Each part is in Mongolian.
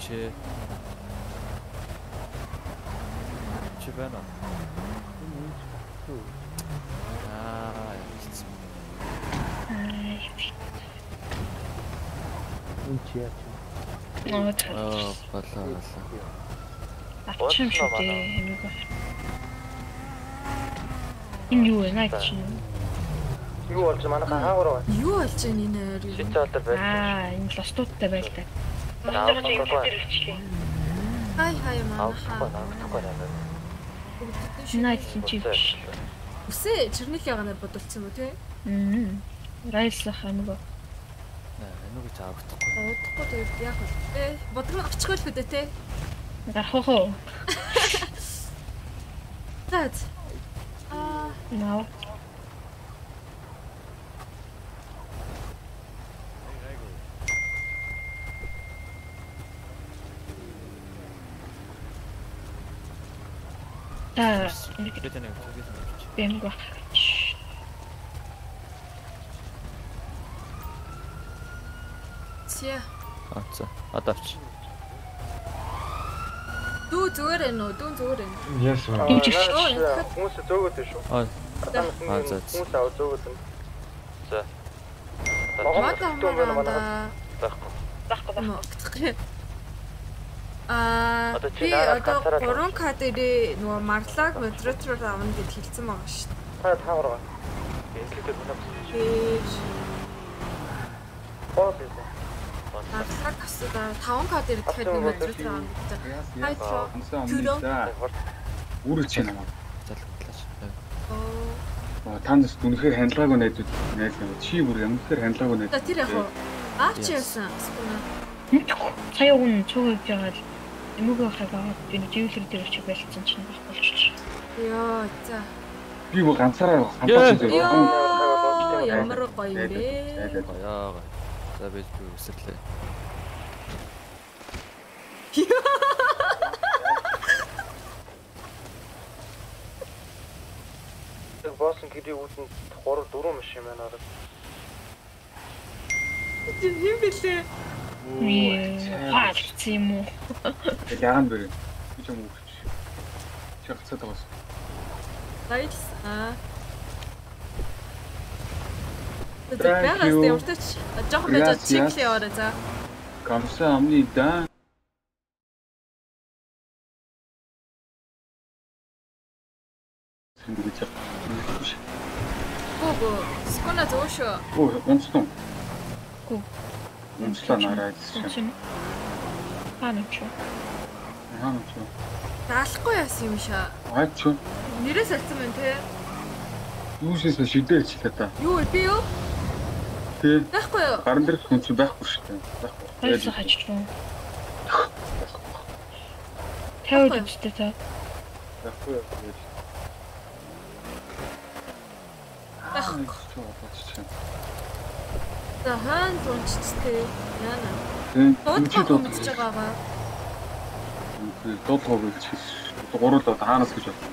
Чи байна. Болоо. Авчим шүү дээ. Энэ юу вэ? Найт чинь. Юу болж манай хаагуур. Юу болж байна энэ нэр? Шийдэлтэй байж. Энэ лостуудтай байлаа. Хай маа. Найт чинь биш. Үсээ чернихи яганаар бодолцсон юм уу те? Райслах нэг. Энийг ч авахдахгүй. Удахгүй тэгээд яг бол. Бодроо авчихгүй л хөдөө те. Гарах уу? Зад. Наа. Бэмгөө. Тиа. За. Адавч. Дүү зүгээр ээ нөө, дүү зүгээр ээ. Yes. Хүмүүс зөөгөөд шүү. За. Хүмүүс аа зөөгөөд. За. Байхгүй. Би одоо 3 кадрээ нөгөө марлаг модератор авна гэж хэлсэн байгаа шүү дээ. Та ургаа. Марлаг асуулаа 5 кадрээ гэхэд модератор авна гэж. Үргэлж чинь намайг залгуулаач. Танаас үнэхээр хандлагаагүй найдвар чи бүр үнэхээр хандлагаагүй найдвар. Тэр яг аач яасан. Сая өгн цугыг жагаад эмүүгээ хагаад би живлэр дээр чи байлцсан чинь болчихлоо. Яа за. Би бүр ганцаараа хамтарч байгаа. Ямар гоё юм бэ? Яа. За би үсэрлээ. Боссон гэдэг үүсэнд 3-4 машин байна ороод. Чи юм бэлээ. Хаач юм уу? Яагаад бэ? Би ч юм уу. Чагцаад байгаас. Nice. Тэгээс ямарч жоохон байж чиглээ ороо за. 감사합니다. Гого, скона зөөшөө. Онцлон. Гоо. Онцлон арай. Хаанач. Даалахгүй яасан юм шаа. Аач. Нэрээс алдсан байна те. Юусээс шидэлч та та. Юу би юу? Тэ. Байхгүй юу? Гаран дээр хүнч байхгүй шүү дээ. Байхгүй. Хайрцаг хаччихсан. Тавд үстэй та. Байхгүй юу? За хаан зунчтэй яана. Дуудлагыг мэдчихэж байгаагаа. Дуудлагыг хэлчих. Гурлаад хаанаас гэж байна.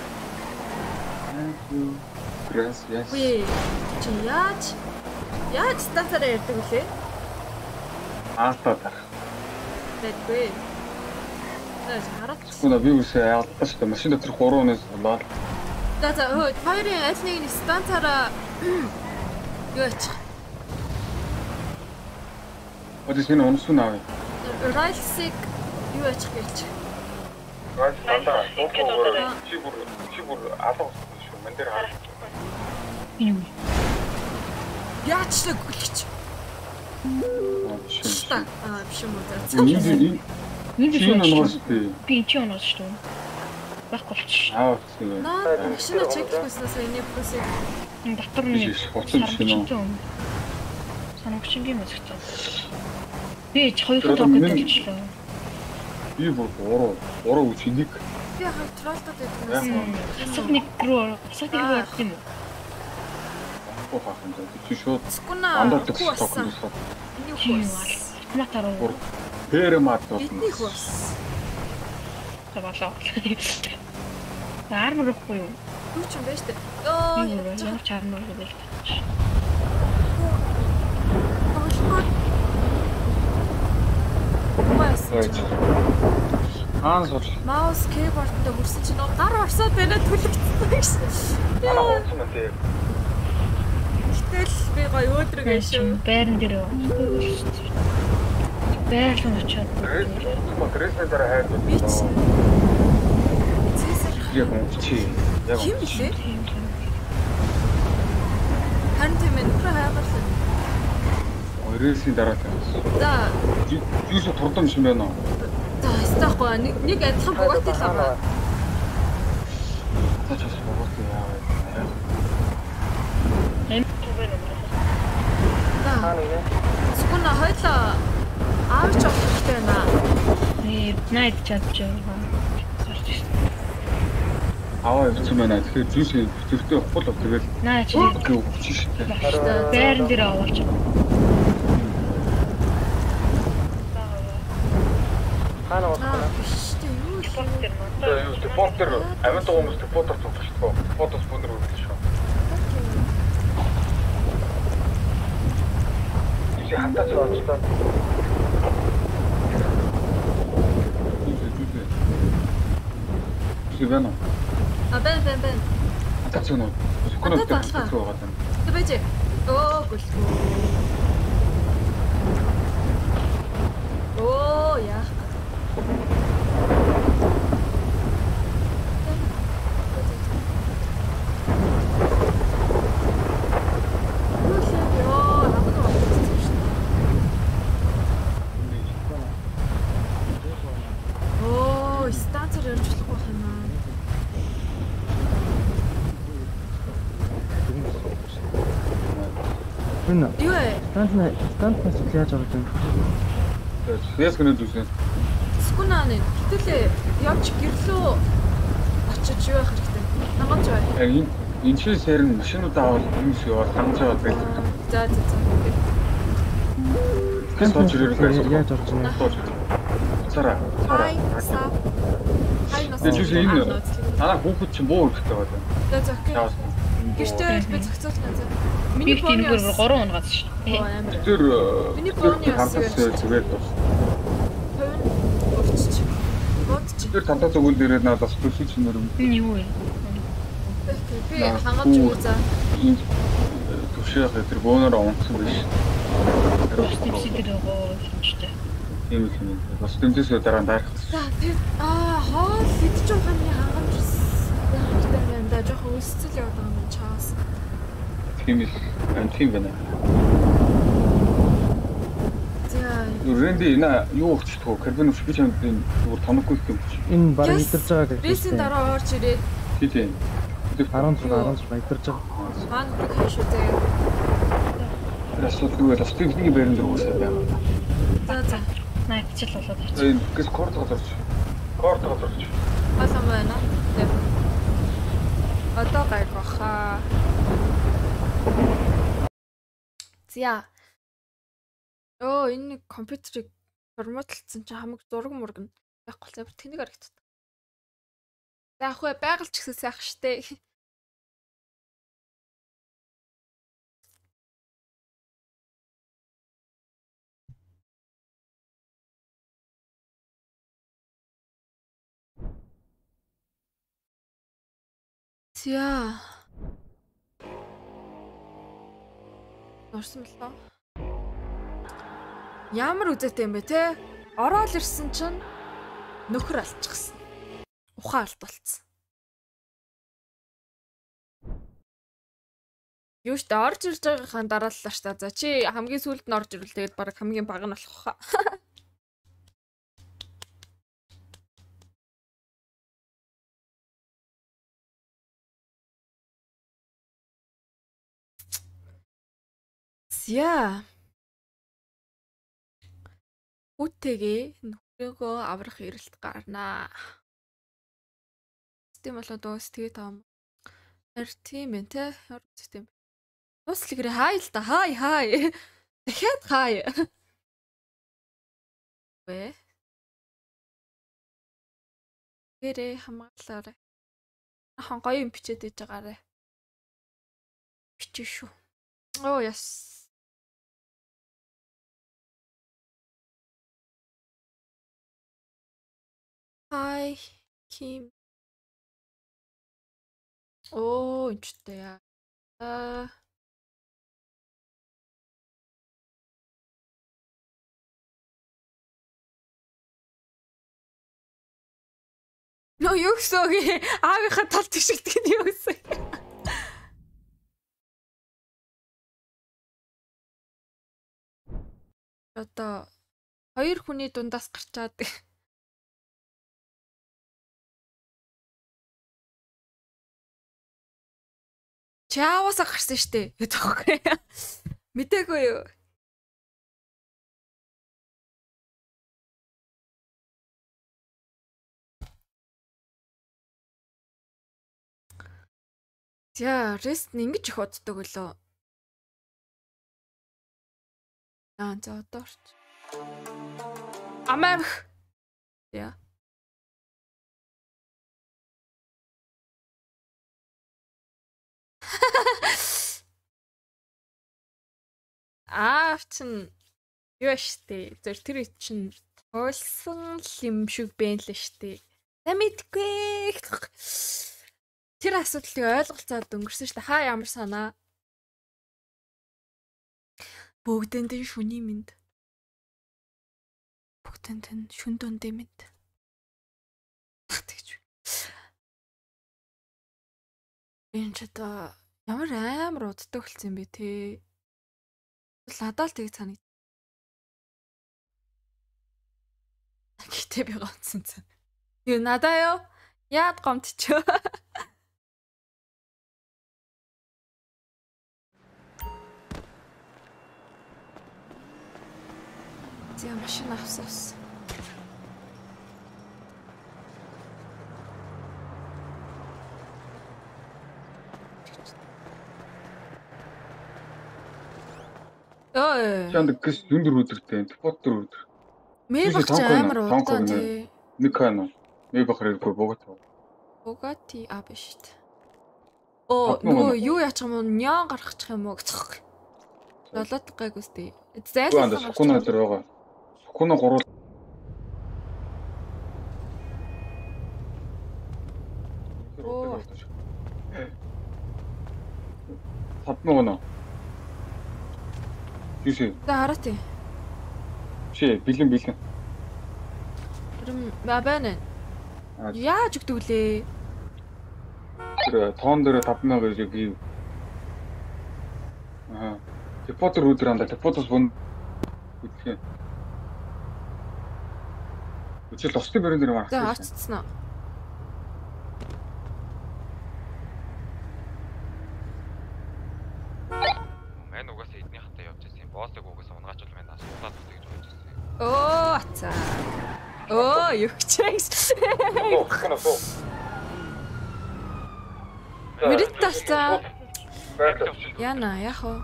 Gracias. Үе. Чи яаж станцаараа ярьдаг үлээ? Аалтаа дарах. Тэггүй. Тэгээс хараад. Гүн би үсээ алдаа шүү дээ. Машин дотор 3 өнөөс болоод. За хоёрын аль нэг нь станцаараа юу ачих? Одис энэ онсон авъя. Райлсыг юу ачих гэлч. Райлс дандаа дуугаар чи бүр алга шүү. Мэн дээр харах. Юу? Яаж ч гүлч. Биш юм уу? Нэг юм би чи оноо шүү. Байхгүй болчих. Наа машина чеклэхсэн сая нэг бүсээ. Дотор нь утсан санагч юм эсвэл. Би ч хоёр тоо гэж. Би бүр 3 үч нэг. Би хавтралтад байсан. Сэтник руу юм. Ухахан чи шууд скуна андартсан. Матаруу. Перемат бидний хөөс. Таваалаа. Армарахгүй юу? Юу ч юм байна штэ. Ямар чармар вэ? Ой, байсан чинь. сууж. Маус keyboard-д хүрсэн чинь гар орсоод байна төлөгдсөн гэсэн. Манай хоосон мөн тий. Гэтэл би гоё өөдрөг шүү. Байран дээр байрлал очоод Грэсний дараа хайр. Би ч Цэсэр Яг чи. Яг хим блэ? Харин тийм ээ нөхөр хайгаарлаа. Грэсний дараа тавьсан. За Юус турдам юм байна уу? за стахгүй нэг адилхан бугаатай л байгаа. Тачаас богоот яа. За сүгэн хойлоо авч авах хэрэгтэй байна. найд чадж байгаа. Аваа явсан байна. Тэгэхээр зүс зүртэй хол тэгэл Наа чи өгч шээ. байран дээр авалж. Хаана болох вэ? Биш дээ юу л Юу тепотер амин тоомс тепотер тоглож шүү. Фотос бүнэр өгдөл шүү. Чи хатаа цаачлаа. Зүвэнэ. бэн. Хатаа цаа нөө. Сүкэнэ хатаа цаа байгаа. Тэ байж. Оо гүл. Оо яа. Оо, станцаар өржүүлэх байх юм аа. Юу вэ? Станцнаас яаж орж юм? Яс гэнэ зүсэ. Скунааны гэтэлээ явж гэрлөө очиж юу явах хэрэгтэй. Нангаж бай. Энэ чи сэрэн машинууд аваад юмс яваад хангаж аваад байл. За. Сууж ирээ. Яаж орж юм? Цара. Хай нас. Тэжээс энэ танаа хүүхэд чинь буу хэрэгтэй байна. За окей. Гэртээ би зохицуулна за. Би тийм бүр 3 хоногоос шүү. Оо амар. Тэр Миний бооны бас зүгээр тус. Өвчч. Бодч. Тэр тантаа зүгэл дээрээ надаас төсөж нэр юм. Энэ юу вэ? Би хангаж юу за. Төвшөөх тэр бөөнөр онцсон биш. Стипси дээр байгаа юм ч дээ. Тийм л юм. Бас тэмцээс дараа дарах. За тэр хоол идэж байгаа юм хангамж яах вэ да жоохон өсцөл яваад байгаа юм чаас. Тийм л тийм байна. За Рэнди энэ юу өгчдгөө карбон өвч би чамд зүгээр тоноггүй юм чи. Энэ баг идэрж байгаа гэх рейсийн дараа орж ирээд Тийм. 16 идэрж байгаа. маань бүр хайшуу заяа. Асуудгүй л стивний байранд өгсөн байна. За. Найд ч л болоод ирчих. Энэ гэс корт газарч. Корт газарч. Басан байна. Тэг. Одоо гайг баха. Зя. Энэ компьютерыг форматлцсан чинь хамаг зураг мураг нь байхгүй л амар тэнэг харагдав. За ах вэ байгаль ч гэсэн сайх штэ. Зя. Орсон болоо. Ямар үзэтэй юм бэ те? Ороод ирсэн чинь нөхөр алчихсан. Ухаан алдуулсан. Юу ч та орж ирж байгаахан дарааллаа ш та. За чи хамгийн сүүлд нь орж ирвэл тэгээд баг хамгийн баг нь болох хаа. Зя. Үтэгээ нөхрөөгөө аврах эрэлт гарнаа. Систем болоод уус тэгээ таам. Харин тийм ээ те. Ямар систем. Ус л гэрээ хай л та. Хай. Дахиад хай. Вэ? Гэрээ хамгаалаарай. Ахан гоё юм бичээд ээж байгаарай. Бичээ шүү. Оо яс. Hi Kim. Оо энэчтэй яа. Нөө юу гэсэн үг ээ? Аавынхаа талд тишэлдэг нь юу гэсэн? Одоо хоёр хүний дундаас гарчаад чаавасаа гарсан штэ. Тэгэхгүй. Мэдээгүй юу? За, рест нь ингэж их уддаг өлөө. За одоорч. Амарх. Я. Чин юу штэ. Тэр чин ойлсон юм шиг байна л штэ. Намидгүй. Тэр асуудлыг ойлголцоод өнгөрсөн штэ. Хаа ямар санаа. Бүгдэнд нь шүний минь. Бүгдэнд нь шүн дундээ минь. Тэгж. Энэ ч одоо ямар амар уддаг болсон юм бэ те. Ладаал тийг цаана. Гэтэ би гомцсон цаа. Юу надаа юу? Яад гомдчихё. Я машина авсаас. Чанд гэс дүндэр өдөртэй, топот өдөр. Мэ багч амар удаан тий. Нэг кано. Мэ бахар ирэхгүй Богатаа. Bugatti биш шүү. Оо, нөгөө юу яачих юм уу? Нян гаргачих юм уу гэчих. Долоод гайгүй сте. Зайлсан Сукуна дээр байгаа. Сукуна 3 Оо. Сапмогоно. Юусе? За хараа тий. Бэлэн. Тэрэм байна. Яаж өгдөг лээ? Тэр тоон дээр 50000 гэж. Депотер өдөр анда депотос бун үтгэх. Үчил остын бэрэн дээр марах. За очсон аа. Мэн угаасаа эднийхэнтэй явж байсан юм. Боссыг угаасаа унгаачлал байна. Асуулаад өгдөө гэж бодож байсан. Оо ацаа. Оо югчээс. Мэрит талцаа. Яна яах вэ?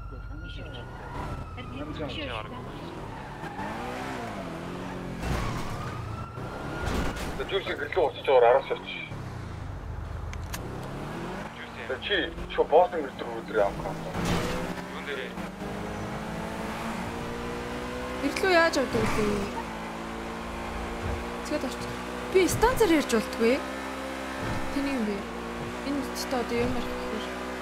Жүсийг гэлээ уцаж байгаа араас явчих. Чи чо боссын өдөр явах юм. Юун дээрээ? Ирлүү яаж авдаг вэ? Цэд авч. Би станцаар ярьж болтгүй. Тэний юм бэ? Энэ ч одоо юм ярих гэхээр.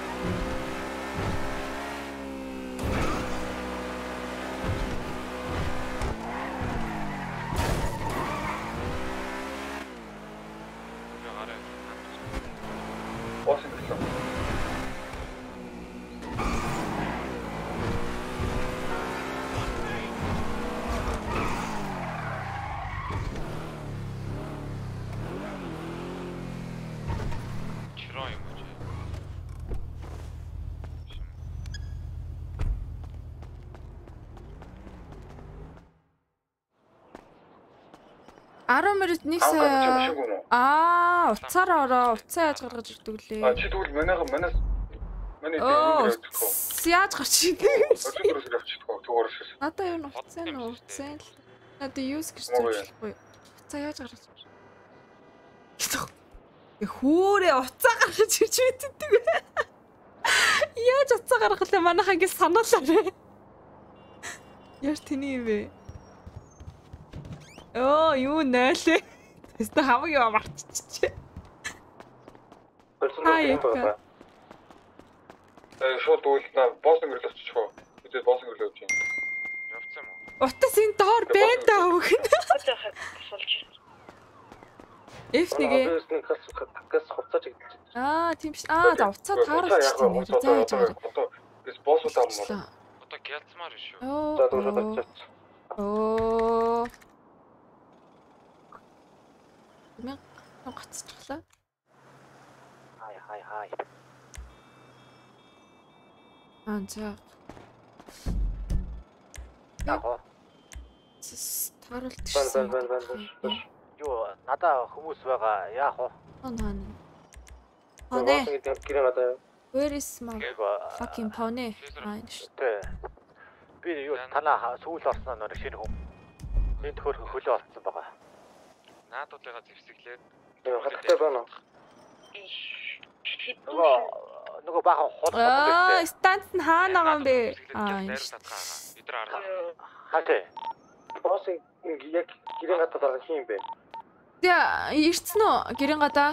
Боссын гэлээ. Чироо юм уу? 10 минут 1 сая. Уцаар ороо. Уцаа яаж гаргаж ирдэг лээ? Чи тэгвэл манайс яаж гарч ирдэг? Өчигдөрөөс явчихдаг төгөөр шээс. Надаа юу уцаа нь уцаа л. Надаа юус гэж зөвчлөхгүй. Уцаа яаж гаргаж ирдэг? Хөөрэ уцаа гаргаж ирж мэддэг. Яаж уцаа гаргалаа манайхаа ингэ санаалаа. Яар тэний юм бэ? Оо юу найлээ. Тэстэ хамаг юм марччих. Болсон Аа, юм яка. байна. Шууд үйлдэл босс өнгөрлөө очих уу? Бид босс өнгөрлөө явж байна. Явцсан юм уу? Утас энэ доор байдаа өг. Хацаахад суулж. F1-гээ. Газ хувцаж игдэж. Тийм ш. За уцаа тааруулчих юм яа. Зааж байгаа. Одоо бис боссуудаа аммаа. Одоо гялцмаар биш үү? За дуушаад очиж. Оо. Мэн гацчихлаа. Хай. За. Яа. Тааруулчих. Бан. Юу надаа хүмүүс байгаа яах вэ? Пone. Гэрээ надаа. Where is my fucking pony? Би юу танаа сүүл орсноо нөр шинэ хүм. Энд хөрхөн хөлөө олцсон байгаа. Наадуудыгаа зэвсэглээд Хаттай байна уу? Нөгөө баахан хот. Станц нь хаана байгаа юм бэ? бид нар арга. Хатэ. Босс яг гэрээ гадаа байгаа хин юм бэ? Тэгээ ирцэн үү гэрэн гадаа?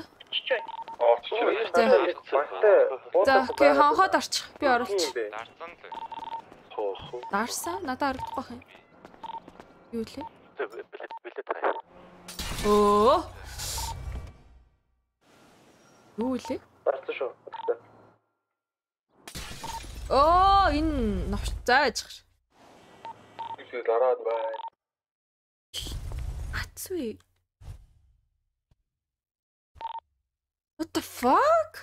За окей ханхад орчих. Би оруулчих. Дарсан л. Дарсан? Надад харагдах байх юм. Юу лээ? Билет таа. Оо. Юу лээ? Дарсан шүү. Оо энэ новч зааж. Эсвэл дараад бай. Ацгүй. What the fuck?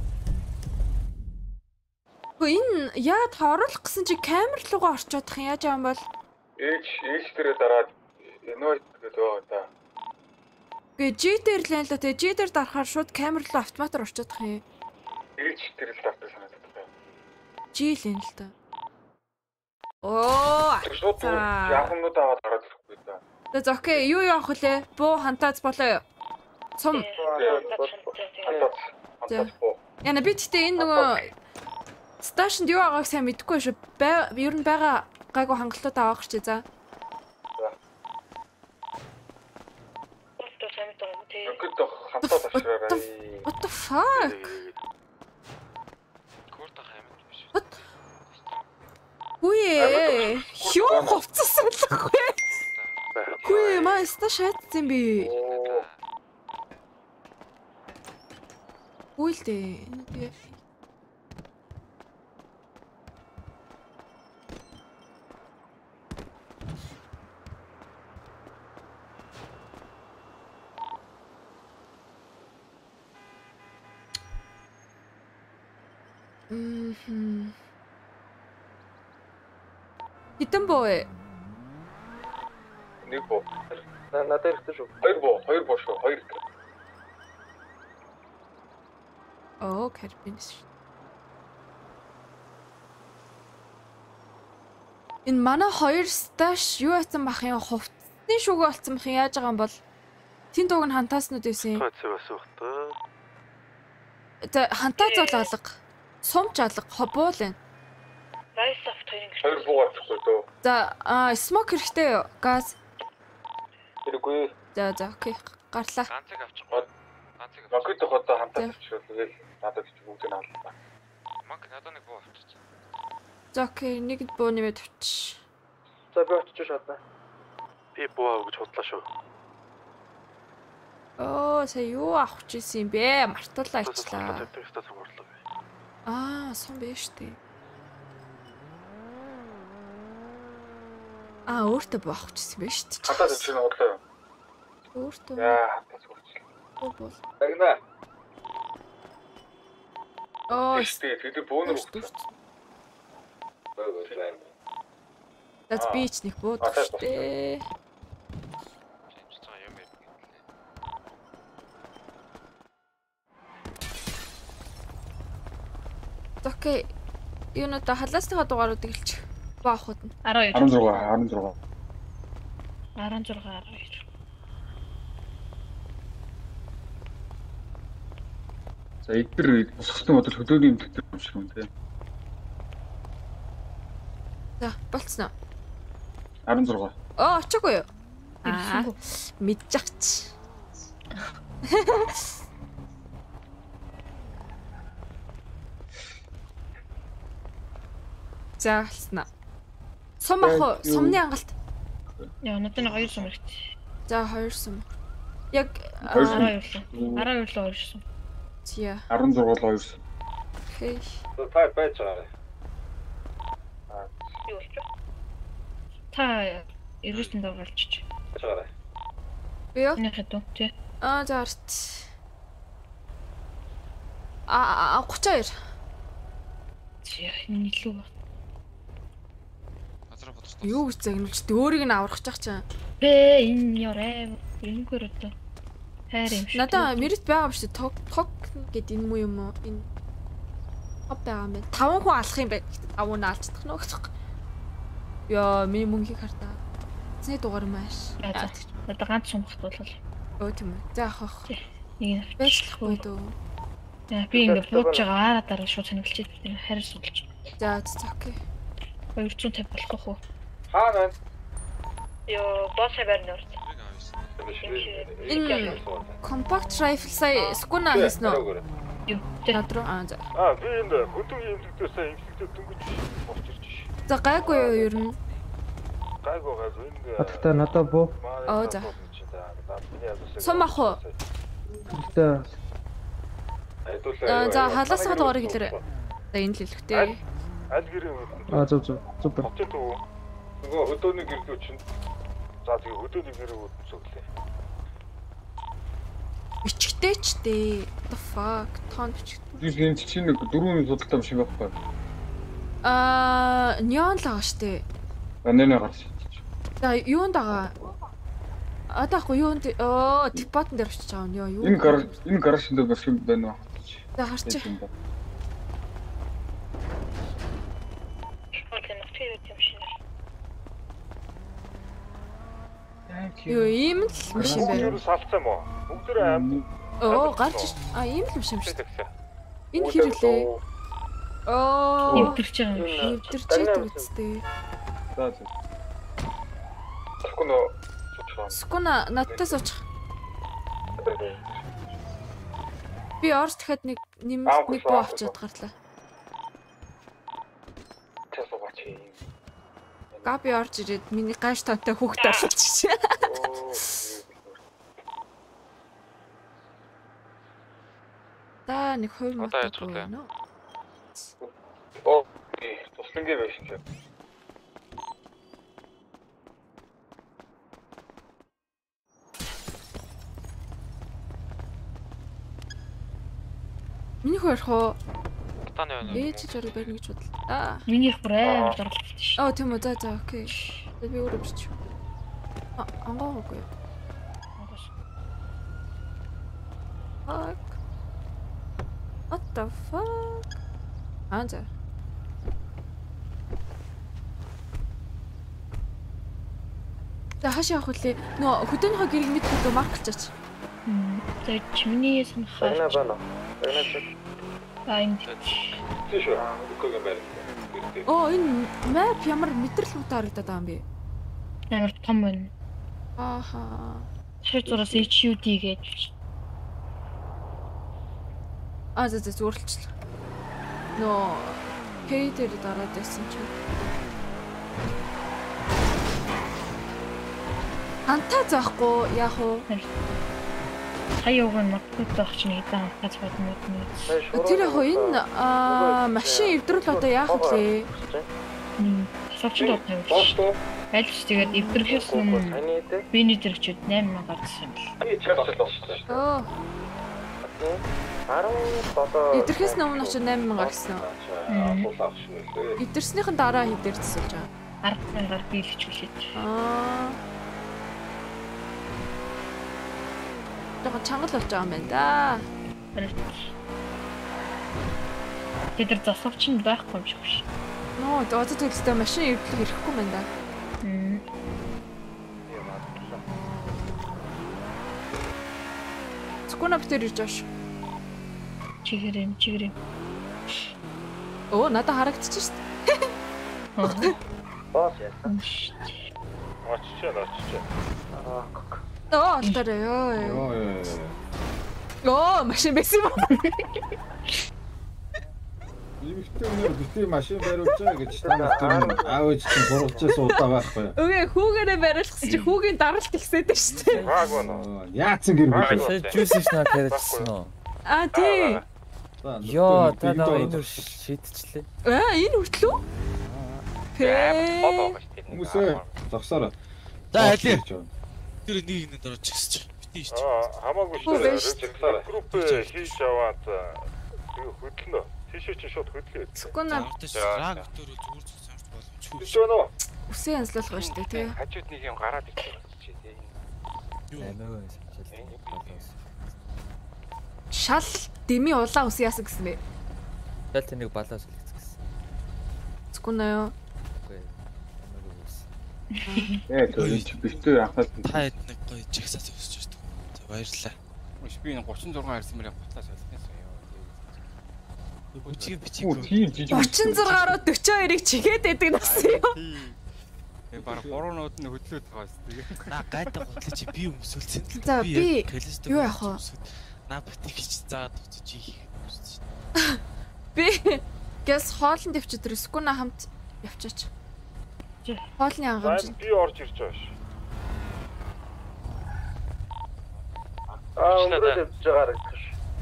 Энэ яад харуулах гэсэн чи камер руугаа орчоодох юм яаж юм бол? Ээж тэрэ дараад инвайт гэдэг та. Гэ G дээр л энэ л тэ G дээр дарахаар шууд камер руу автоматар орчоодох юм. Ээж тэр л давтал санагдаад байна. G л энэ л та. Оо. Шууд яахнууд аваад гараад ирэхгүй да. За окей, юу явах вүлээ? Буу хантаац болоо юу? Сум. Яна би тэгтээ энэ нөгөө сташнд юу байгааг сайн мэдэхгүй шүү. Ер нь байгаа гайгүй хангалтууд авах чи за. Өгдөө хантаад авчраарай. What the fuck? Курта хаймд биш. Үе. Юу хувцсан л хгүй. Үе, маа сташ хайцсан би. Үйлдэ. Хитэн боо. Нэг боо. Надад ирсэн шүү. Хоёр боо шүү. Хоёр. Оо, карбинс. Энэ манай хоёр сташ юу яцсан бах юм хувцсны шүгөө олцсон бах яаж байгаа юм бол тэн дууг нь хантааснууд байсан юм. За хантаа зол алга. Сумч алга хобуул энэ. Райсофт Хоёр буугаар тахгүй дөө. За смок хэрэгтэй юу? Газ. Хэрэггүй. За окей. Гарлаа. Ганцыг авчихгүй. Ганцыг. Магад одоо хамтаа авчихвал тэгэл надад ч бүгдийг нь авлаа. Маг надад нэг буу авчих. За окей, нэг буу нэмээд авч. За би очиж шатна. Би буу гэж бодлоо шүү. Оо, сая юу авах гэсэн юм бэ? Мартуулаа ичлаа. Сум биш үү? Өөртөө буу авах гэсэн юм биш үү? Хатаад чинь одлоо. Өөртөө. Яа, хатаас үрчлээ. Бол. Агна. Тэгээд бөөнөр өгсөн. That's beach нэг буудаг штэ. Окей. Юунуудаа халаасныхаа дугааруудыг хэлчих. Баахууд нь. 12. 16. 12. За эдгээр босгосон бодол хөдөөний юм тэтэр юм шиг юм тий. За, болцсон уу? 16. Очоогүй юу? Ирсэнгүй. Мэдчихч. За хэлснэ. Сум ах уу? Сумны ангалт. Яа, надад нэг 2 сум хэрэгтэй. За 2 сум. Яг 12 сум. 12 2 сум. тийя. 16 2. Окей. Та байж байгаа. Юу болчих? Та эргэжтэнд оролцож. Байж байгаа. Би юу? Энэ хэд үү? Тий. За арт. 32. Тий, энэ илүү ба. Газар бодох. Юу гэж загнуулж өөрийг нь аврах гэж чаа. Бэ энэ ярэ. Энэгээр одоо хайр юм шиг. Надаа мэрит байгаа юм шүү. Тог гэд энэ муу юм уу? Энэ байгаа юм байна. 5 хүн алах юм байна. 5 нь алцдах нөө гэж. Яа, миний мөнхийг хартаа. Зэ дугаар маш. Одоо ганц сум хатуулал. Өө тийм үү. За авах. Нэг Байцлахгүй дөө. яа, би ингэ бууж байгаа дараа шууд сонирхолч тийм хайр судалж. За окей. 250 болохгүй хөө. Хаа байна? Ёо, босс байрны урд. Энэ компакт rifle сая скуна хийсэн үү? Юу, тэр Надруу за. Би энд хөдөөгийн эмчилгээсээ эмчилгээ дөнгөж босч ирж ш. За гайгүй юу ер нь? Гайгүй энэ. Хаттай надад буу. Оо за. Сум ах уу? Гэхдээ За халаасаа дугаарыг хэлээрэй. За энэ л хэлэхтэй. Аль гэрээ зөв супер. Хоцтой дөө. Нөгөө хөдөөний гэрдүү чинь. За тэгээ хөдөөний гэрээ үзүүлээ. Бичгтэй ч дээ. The fuck? Тоон бичгтэй. Би энэ чинь нэг 4 судалтай юм шиг байхгүй. Неон л байгаа штэ. Нэнэ гарч. За юунд байгаа? Одоо ахгүй юунд типотон дээр очиж байгаа нь ёо юу? Энэ гаражинд бас юм байна уу? За харчих. Юу ийм л машин байна. Юу салцсан юм уу? Бүгдээ аим. Гарч ийм л машин шүү дээ. Энэ хэр үлээ? Эвдэрч байгаа юм. Эвдэрч байгаа үстэй. За. Скуно. Скуна надтай суучих. Би орж дахиад нэг буу авчиад гарлаа. Габи орж ирээд миний гаш тавтай хүүхд орчих. Та нэг хувь мод байна уу? Туслангийн байх шиг. Миний хөрх уу? Таны байна. Ээж ч орой байна гэж бодлоо. Миний их бүр амар зарлалт ш. Тийм үү. За окей. Би өөрөө бичиж. Ангаагүй. Fuck. What the fuck? За. За хашаа явах үлээ. Нөө хөдөөнийхөө гэрийг мэдгүй маркчаач. За чиний санахаа. байна. Энд. Тийш үү? Үгүй юм байна. Энэ map ямар мэдрэл муутай харагдаад байгаа юм бэ? Амар том байна. Ааха. Тэр зураас HUD гэж. За зүрлэлчлээ. Нөө P дээр дараад байсан чинь. Антаа заахгүй яах вэ? Хаяог нь магтдаг ч нэг дан хаз бодно юм. Тэр яг энэ машин эвдрүүл одоо яах вэ? Асуучин дууд тавьчих. Альч тэгээд эвдрэхээс өмнө биний зэрэгчүүд 8000 гарсан юм бэл. Би чарчл болсон. Эвдрэхээс өмнө очиж 8000 гарсан. Эвдэрснийхэн дараа хэдээр засуулж байгаа? 10,000-аар биелж хүлээж. Жохо чангал болж байгаа юм байна да. Тэр засавч нь байхгүй юм шиг биш. Нөө дооцоо төлөлтөй машин эвдлэх ирэхгүй юм байна да. Скуна битэр ирж аш. Чигэрэм. Надад харагдчих шүү дээ. Босс яа. Очиж. Олдорой ёо. Оо, машин байсан юм уу? Иймэрхүү нэр битгий машин бариулчаа гэж танаас тэр аавч чинь буруулчаас удаа байхгүй. Үгүй хүүгээрээ бариулсан чи хүүгийн даралт ихсээд байна шүү дээ. Гаагүй нөө. Яатсан гэр бүл. Juice снаа хэрэгжсэн үү? Аа тий. Йоо, та энэ шийдчихлээ. Энэ хүртэл үү? Боо гэж тийм. Хүмүүсээ зогсоороо. За алий. Тэр нэг нэд орж ирсэн чинь. Битэн шүү. Хамаагүй шүү. Групп хийж аваад хөдлөнө. Тийшээ чи шууд хөдлөө. Скуна Раг дээр зүгээр зүг самж боломжгүй. Биш үү нөө? үсээ янзлуулах байна шүү дээ тий. Хажууд нэг юм гараад ирсэн чи тий. Амигаа Шал дими улаан үс яасан гэсэн бэ? Шал тэнэг балаас үлдсэн гэсэн. Скуна юу? Үгүй. Амигаа үс. Тэр битүү анхаад Та хэд нэг гоё жагсаас өсөж байна. За баярлалаа. Би 36 харсан мөрийг батлаа солисон юм. Үчиг бичиг. тийм жижиг 36-аар 42-ыг чигээд байдаг нас юу? Тэгээ баг 3 нууд нь хөдлөөд байгаа шүү. Тэгээ. Наа гайдаг бодлоо чи би өмсөлцсөн. За би юу яах вэ? Наа битгий гэж заад уцаж ийх өмсөж. Би гэс хоолнд явчих тэр скуна хамт явчаач. Хоолны хангамж. Би орж ирж байгаа ш. Өнгөрөөд явж байгаа гэж.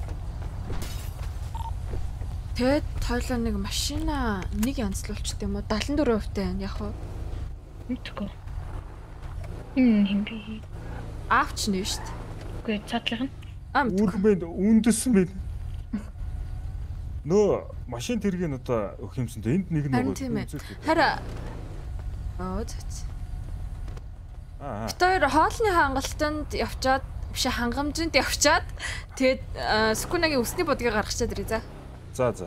Тэгэд тойлоо нэг машина нэг янзлуулчт юм уу 74% таа яг хөө мэдгүй. Хин би авч нэ штт. Үгүй цаатлах нь. Үрмэнд үндэсэн бэ. Нөө машин тэргийн одоо өгөх юмсан. Энд нэг нэг. Хараа. Зөц. Тэр хоолны хангалтанд явчаад биш хангамжинд явчаад тэгээд скунагийн өсний бодгийг гаргачаад ирээ за. За.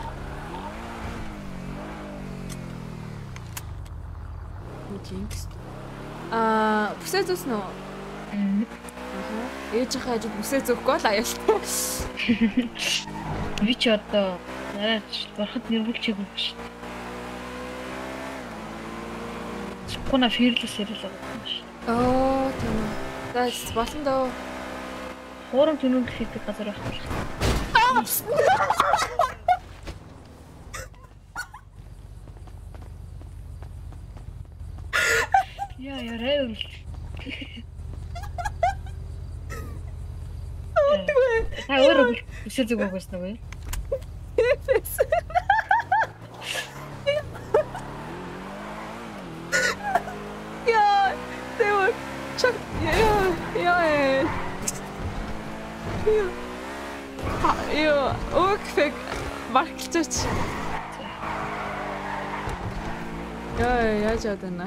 Jinx. Бүсээ зөөснө үү? Ээж хаа ажид бүсээ зөөхгүй л аюултай. Би ч одоо нараач барахад нэрвүүлчихгүй шүү дээ. Скуна фирлэс ирэл байгаа шүү. Тийм үү. That's болон доо. Хоорон түнэн хийдэг газар байх. Я рэйл. Та өөрөө өсөж зүг өгсөн үү? Яа, тэр чак яа. Яа, окей, маркчаач. Яа жадана.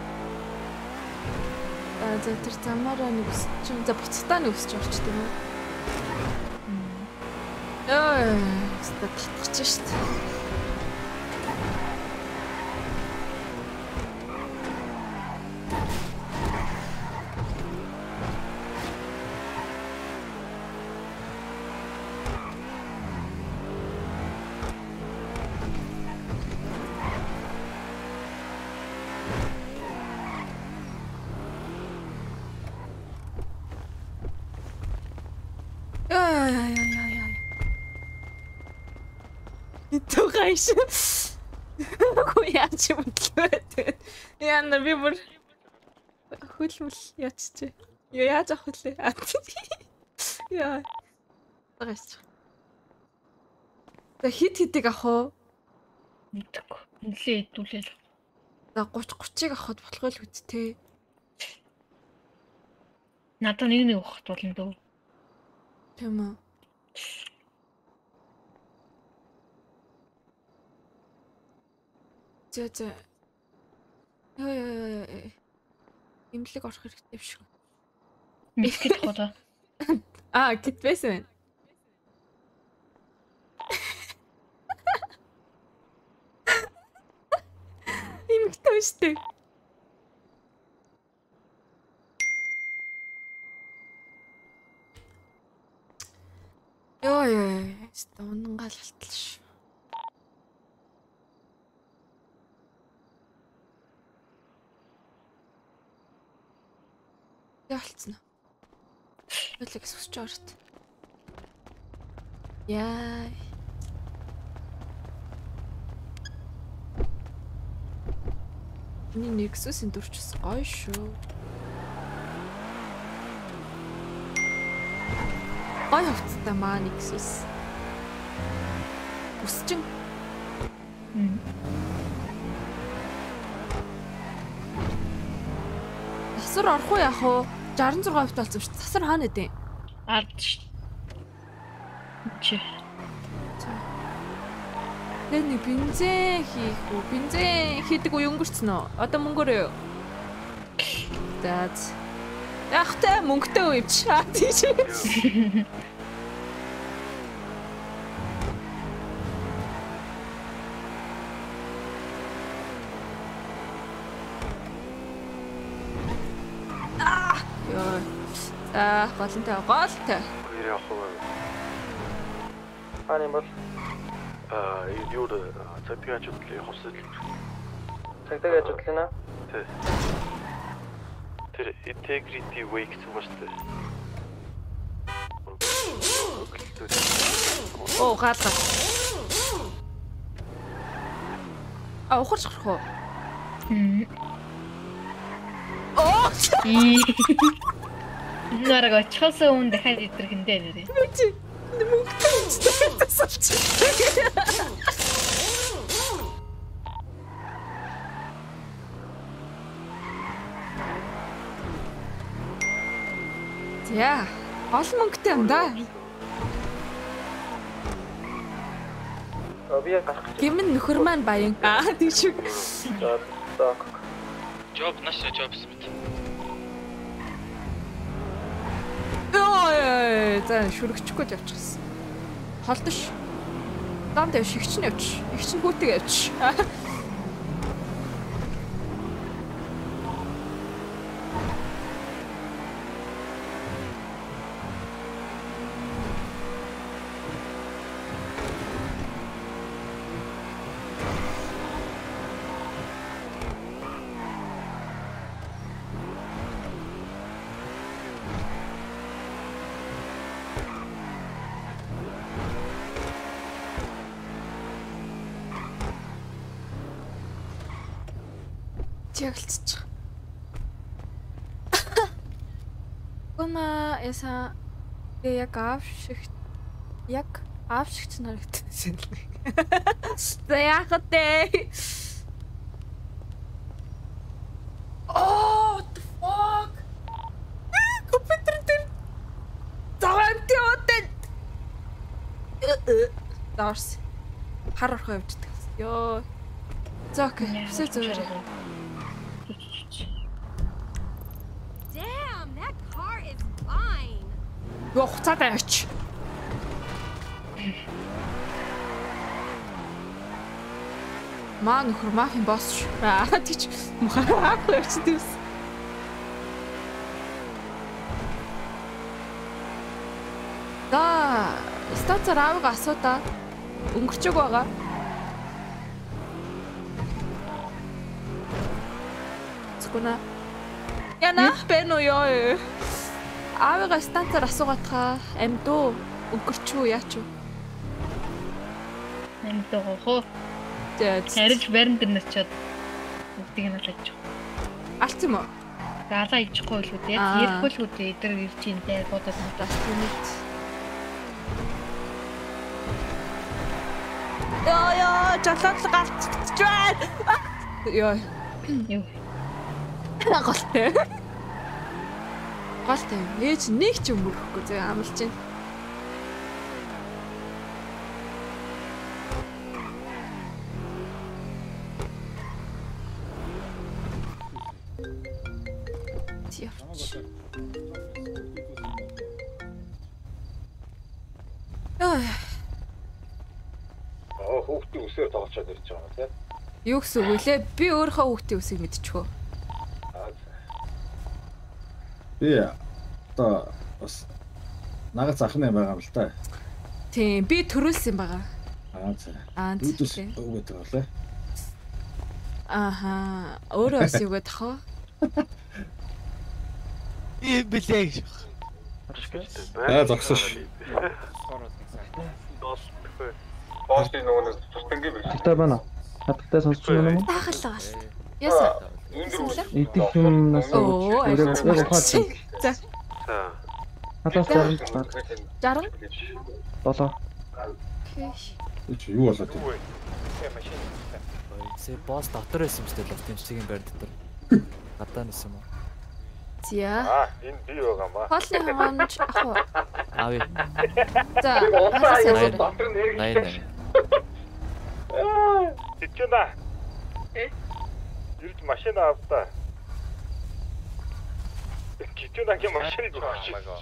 За тэр замаараа нэг өсч за буцтаа нэг өсч орчт юм уу? Татчих шүү дээ. Итогайш. Яач юм бэ? Яна би бүр хөлмөл яачч. Яаж авах вэ? Яа. Багш. За хит авах уу? Мэдгүй. Нэлээ идүүлээ. За 30-30-ыг авахд болох л үсттэй. Надад нэг авахд болно дөө. Тийм үү. За. Яа. Имлэг орох хэрэгтэй биш үү? Мэтгэж хоолоо. Гэт байсан. Имэгтэй штэ. Яа. Унангаал болтол ш. Ялцна. Хэлэг сүсч орт. Яа. Миний Nexus-ийн дүрчс гоё шүү. Гоё хөвцтэй маа Nexus. Үсчин. Засвар орох уу яах вэ? 66% болсон шүү. Засвар хаана нэдэ? Ард шүү. Чи. Тэгээд нэг бензин хийх үү? Бензин хийдэг уу өнгөрцөн үү? Одоо мөнгөөрөө. Даад. Яхтай мөнгөтэй үү чи? Тийш. Голонтой голтой. Хоёр явах уу? Хаана бол? Юу цагтаа ажиглал явах хэрэгтэй. Цагтаа ажиглана. Тий. Тэр integrity way гэсэн үг шүү дээ. Оо гаалга. Ухарч гарах уу? Оо. Нараг очихоос өмнө дахиад идэрхэндээ нэрээ. Чи мөнгөтэй үстэй тасалч. Яа, олон мөнгөтэй юм да. Би гарах гэж. Гэмэн нөхөр маань баян. Тийш. Job наша job смит. За шүргэчихгүй явчихсан. Холдош. Дамд яв шигч нь явчих. Игч нь хүүтэг явчих. Чиглэлцчих. Гона яса яг аавшигч нарагдсан. За яах вэ? Oh, what the fuck? Компьютер дээр заванти отэн. Дарс. Хар орох явждаг. Йоо. За окей. Зүгээр. Йоо хуцаатай яваач. Маа нөхөр мафийн босс шүү. Тийч махаагүй явчихсан юм. Да, станцаар аавга асуудаа. Өнгөрчөөг байгаа. Цгүнэ. Яна бэнүү ёо. Аавга станцаар асуугаатхаа амьд уу? Өнгөрчөө яач вэ? Амьд байгаа хөө. Хариж барин дээр начаад бүгдийг нь алж. Алц юм уу? Гаалаа ичхгүй л үү дээ. Ярихгүй л үү дээ. Эдгээр ирж ин дээр бодоод надаас түнэт. Яа, жалаад галцчихж байна. Яа. Юу. Голтой. Голтой. Ээж нэг ч өмөрөхгүй зөө амлж байна. Хүүхдийн үсээр тоглочод ирж байгаа тийм. Юу гэсэн үг вэ? Би өөрийнхөө хүүхдийн үсийг мэдчихв. Би одоо бас нагад захны байгаа юм л та. Тийм, би төрүүлсэн байгаа. Дүүдс өгөөд байгаа лээ. Аха, өөрөө бас өгөөд тахоо. Ийм билээ гэж. зогсоо ш. Босс нөгөө тусдангийн биш. Тэгтээ байна. Хатагтай сонсч байна уу? Тахалгаа. Яса. Идэх юмнаас Оо, яг ухаад. За. Хатаас 60. 60. 7. Окей. Чи юу болоод вэ? Сэ босс дотор байсан юм шүү дээ лофт тэмцгийн байр дотор. Гадаа нисэн юм уу? За. Энэ би байгаа маа. Хоолны хангамж ах. Ави. За. Хасаа. Най. Тэчнэ. Ирж машин авта. Тэчнэгийн машиныг өгч.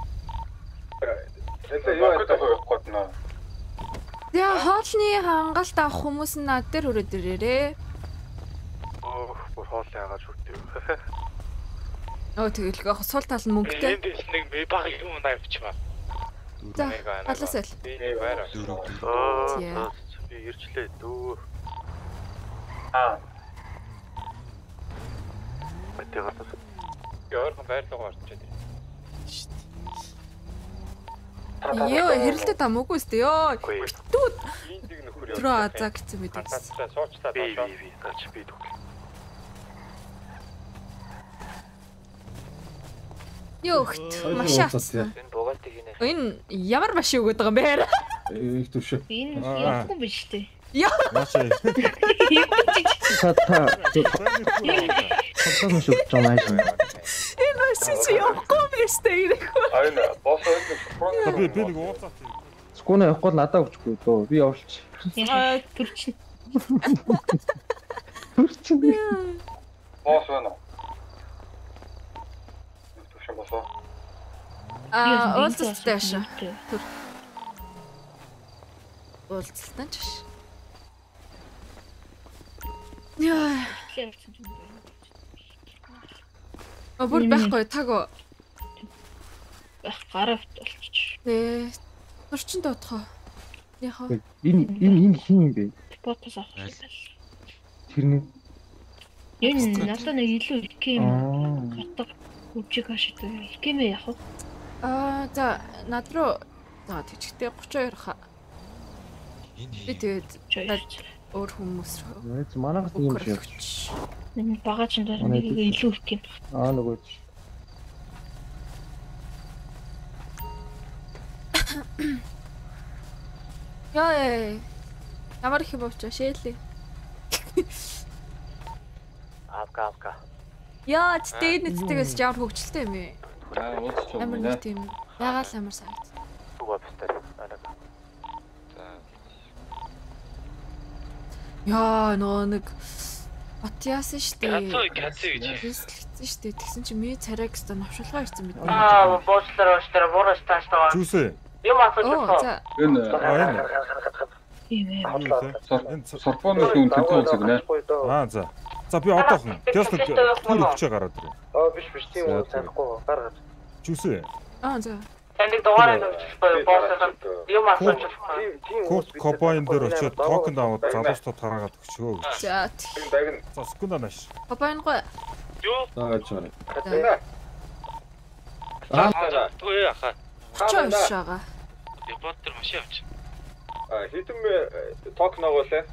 Это юу гэдэг вэ? За хоолны хангалт авах хүмүүс нь над дээр хүрээд ирээрээ. Бүр хоол яагаад шүтээ. Оо тэгэл яг сул тал нь мөнгөтэй. Энд нэг би баг юм авчмаа. За. Алаас л. Баяраа. Тийм. Би ирчлээ дөө. Байтагаас. Яархан байрлал орчод. Ёо хэрэлдэ тамаагүй өстэй ёо. Дүүд. Энд нэг нөхөр явж. Троо азаа гэсэн мэт. Суучлаа доошоо. Би наач би дүүл. Ёохт машаас. Энэ бугаалтыг хийнэ. Энэ ямар машин өгöd байгаа юм бэ? Их төвшөө. Энэ явахгүй биш үү? Яа. Наачаа. Та. Хатаас шүү чамайш. Энэ машин чи явахгүй биш үү? Айна босс энэ Би нэг ууцаа тийм. Скуна явахгүй л надад өгчихгүй дөө. Би явуулчих. Яа төрчин. босс байна. Төвшин босс. Уулзалтай аашаа. Уулзалтай ч ааш. Яа. Бүр байхгүй таг. Гараа болчих. Нэ. Орчин доотхоо. Яхаа. Энэ хин юм бэ? Ботос авах юм. Тэрний. Энэ надад нэг илүү их юм. Хатаг үжиг ашигтай. Хэмээ яах вэ? За над руу за тэгчтэй 32 ха. Би тэгээд өөр хүмүүс рүү. Манайхаас юм шиг. Нэг бага ч энэ нэг илүү их юм. Нөгөө. Яа. Ямар их бовч шээлээ. Авка. Яа, тэгээд нэттэгээс жаар хөвгчлээ юм ээ. Уулзч Амар нэг тийм ягаал амар санагд. Угааптай. Яа, нэг бат яасан штэ. Каци гэж. Хэсгэлцсэн штэ. Тэгсэн чи ми царайг өстө навшуулгаа ирсэн мэт. Боочлоор буураш тааштай. Зүсээ. Юм асууж За. Энэ сорпоноос юм тэнцээ үзэг нэ. За. За би одоохон кэст хүчээ гараад ирээ. Биш тийм үү санахгүй гаргаад. Зүсээ. За. Таныг дугаараа өгчихгүй боссоо юм асууж байна. Код кобайн дээр очиод токен аваад залуустаа тараагаад өгчөө. За. За секунда нааш. Кобайн гоо. Юу? Таачаа. Төвөө яха. Чойшаага. Ботер машин авч. Хитэн токен агуулаа.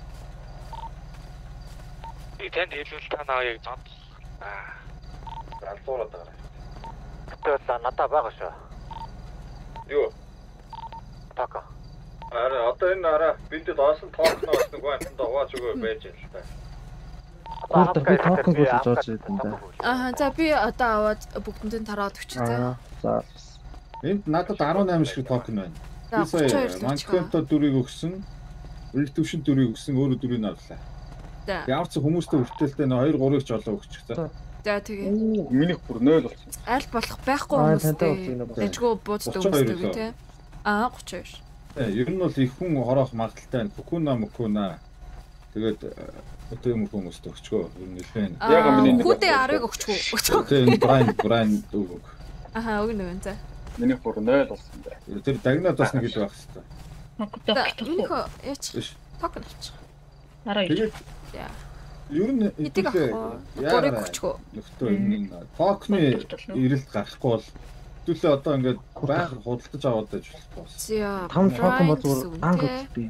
Би танд хэлвэл та наа яг зод. Алзуураад байгаа. Тэгэл надад байгаа шүү. Юу? Така. Одоо энэ бидэдоосон токен авах нэг байна. Дагаач өгөө байж л та. Би токен гүйж орж ирсэн да. За би одоо аваад бүгдэнд тараад өгч заа. За. Энд надад 18 шиг токен байна. За 32 л Манквенто дүрийг өгсөн. Үлд төвшин дүрийг өгсөн, өөрөө дүрийг авлаа. За. Яарч хүмүүстэй хүртэлтэй 2 3-ыг ч олоо өгчих за. За тэгээ. Минийх бүр 0 болсон. Аль болох байхгүй хүмүүстэй. Дэжгөө бууддаг хүмүүстэй тий. 32. Ер нь бол их хүн хороох магадaltaй. Мөкүна. Тэгээд өтөө юм хүмүүстэй өгчгөө. Ер нь нэлээд. Яга миний хүүтэй 10-ыг өгчгөө. Тэгээд Брайн үг. Өгнө. За. Миний бүр 0 болсон бай. Тэр дагнаад бас нэг л байх хэвээр. Минийхөө яач токен авчих. Тэгээд яа. Ер нь яагаад өгчгөө. нөхтөө энэ токны ирэлт гарахгүй бол Хэвтүүлээ одоо ингээд байг худалдаж аваад байж болох бас. За. 5 токен бол зүгээр данг үзтий.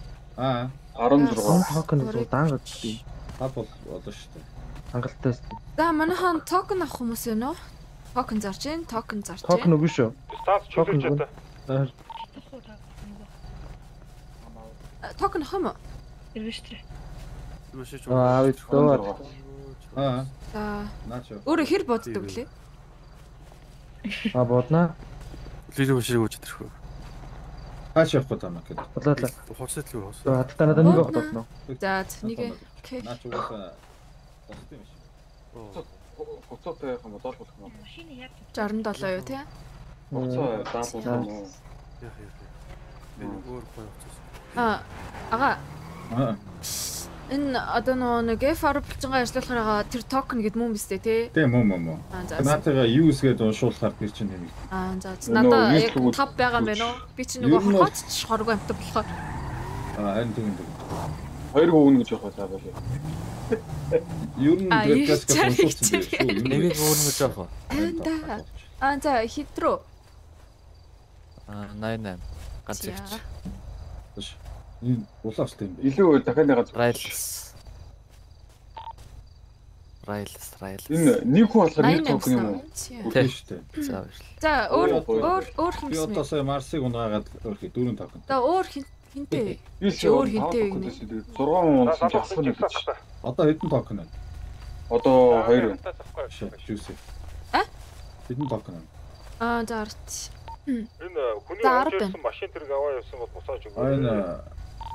16. Токен зүгээр данг үзтий. Та бол болно шүү дээ. Хангалттай. За манайхан токен авах хүмүүс байна уу? Токен зарж гин, токен зарж гин. Токен үгүй шүү. Станц чөлөөч одоо. Токен авах юм уу? Ирвэж тэр. Аа дөө. За. Наач. Өөрөө хэр боддог лээ? Боднаа. Лилүү ширэг үуч тэрхүү. Хаач явах гэдэг юм гээд. Бодлоо. Хуцад л хуус. Хатаа надад нэг бодно. За нэг. Окей. Наач угаасаа босд юм шиг. Хоцоотой яах юм бол болох юм. 67 юу тий? Хоцоо даапуулсан уу? Яах яах. Би өөр гоё хуцаас. Ага. Энэ одоо нэг FR булчингаа ажиллуулахаараа тэр токен гэд мөн биз дээ тий? Тийм мөн. Наатайгаа use гээд уншуулахаар тэр чинь юм. За надаа яг 5 байгаа юм байна уу? Би чи нөгөө хооч хоргоо амтдаг болохоор. Харин тийм. 2 гүн гэж явах таа болоо. Ер нь графикас уншуулсан шүү. Нэгийг өөр гэж яах вэ? За хитрөө. 88 ганц ирч. Энэ улаастай юм бэ? Илүү дахиад нэг ганц. Райлс. Энэ нэг хүн болохоор нэг токен юм уу? Тийм шүү дээ. За өөр хин. Би одоо сая Марсыг унгаагаад өөрхий 4 токен. За өөр хинтэй. Би өөр хинтэй юм. 6 онц асах нэг. Одоо хэдэн токен байна? Одоо 2 байна. Juicy. Хэдэн токен байна? За арт. Энэ хүний оржсэн машин тэрэг аваа явсан бол босоож өгөө. Энэ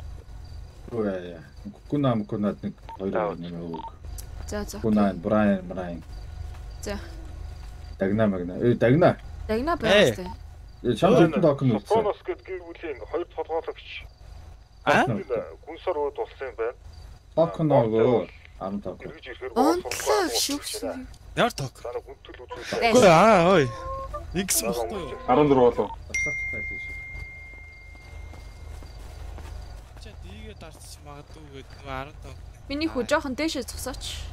Кунад нэг 2 нэг үг. За. Кунаа, Брайан. За. Дагна Дагна байна тест. Чам хэдэн токен үлдсэн? Сопронос гэдэг үлийн 2 толгойлогч. Гүнсар уу тулсан юм байна. Токен нөгөө 10 токен. Эргэж ирэхээр Онтлоо шүүс. Ямар ток? Гүнтэл үзүүлээ. Ой. X бохгүй юу? 14 болов. Ча дийгээ дарчих магадгүй гэдэг 15. Миний хүү жоохон дээшээ зогсооч.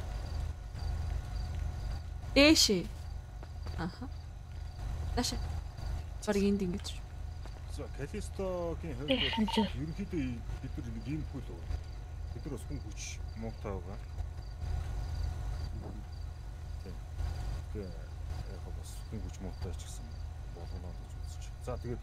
Дээшээ. Аха. Даша. Барыг энд ингэж. За Калистогийн хувьд ерөнхийдөө бид нар нэг юм хөл үү. Бид нар бас хүн хүч муутай байгаа. Тэгээ яг бас хүн хүч муутай ч гэсэн болгоно гэж үзэж. За тэгээд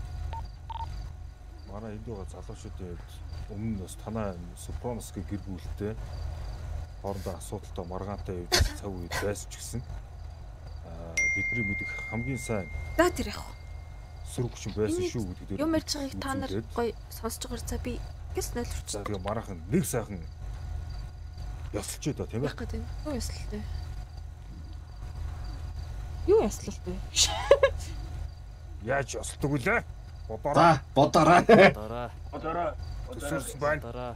манай энд байгаа залуучуудын өмнө нь бас танаа Сопронос гэх гэр бүлтэй хоорондоо асуудалтай маргаантай цаг үед байсан ч гэсэн бидний мэдих хамгийн сайн тэр яг сөрөг хүчин байсан шүү гэдэг дээр юм ярьж байгааг та нар гоё сонсож байгаа цаа би гэс нөлөрч. Тэгээ мараахан нэг сайхан ясалч ээ да тийм ээ. Яг гэдэг. Юу ясалтай? Юу ясалтай? Яаж ясалдаг вүлээ? Бодороо. Төсөрсөн байна.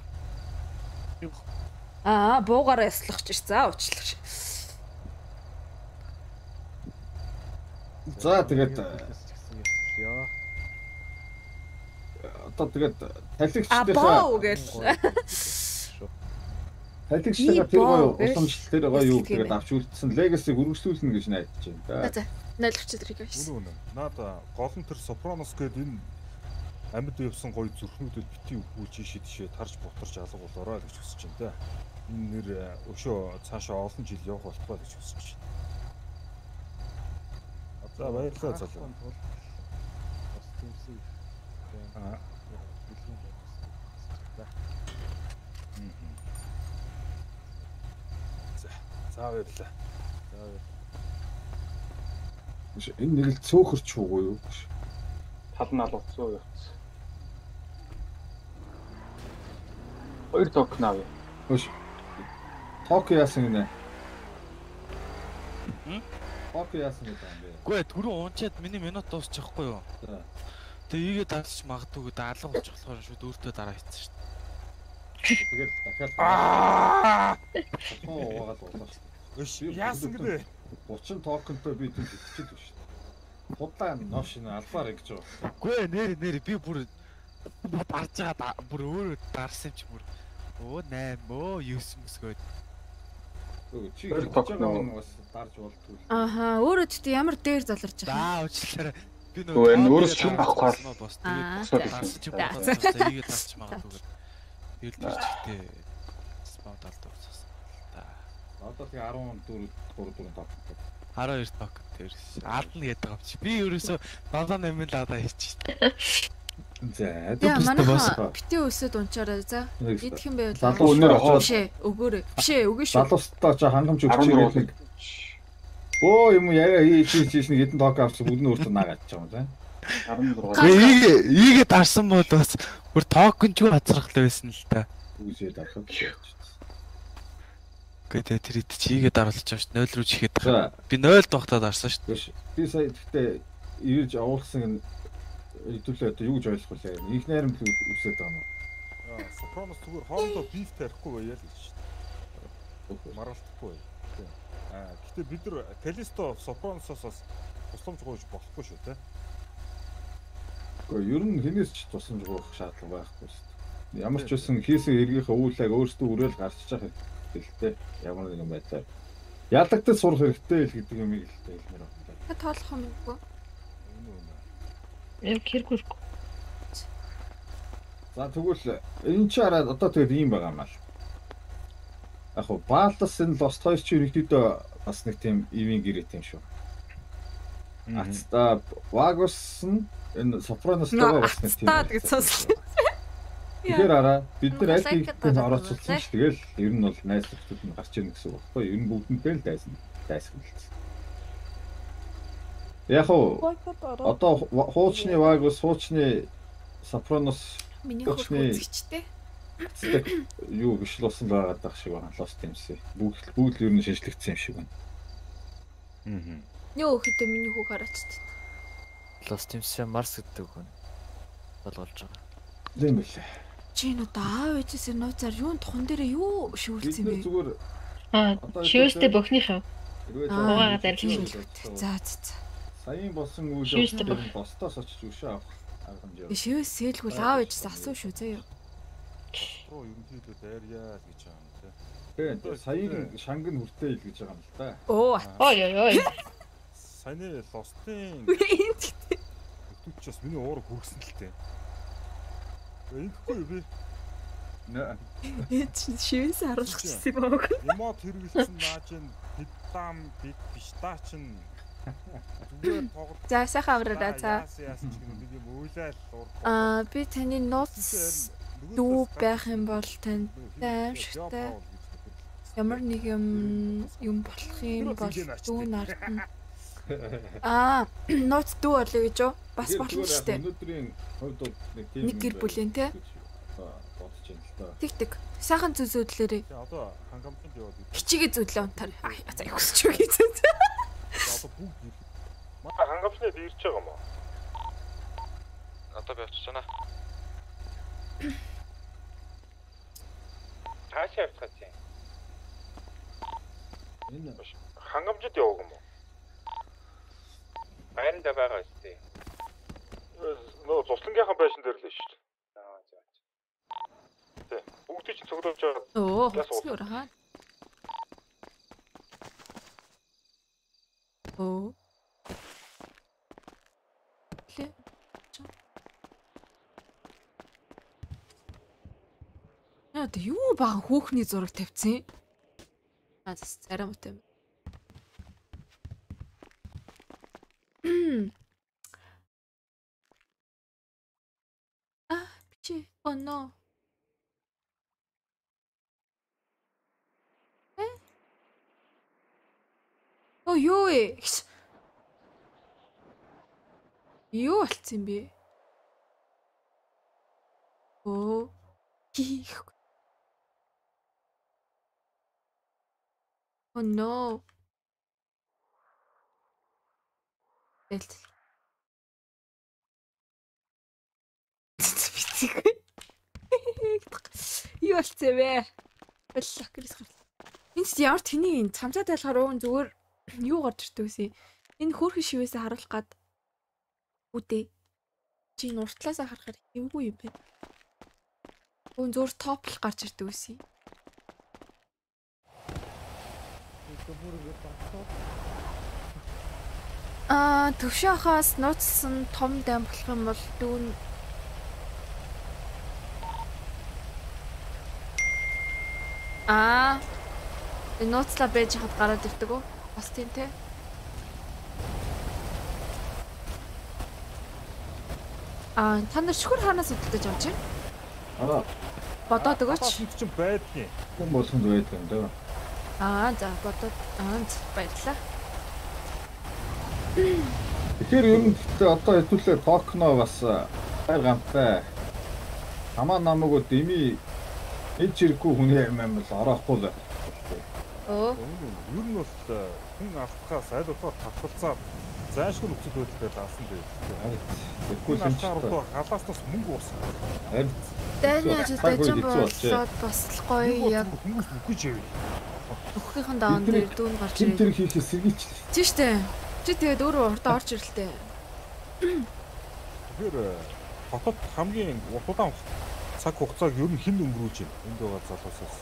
Буугаараа яслах ч за уучлаарай. За тэгээд одоо тэгээд талигчдаа талигчдаа тэр гоё уламжлал тэр гоё юу тэгээд авч үлдсэн легаси үргэлжлүүлнэ гэж найдаж байна. За найлгч тэрийг биш. Наад гол нь тэр Сопронос гэдэг энэ амьд явсан гоё зүрхнүүдэд бити өгүүлж ийшээ тарж бутарч алга болоорой гэж хүсэж байна да. Энэ нэр өшөө цаашаа олон жил явах болтугай гэж хүсэж байна. За баярлалаа залуу. За баярлалаа. Энэ нэг л цөөхөрч уугүй юу? Тал нь алгацсан явцсан. 2 токен авъя. Хөш. Токен яасан гинэ? Токен яасан гэдэг юм бэ? Үгүй ээ, түрүү уунчаад миний минут дуусчихгүй юу? Тэгээ ийгээ дарсч магадгүй гэдэг алга болчих болохоор шүүд өөртөө дараа хийсэн шүү дээ. Тэгээд дахиад уугаад болоо шүү дээ. Өш яасан гинэ? 30 токентой би тийм хитчихэд шүү дээ. Худлаа нош энэ албаар ингэж байгаа. Үгүй ээ, нэр би бүр дарж байгаа бүр өөрөө дарсан юм чи бүр. Оо 8 9 мөсгөөд. Чи ток нөө бас дарж болтгүй. Аха, өөрөө ч ямар дээр заларч байгаа. Уучлаарай. Би Энэ өөрөөс ч авахгүй. бос тэгээд дарч чи бодсон. Ийгээ дарч магадгүй. Ил дэрчтэй спам талд ууссан. Одоо тэгээ 14 3 ток. 12 ток дээрс. Алдна гэдэг юм чи. Би ерөөсөө 7-8 л одоо хийчих. За, яа манайха бити өсөд унчаарай за. Идэх юм байвал. Залуу өнөр очоод. Бишээ, өгөөрэй. Бишээ, өгөө шүү. Залуустаа ч хангамж өгч нэг. Бөө юм яа хийж нэг хэдэн ток авч бүгд нь өөртөө наагаад ч юм да. 16. Ийгээ дарсан бол бас бүр ток нь ч газрахтай байсан л та. Үгүй дарахад. Гэтэ тэр ид чи ийгээ даруулж байгаа шүү. 0 руу чихээд байгаа. Би 0 тогтоод дарсан шүү. Би сая гэхдээ ирж авуулсан хэдүүлээ одоо юу гэж ойлгох вэ? Их найрамд үсээд байгаа юм. Сопранос зүгээр хоорондоо биф тарихгүй байяа л гэж шүү дээ. Маргалтахгүй. Гэхдээ бид нар Калисто Сопраносоос бас тусламж гуйж болохгүй шүү те. Гэхдээ ер нь хинээс ч тусламж гуйх шаардлага байхгүй шүү дээ. Ямар ч байсан хийсэн эргийнхээ үүлэг өөрсдөө үрэл гарчиж байгаа хэрэгтэй. Ямар нэгэн байдлаар ялагдаж сурах хэрэгтэй л гэдэг юм хэлтэй хэлмээр байна. Та тоолох юм уу? Хэргүй. За тэгвэл энэ ч хараад одоо тэгээд ийм байгаа юм аа л. Яг хоо Баалтас энэ Lost Toys ч ерөнхийдөө бас нэг тийм ивийн гэрээ тийм шүү. Ацта Вагус энэ Сопраностойгоо бас нэг тийм. гэж сонслоо. Тэгэхээр араа бид нар аль хэдийн орооцолсон ч тэгэл ер нь бол найзлагдууд нь гарч ирнэ гэсэн үг байхгүй юу? Ер нь бүгдэнтэй л дайсагналцсан. Яг хоо одоо хуучны Вагус, хуучны Сопранос миний хөөцчтэй. Юу биш л усан байгаад байх шиг байна. Lost Teams. Бүгд л ер нь шинжлэгдсэн юм шиг байна. Нөө хөтө миний хүү хараач. Lost Teams Mars гэдэг үг болгож байгаа. Тийм билээ. Чи нөө даав ээжээс нууцаар юун тухан дээр юу шүүрсэн бэ? Зүгээр шүүстэй бөхнийхөө. Аа зарилж. За. Саяын болсон үйл бостоос очиж өшөө авах арга хэмжээ. Шивээс сэлгүүл аав ээжээс асуу шүү заяа. Оо ерөнхийдөө дайряа гэж байгаа юм те. Тэгээ саяын шанг нь хүртээ ил гэж байгаа юм л да. Ой. Саяны Lost-ийн өтөчөөс миний уур хүрсэн л те. Ингэхгүй юу би? Энд шивээс харуулчихсан юм аа. Эмот хэрэгэлсэн наажин пидам бит пистач нь зүгээр тоглож. За сайхан авраарай за. Яасан ч юм би өөлөөл уур. Би таны нууц дүү байх юм бол танд аимшигтай. Ямар нэг юм болох юм бол дүү нартна. Нууц дүү болё гэж юу? Бас болно шүү дээ. Өнөөдрийн хувьд нэг тийм нэг гэр бүлийн те. Бодож байна л да. Тэг. Сайхан зүзүүдлээрээ. Одоо хангамжинд яваад. Хичээгээ зүдлээ унтаар. За ихсч юу гэж. Одоо бүгд хангамжнууд ирж байгаа юм уу? Одоо би очиж байна. Хаашаа явах гэж байна? Энэ хангамжид явах юм уу? Байранд байгаа үстэй. Нөө цуслангийнхаа байшин дээр л шүү дээ. Тэ. Бүгд ч цуглуулж байгаа. Оо, зүгээр хаа. Оо. Лэ. Яа, юу бага хүүхний зураг тавьсан? Зас царай мот юм. Бичи. Oh no. Юу ээ? Юу болцсон юм бэ? Оо. Oh no. Юу болцсон бэ? Боллоо гэрээс гар. Энд ямар тэний цамцаа тайлахаар зүгээр юу гарч ирдэг вэ? Энэ хөөрхөн шивээсээ харуулах гад үдээ. Чи нуртлаасаа харахаар эвгүй юм байна. Зүгээр топлох гарч ирдэг вэ? Төвшөөхөөс нууцсан том дайм болох юм бол дүүн нууцлаа байж хад гараад ирдэг үү? Бас тийм те. Та нар шүхэр хаанаас өдөлтөж авч байна? Бодоод өгөөч. Чинь байдгийн. Хүн болгонд байдаг юм даа. За бодоод баярлалаа. Тэгэхээр ер нь одоо хэдүүлээ токно бас хайр гамтай. Хамаа намайг дими ээж хэрэггүй хүний юм бол орохгүй л. Ер нь бол хүн авахаас аль болох татгалзаад зайлшгүй нөхцөл байдлаар авсан дээ. Тэгэхгүй л энэ халааснаас мөнгө уусна. Харин дайны ажилтнаа болоод бас л гоё яг хүмүүс үгүй ч яв. өгөхийн даан дээр дүүн гарч ирээ. Тэр хийх сэргийч. Тийм штэ. Чи тэгээд өөрөө урдаа орж ирэлтэй. Тэгэхээр хотод хамгийн удаан цаг хугацааг ер нь хэн өнгөрүүлж байна? Энд байгаа залуусаас.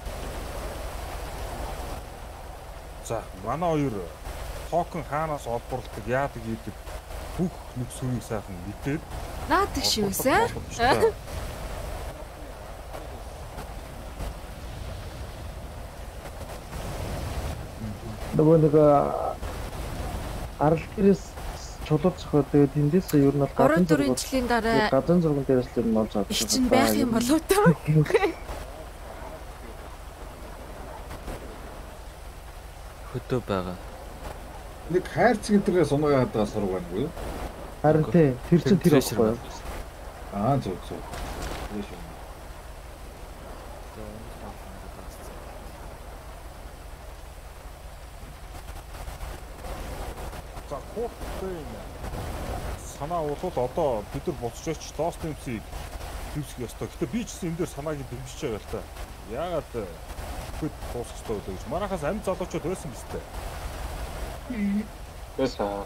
За, манай хоёр токен хаанаас олборлдог, яадаг гэдэг бүх нөхцөлийг сайхан мэдээд наадаг шивсэн. Нөгөө нэг арал дээрээс чулууч зохиод тэгээд тэндээс ер нь бол газар 4 жилийн дараа газар зурган дээрээс л юм олж авдаг. Чинь байх юм болоо таа. Хөдөө байгаа. Нэг хайрц гэдгээ сунгаад байгаа сураг байна уу? Харин тий, тэр чинь тэр байхгүй юу? Зөв. За, хурдтай санаа болоод одоо бид нар буцаж очиж Lost MC-ийг хэвсэх ёстой. Гэтэ би ч энэ дээр санааг дэмжиж байгаа л та. Яагаад хэд дуусах ёстой вэ гэж. Манайхаас амь залуучууд байсан биз дээ. Байсан.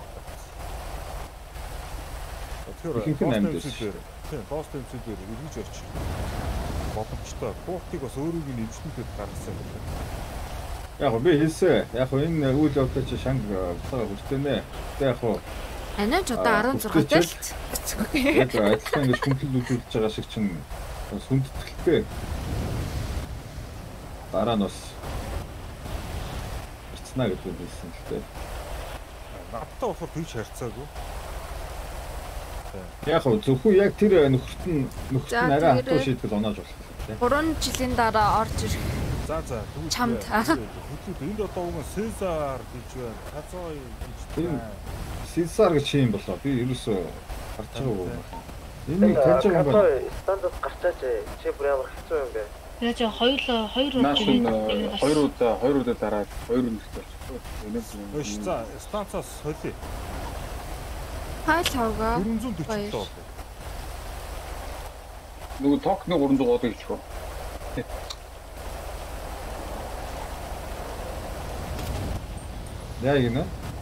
Тэгэхээр Lost MC дээр эргэж очиж боломжтой. Хурдыг бас өөрийг нь эвжлүүлээд гаргасан юм байна. Яг би хэлсэн. Яг энэ үйл явдал чи шанг цагаа хүртэнэ. Яг анаач одоо 16-тай л. Яг адилхан ингэж хүндлэл үзүүлж байгаа шиг чинь сүндэтгэлтэй. Дараа нь бас ирцнаа гэдэг нь хэлсэн л дээ. Надтай болохоор тийч харьцаагүй. Яг зөвхөн яг тэр нөхөрт арай хатуу шийдэл оноож болох. 3 жилийн дараа орж ирэх. За чамд энд одоо уг нь Сезар гэж байна. Хазой гэж байна. Сезар гэж юм болоо. Би ерөөсөө гарч байгаагүй. Энэ таньж байгаа юм байна. Стандарт гарчаач чи бүр ямар хэцүү юм бэ? Яаж хоёр удаа дараад 2 өнөртэй болчихсон. Өш за станцаас солиё. Хайл хавга 440 доо. Нөгөө токны 300 годыг хэлчихв. Яг гинэ.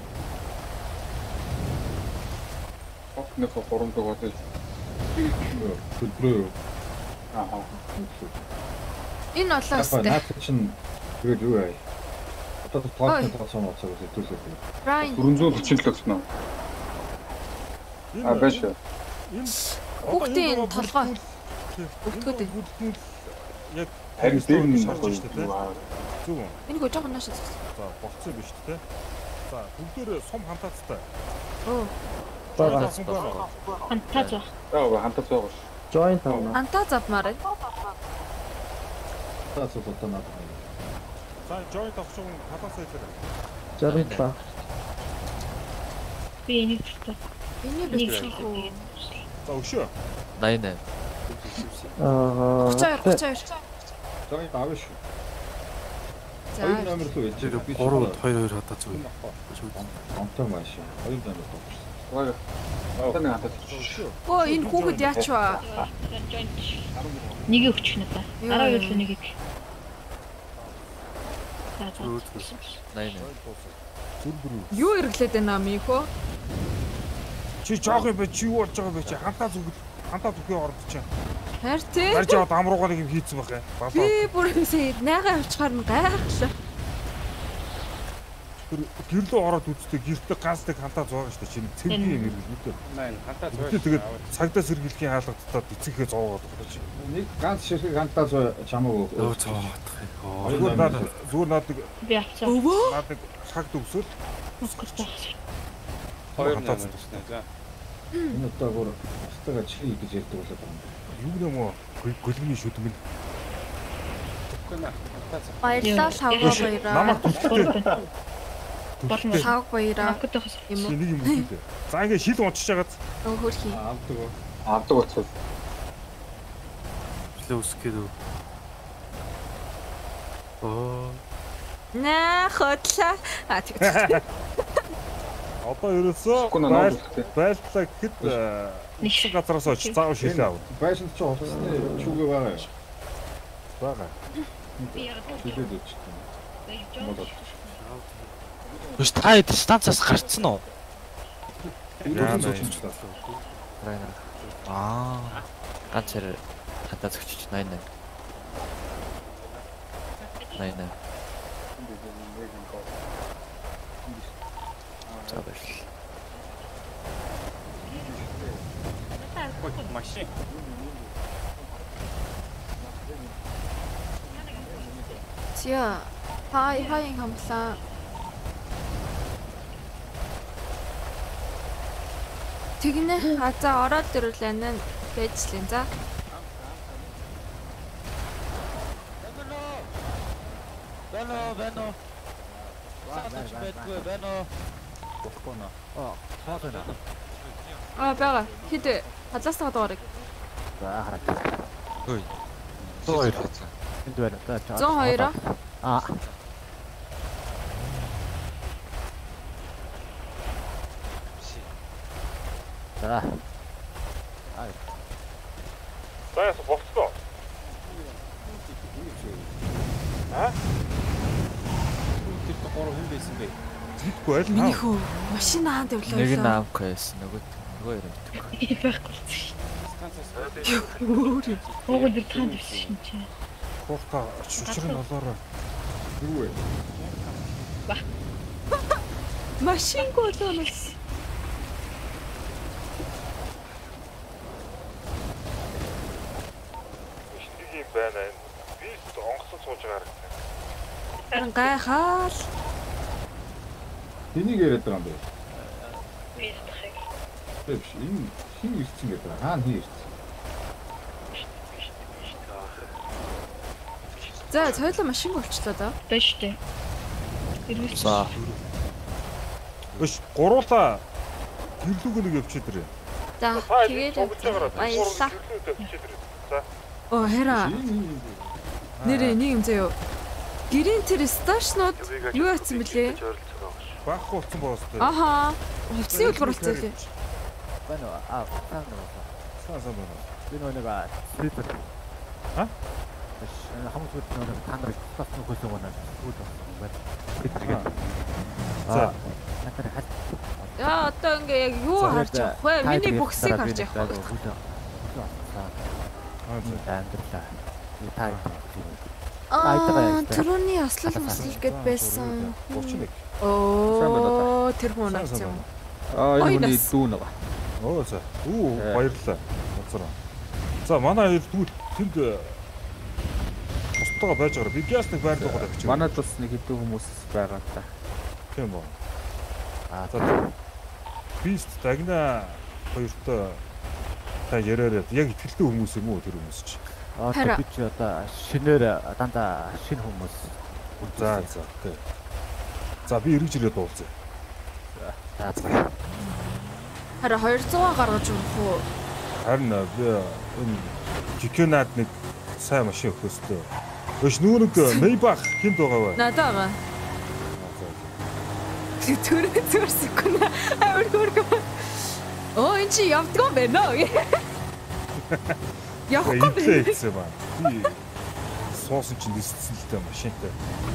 Токны 300 годыг. Хөдрөө. Энэ болоос тэ. Наад чинь тэгээд юу вэ? Одоо токны тооцоо моцоо хэвлүүлээ. 440 л өгсөн үү? Баш. Хүүхдийн толгой. Өгдөггүй. Яг харин дээр нь шарж штэ тэ. Зүг. Энэ гоо жоохон нааш. За болцсон биш тэ. За бүгдээр сум хантаацтай. Хантаац ба. Хантаац байгаа. Join тавна. Антаа завмаар. Таац одоо надад. За join тавшгүй хатаасаа хэлээ. Жаргал. Би энийг зүгтээ. Энийг биччихгүй. За өшөө. 88. 32. Join аваш. За. Хоёр номер руу ичээ. 3-2 хатаа зүг. Онтой маш. Хоёр номер тооч. Таны хатаа. Энэ хүүхэд яач вэ? Нэг өгчих надаа. 12 л нэгийг. За. 88. Юу эргэлээд байна мийнхөө? Чи жоох юм бэ? Чи юу болж байгаа бэ? Чи хантаа зүгийн орд чинь. Хайр тий. Гарч яваад амруугаар юм хийцэн байх юм. Би бүр юмсээ найгаа авчихаар нь гайхлаа. Тэр гэрлөө ороод үзтээ гэртээ ганцтай хантаа зуугаа штэ чинь цэвгийн юм иргэл. Найн хантаа зуугаа. Тэгээд цагдаа сэргийлхийн хаалгадтаад эцэгхээ зовоогоод байгаа чинь. Нэг ганц ширхэг хантаа чамаагүй. Өө цаавах. Зүгээр наад Би авцаа. наад цаг төгсөөл Хоёр наа шүү дээ. Энэ одоо бүр хастага чи гэж ярьдаг болоод байгаа юм. юу юм уу? Гөлгөний шүдмэн. Баярлалаа савга баяраа. Намайг төлтөө. Савга баяраа. Юм уу? Нэг юм үү? За ингээ шил унчиж хагаад Өө хөрхи. Авдаг уу? Авдаг утсаа. Лөө үсгээд үү. Оо. Наа хотлаа. А тэгтээ. одоо ерөөсөө байлтлаа гэхэд нэг газараас очиж заав шилээ ав. Байшин ч олсны чүгэ байгаа юм. Бага. Шилээд өчтөн. Биш та дистанцаас гарцсан уу? Аа. Ганц хэрэг хатаа зөгчөж 88. 88. За баярлалаа. Машин. Зя. Хаян хамлаа. Тэгнэ. А за ороод ирлээ нэ байжлаа. За. Бано. Саач байтгүй бано. Болохгүй. Хаагаад. Бага. Хэд хадлаас таадаг. За хараа. Ой. 102 хацаа. Энд байна. 102 аа. За. Баяс болцоо. Тэр гоор хүн байсан бэ? Зэтгэхгүй аль Миний хөө машин хаанд явлаа. Нэг нь аавх байсан. Нөгөө юм байхгүй болсон. Оо тэр танд ирсэн чи. Хуурта очирч нь болоорой. Юу вэ? Машин голоос. Ийм байна. Би онгоцон сууж байгаа Харин гайхаал. Энийг яриад байгаа юм бэ? Би тахыг. Биш энэ хин ирсэн гэдэг. Хаана хин ирсэн? За цойлоо машин болчлоо доо. Дөө штэ. За. Биш гуруула гэрлүүг нэг явчихад ирээ. За тэгээд баярлаа. За. Оо хэра. Нэрээ нэг юм заяа. Гэрийн тэр сташнууд юу яатсан бэлээ? Баах болсон боостой. Аха. Хувцсны үлгэр болцоо лээ. Байна уу? Сайн байна. Би нэг супер. А? Хамт нэг танарыг тасны хөлөө гоноо. Үл байна. За. Натар хат. Яа одоо ингээ яг юу харж авах вэ? Миний боксыг харж авах вэ? Түрүүний ослол гэд байсан. 31. Оо тэр хүн авч юм. Энэ хүний дүү нэг. Оо за. Баярлалаа. Бацраа. За манай хоёр дүү тэнд бустайгаа байж байгаа. Би газ нэг байр дуугаад авчих. Манайд бас нэг хэдэн хүмүүс байгаа та. Тийм үү. За. Бист дагна хоёртой та яраараа яг ихтэй хүмүүс юм уу тэр хүмүүс чи. Одоо би ч одоо шинээр дандаа шинэ хүмүүс. За. За би эргэж ирээд уулзъя. За. Хараа 200 гаргаж өгөх үү? Харин би энэ жикенад нэг сайн машин өгөхөстэй. Өш нүг Maybach хинт байгаа вэ? Надаа байгаа. Түрээ зүрсэхгүй наа. Авиргөө. Оо энэ чи явдгаа байна уу? Явахгүй байна. Би суусан чинь ниссэн л дээ машинтай.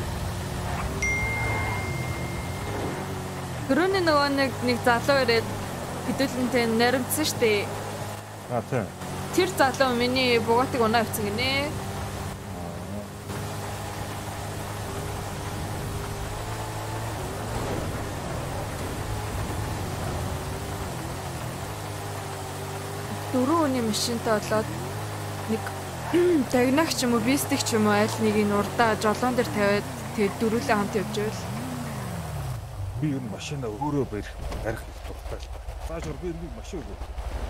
Түрүүний нөгөө нэг залуу ирээд хэдүүлэнтэй наримдсан штэ. Тийм. Тэр залуу миний бугатыг унаа авсан гинэ. 4 өний машинтай болоод нэг тагнах ч юм уу, бистик ч юм уу аль нэг нь урдаа жолоон дээр тавиад тэгээд дөрүлээ хамт явж байвал. Би ер нь машина өөрөө барих их дуртай. Заашгүй би нэг машин өгөө.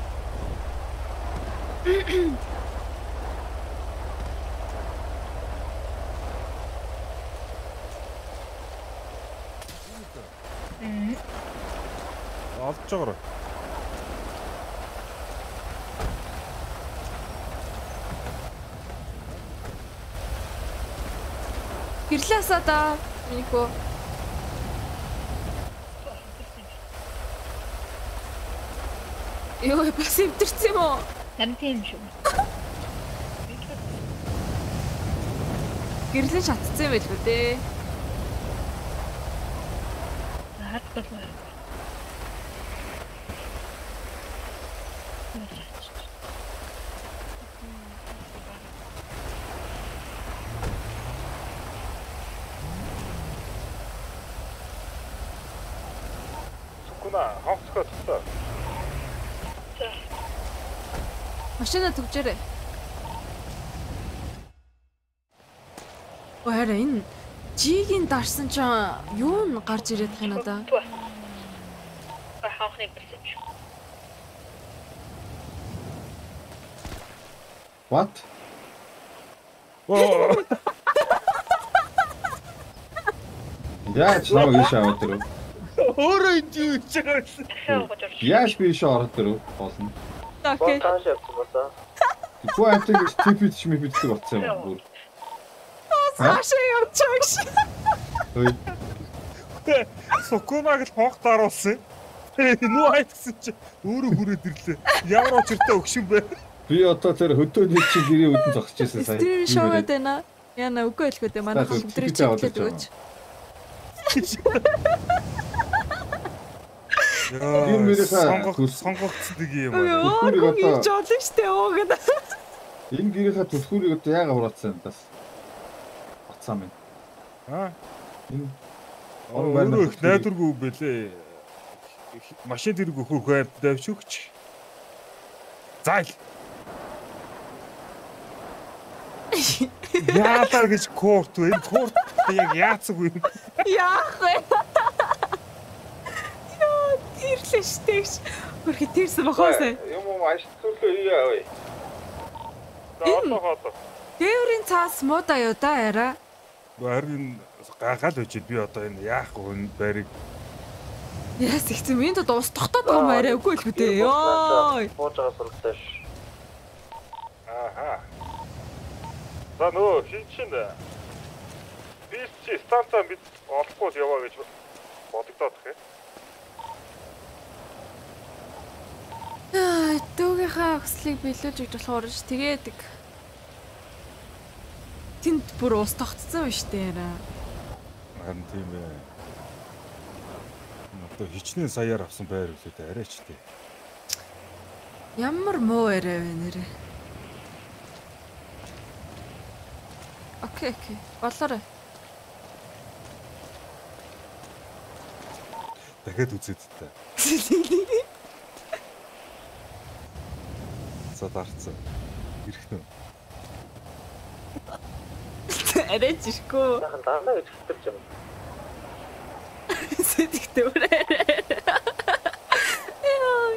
Олж байгаа. Гэрлээсаа да. Минийхөө. Йоо, бас өвдөрсөн юм уу? Харин тийм шүү. Гэрлэн шатцсан юм байлгүй дээ. Хатгалаа. Сукуна хавцгаа тусаа. Машина түгжээрэй. Өөre энэ Жигийн дарсан ч юу н гарч ирээд тань надаа. Хаахны бэлсэн шүү. What? Оо. Яаж нөө ийш аваад ирв? Өөрөө энэ юу хийж байгаа вэ? Яаж би ийш ороод ирв болно? Окей. Гүү амтыг стипид чимэбиддэг болсон юм. Цаашаа явчих ш. Ой. Сукунаг л хоох даруулсан. Нүү айтгсан чи өөрөө хүрээд ирлээ. Ямар очиртай өгшин бэ? Би одоо тэр хөдөөний чи гэрээ үдэн зогсож байсан сая. Тэр шоуд байна. Яна үгүй хэлэхгүй дээ. Манай хөдрөж чиглээд өгөөч. Сонгогдсон нэг юм аа. Өө, гэж жолно штэ уугаад. Энэ гэрийнхаа түлхүүрийг одоо яагаад хураацсан юм тас? Бацсан юм. Аа. Энэ өөрөө их найдваргүй бэлээ. Машин дэрэг өгөхөөр давж өгч. Зайл. Яатар гэж корт вэ? Энэ корт яг яацг вэ? Яах вэ? Яа, тэрлээ штэ. Хөрхи тэрсэн бахаасаа. Юм уу маш зүрлээ яавэ. Дээврийн цаас муудаа юу да яра. Харин гахаал байж би одоо энэ яах вэ байрыг. Яс ихсэн минь дуус тогтоод байгаа юм арай үгүй л үү дээ. Йоо. Бууж байгаа сурагтай ш. Аха. За нөө хин чин. Би чи станцаа бид олохгүй яваа гэж бодогдоод тах юм. Дүүгийнхаа хүслийг биелүүлж өгч болохоор ш тэгээд тэнд бүр ус тогтцсон байна штэ яра. Харин тийм ээ. Одоо хичнээн саяар авсан байр үлээ арайч тий. Ямар муу арай вэ нэрэ. Окей. Болоорой. Дахиад үзээд та. Задарцсан. Ирэх нөө. Арайч ирэхгүй. Дахин даа гэж хэлж юм. Сэтгэвтэй үрээ. Яа.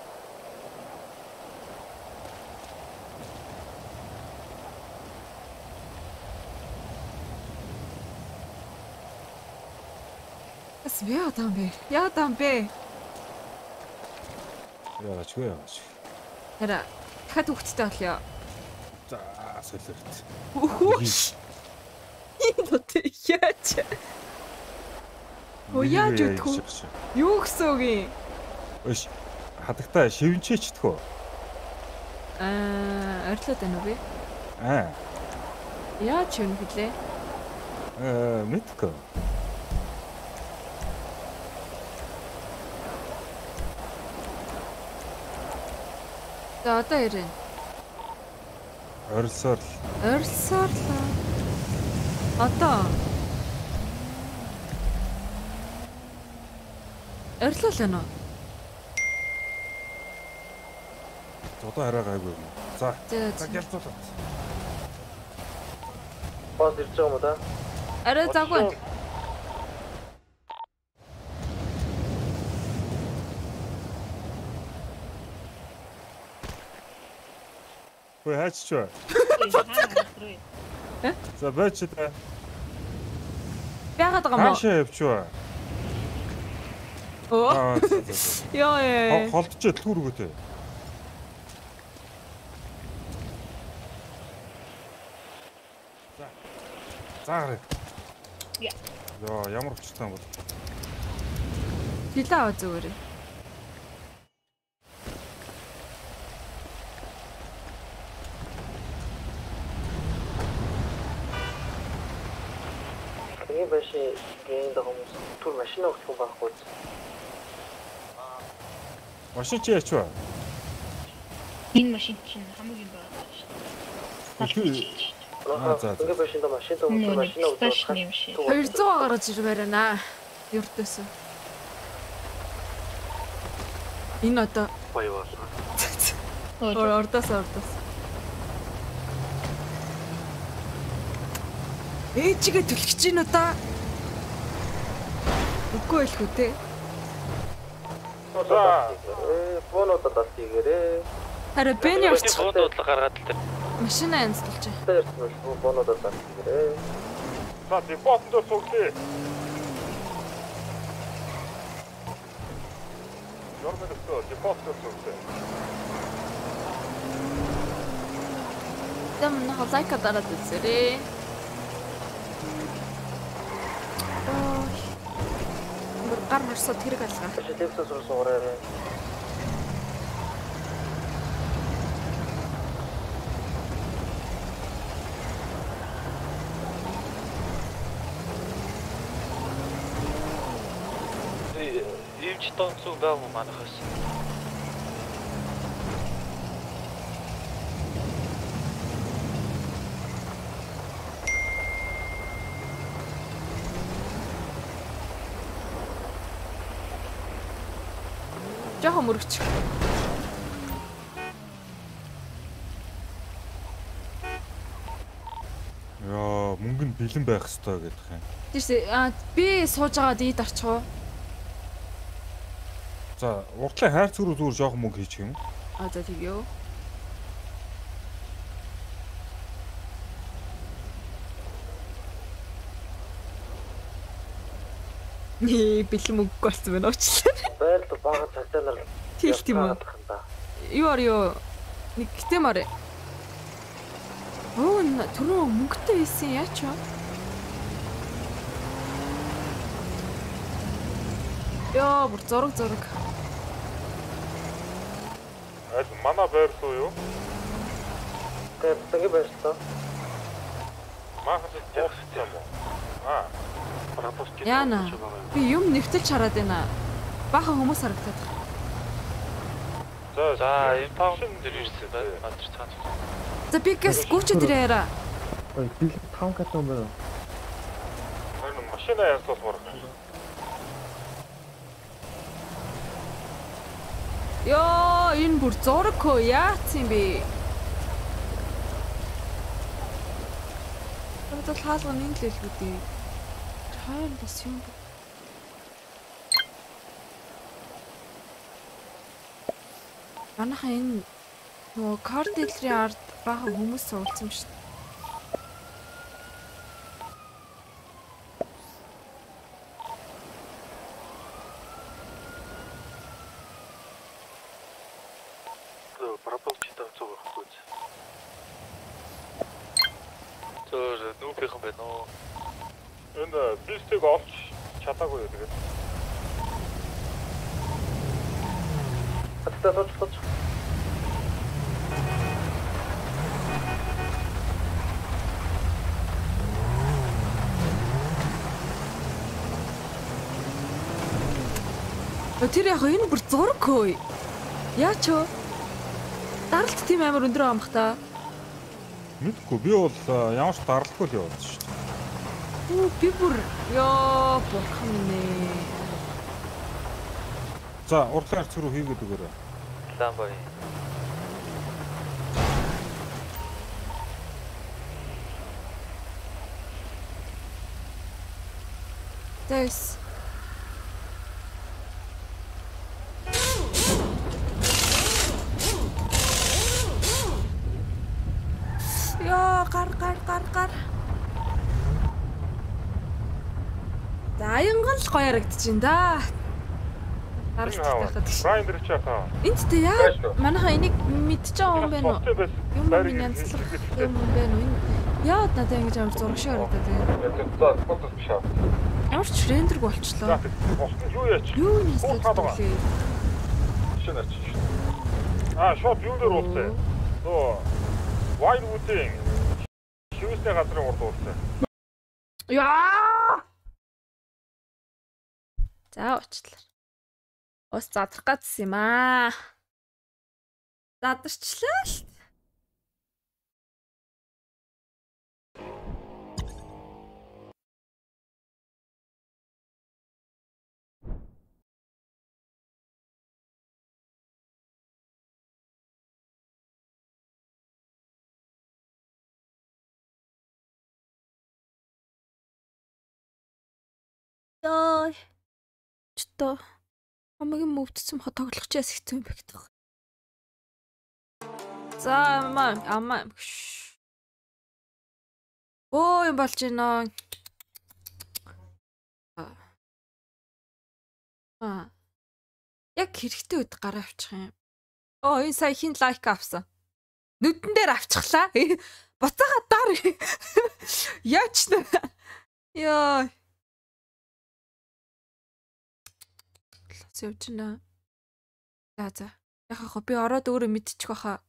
Яадан бэ? Яачгүй. Яра, дахиад хөвгттэй болёо. За, солиорт. Үхүүш. Энэ яач. Яаж үтгүү? Юу гэсэн үг юм? Өш хадагтай шивнчээч тхөө. Арилаад байна уу би? Яаж юм хэлээ? Мэдгүй. За одоо ирэн. Орилсоор л. Одоо. Орилол байна уу? Одоо хараа гайгүй юм. За. За. Гялцуулаад. Бос ирж байгаа юм да. Арай загвар. Хөөе хайч ч бай. За байж та. Яагаад байгаа юм бэ? Хаашаа явч бай. Оо. Яа. Холдож дэлгүүр өгөөтэй. Заагаар. Яа, ямар өчтэй юм бол. Хилээ аваа зүгээр. Энэ баши гэн дагам түр машин өгөх байхгүй. Машин чи яач вэ? Энэ машин чинь хамгийн бага шүү дээ. За. Ингээ башин да машин өгөх. 200 гаргаж ирмээр байна. Юртээс. Энэ одоо Баяр. ордоос. Ээжигээ түлхэж гин удаа. Үгүй байлгүй те. Бонодо тасгийгээрээ. Хараа Бэни орчих. Буудууд гаргаад л тэр. Машина янзлуулж. Бонодо тасгийгээрээ. За депотонд сууглаа. Нормально депотонд сууглаа. Тэм нөх лайка дараад үзээрэй. Гар марсууд хэрэг алгаа. Левсо сурсуураа. Ивч тооцоо баа манахас. Жохон мөрөгч. Яа, мөнгө нь бэлэн байх хэрэгтэй гэдэг юм. Тийш би сууж байгаа дийд орчихоо. За, уртлаа хайр цэгрүү зүгээр жоохон мөнгө хийчих юм. За тэгё. Бэлэн мөнгө болсон байна уучлаа. Байрал бага цагтаа нар Тийх тийм үү? Юу нэг гитэмар. Оо түрүү мөнгөтэй байсан яач вэ? Яа, бүр зураг. Аль манай байр суу юу? Тэгэ байрсаа. Махад явсан юм уу? Яна. Би юм нэвтэлж хараад байна. Бахан хүмүүс харагдаад. За, импаунд дээр ирсэн байна. Адр цаана. За би гэс гүчэд ирээрээ. Ой, би 5 катон байна. Энэ машина ясуулмаар байна. Ёо, энэ бүр зураг хөө яац юм бэ? Одоо хаалга нэг л хэлгүүдээ. Хайр бас юм. Манайхан энэ нөгөө карт дэлрийн ард бага хүмүүс суулцсан шүү дээ. Нүүбийнхэн байна уу? Энэ бистийг олж чадаагүй юу тэгээд. Атта точ. Тэр яг энэ бүр зураг хөөе. Яач вэ? Даралт тийм амар өндөр байгаа юм бах та. Мэдгүй би бол ямар ч даралгүй л яваад шүү дээ. Би бүр ёо бурхан минь. За, урдлаар цэрүү хийгээд өгөөрэй. Лам бай. Дэс. Яа, гар. За аянган л гоё харагдчихээн да. Грайндер чака. Энд тэ яа манайха энийг мэдчихэж байгаа юм байна уу? Юм минь янзлах юм байна уу? Яад надад ингэж амар зураг шиг харагдаад байна. Ямар ч рендерг болчлоо. Юу яач? Юу нээсээ? Шот юу дээр уулзсан? Нөө Wildwood-ийн хьюстэй газрын урд уулзсан. Яа! За уучлаа. Ус задрах гэсэн юм аа. Задарчлаа л. Яа. Чтоо. Хамгийн мөвдсөн хот тоглох чээс хэцүү юм бэ гэдэг. За амаа. Оо юм болж байна. Яг хэрэгтэй үед гараа авчих юм. Оо энэ сая хин лайк авсан. Нүдэн дээр авчихлаа. Буцаага дор. Яач нэ. Яа. Явж байна. За. Яхаа би ороод өөрөө мэдчих байхаа.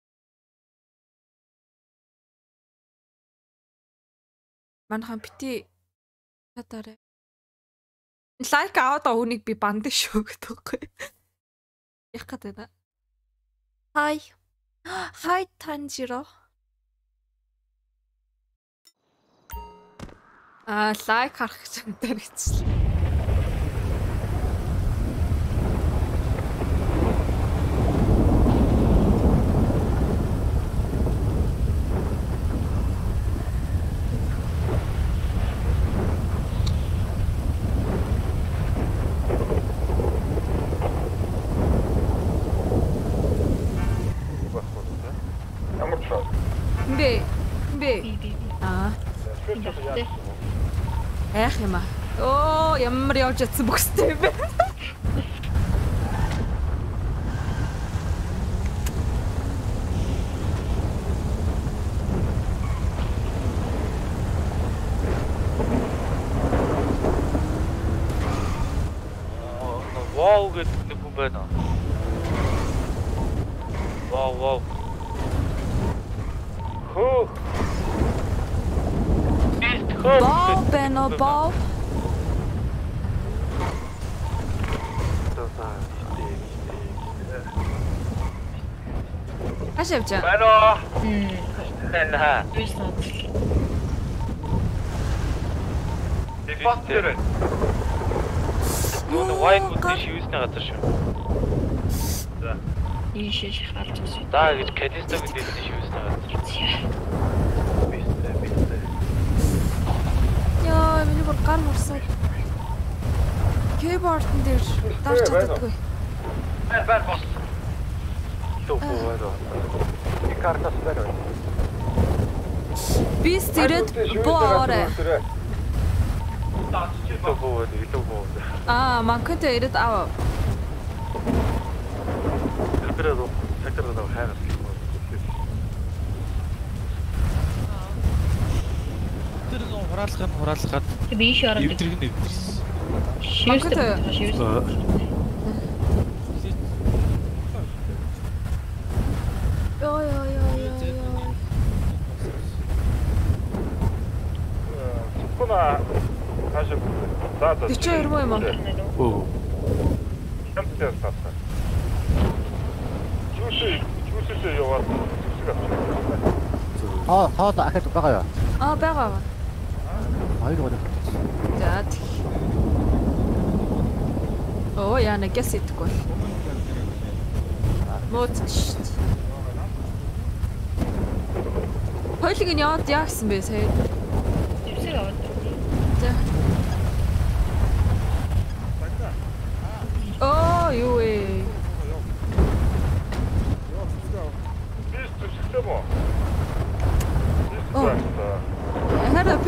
Манайхан бити татаарай. Лайк аваад байгаа хүнийг би бандаг шүү гэдэг байхгүй. Ярих гэдэг байна. Хай Танжиро. Лайк харах гэж энэ хэрэгцлээ. Эх юм аа. Оо, ямар явж ятсан бүхстэй юм бэ? Вау гэдэг нэг хүн байна. Вау. Хөө. Бау бэнэ бау. Ашивчаа. Байна. Байна. Дефактер. Нөө Wildwood шивэсний газар шүү. За. Ийшээ харж байна. Даа гэж Callisto гэдэг шивэсний газар. Яа, миний бүр гар мурсаа. Keyboard-ын дээр дарж чаддаггүй. Бэр бос. Төвөө. Икартас бэр. Би стэрэд боорэ. Манкэтэй ирэд аваа. Секретарь хайрас. Тэр нэг хураалгаад. Би ийш ороод. Эвдрэг. Шивэс. Цукуна хашаа. За. 42 юм аа. Оо. Хэмтээ тасаа. Юусээ яваад зүсэг авчих. Хаа ахад байгаа юу? Байгаа. Хоёр гоо. За. Оо яа нэгээс идэхгүй. Мууч. Хойлог нь яа гэсэн бэ сая? Зүсэг аваад. За.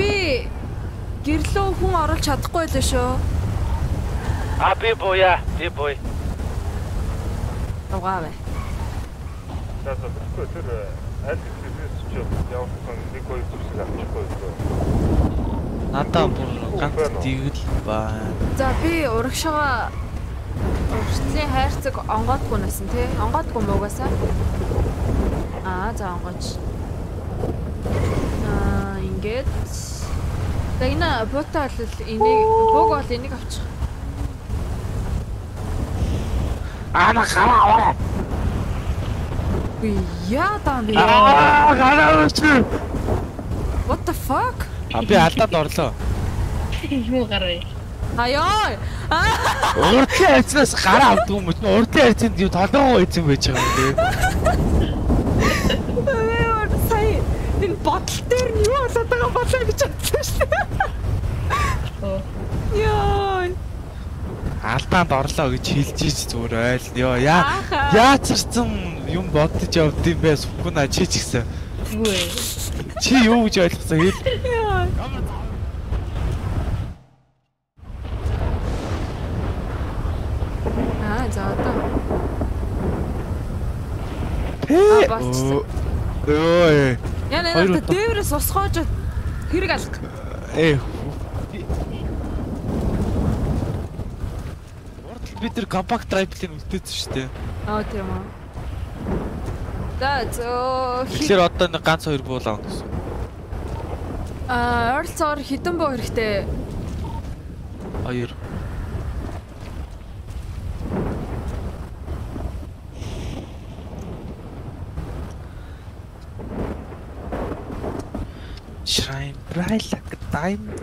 би гэрлөө хүн оруулж чадахгүй байлаа шүү. Би боя. Угаавэ. За тэр аль хэвээс ч явуулсан нэг хоёр зүйлсийг авчихгүй. Надаа бүр ганц дигэл байна. За би урагшаага урагшлын хайрцаг онгоодгүй насан тий. Онгоодгүй муугасаа. За онгооч. Ингээд. Тэгнэ буутай бол энийг бууг бол энийг авчих. На гараа. Яа би. Гараа. What the fuck? Би алдаад орлоо. Юу гараа. Аяа. Урдлын хайцнаас гараа авдаг юм уу? Урдлын хайцанд юу толгоо ийцэн байж байгаа юм бэ? Энэ ботл дээр нь юу болоод байгаа болоо гэж бодсон шүү дээ. Яа. Алдаанд орлоо гэж хэлж ийж зүгээр ойл. Яацсан юм бодож явд юм бэ? Сүхүнаа чи ч гэсэн. Юу вэ? Чи юу гэж ойлгосон хэл? За одоо. Болчихсон. Ой. Яна дээврээс усгоож хэрэг алга. Бид тэр компакт трайплыг үлдээсэн шүү дээ. Тийм үү. Тэгэхээр одоо нэг ганц хоёр буулаа гэсэн. Ойролцоогоор хэдэн буу хэрэгтэй? 2. Shine bright like a diamond.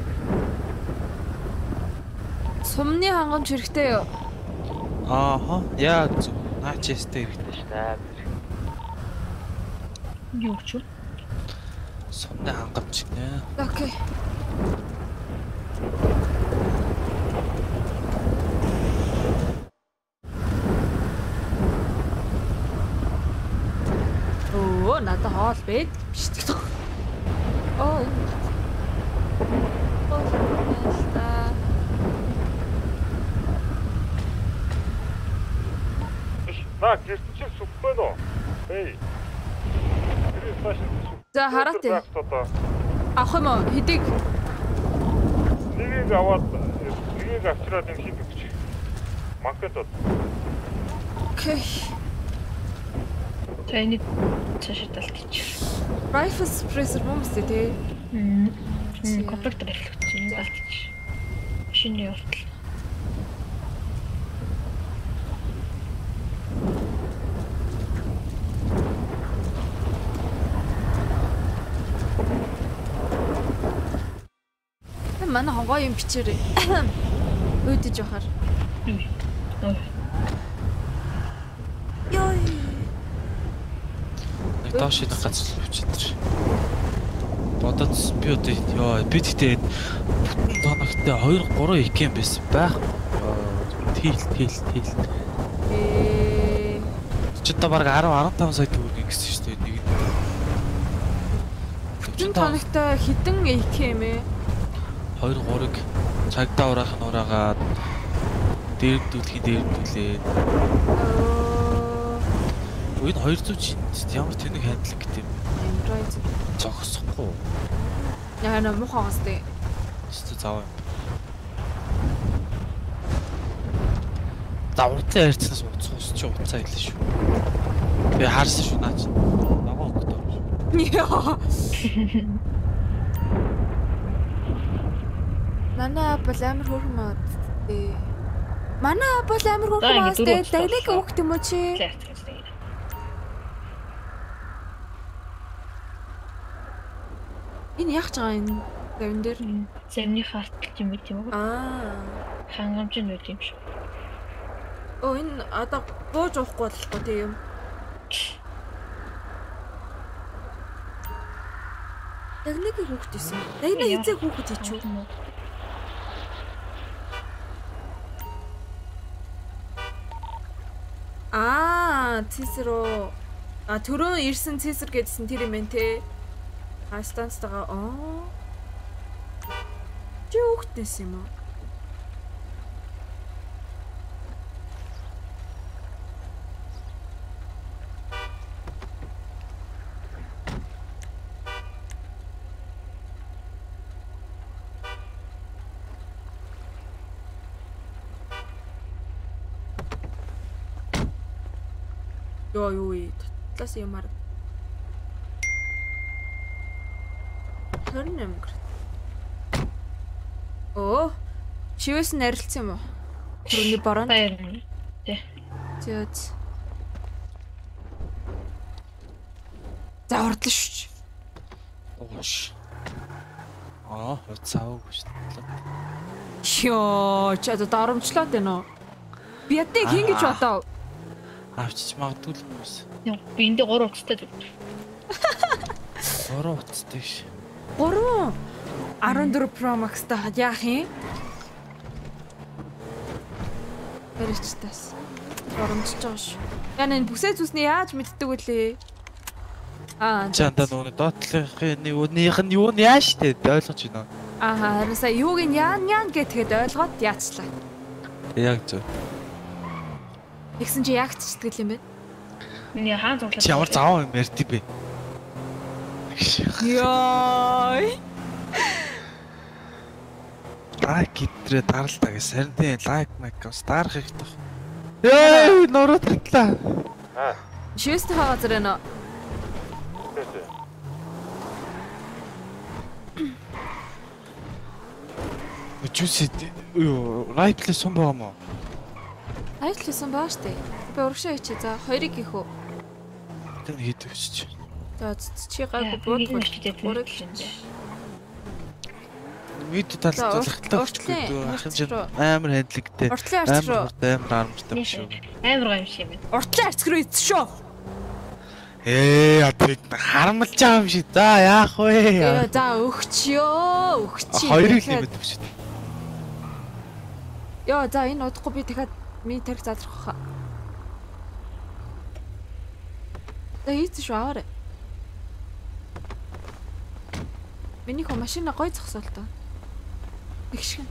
Сумны хангамж хэрэгтэй юу? Яа наачэстэй хэрэгтэй шээ. Юу ч юу? Сумны хангамж нэ. Окей. Надад хоол бэд биш гэдэг. Гэрчил сүхгүй нөө. За хараад. Авах юм уу? Хэдийг нэгийг аваад нэгийг авчираад юм шиг гэж. Маркетод. Окей. Тэний цаашаа талчих. Rifle suppressor юм уу тий? Комплект байлгч талчих. Шинэ явтал. Манай хонгоо юм бичээрэй. Өөдөж явахаар. Ёй. Доош идэх газар л бичиж. Бодоц би одоо би тэгтээ бүтэн тоногтой 2-3 икэм байсан байх. Тэгэл. Чи та бараг 10-15 сая төгрөг ингэсэн шүү дээ нэг. Бүтэн тоногтой хэдэн икэм ээ? 2-3-ыг цагдаа ураах нь ураагаад дээрдүүлээ. Үед 200 чинь ямар тэнэг хандлаг гэдэг юм. Android зогсохгүй. Яна мохоос дээ. Чи зав юм. Урдлын хайрцнаас уцхуус чи уцаа хэлээ шүү. Би харсан шүү наач. Ногоо өгдөө шүү. Манай бол амар хөөрхөн мод дээ. Манай бол амар хөөрхөн мод дээ. Даглаг өгт юм уу чи? Энэ яг ч байгаа энэ завин дээр завны хартал юм уу? Хангамж нь үү юм шүү. Энэ одоо бууж уухгүй болохгүй тийм юм. Даглаг өгт исэн. Дагна хизээ хөөхөд хийчих үү? Цэсрөө. Төрөө ирсэн цэсэр гэдсэн тэр юм ээ те. Станцтайгаа Чи хүүхдээс юм уу? Юу татлаас юмар 28 гэрт. Оо чивээс нарилцсан юм уу? Түрүүний бороо. Тий. Зөөц. За ордлоо шүү. Оош. Цаавгүй шүү дээ. Ёо, ч одоо дарамжлаад байна уу? Би ятыг хин гэж бодоо. Авчиж магадгүй л юмс. Би эндээ 3 уцтай зүг. 3 уцтай ш. 3 14 Pro Max тахад яах юм? Тэрчтас. Оромжж байгаа шүү. Яна энэ бүсээ зүсний яаж мэддэг вүлээ? Чанда нөгөө доотлохын юуных нь юу нь яаж штэ ойлгож байна. Харин сая юуг нь яан гэдгээд ойлгоод яачлаа. Яг зөв. Тэгсэн чи яг цэцтгэл юм бэ? Миний хаан зуглаад. Чи ямар заваа юм ярьд бэ? Яй. Лайк гэтрээ даралтаа гэж сарнтын лайк макс дарах хэрэгтэй. Эй, нуруу татлаа. Шүүстэй газар энэ. Үчүсэд юу, райтлээ сум байгаа мó. Айтлсан баа штэ. Би урагшаа хийчээ. За хоёрыг хийх үү? Тэн хийдэг чи. За чи гайгүй буудах ураг шинж. Бид талцлахтай өгчлөө амар хэндлэгтэй. Амар харамжтай шүү. Амар гомш юм. Уртлын арц руу ийц шүү. Атыг харамлж байгаа юм шиг. За яах вэ? За өгчөө. Өгчий. Хоёрыг хиймэд биш. Яа за энэ удахгүй би дахиад ми тарих задрах хаа. За ийц шүү аваарэ. Миний хөө машина гой зогсоолтой. Их шиг.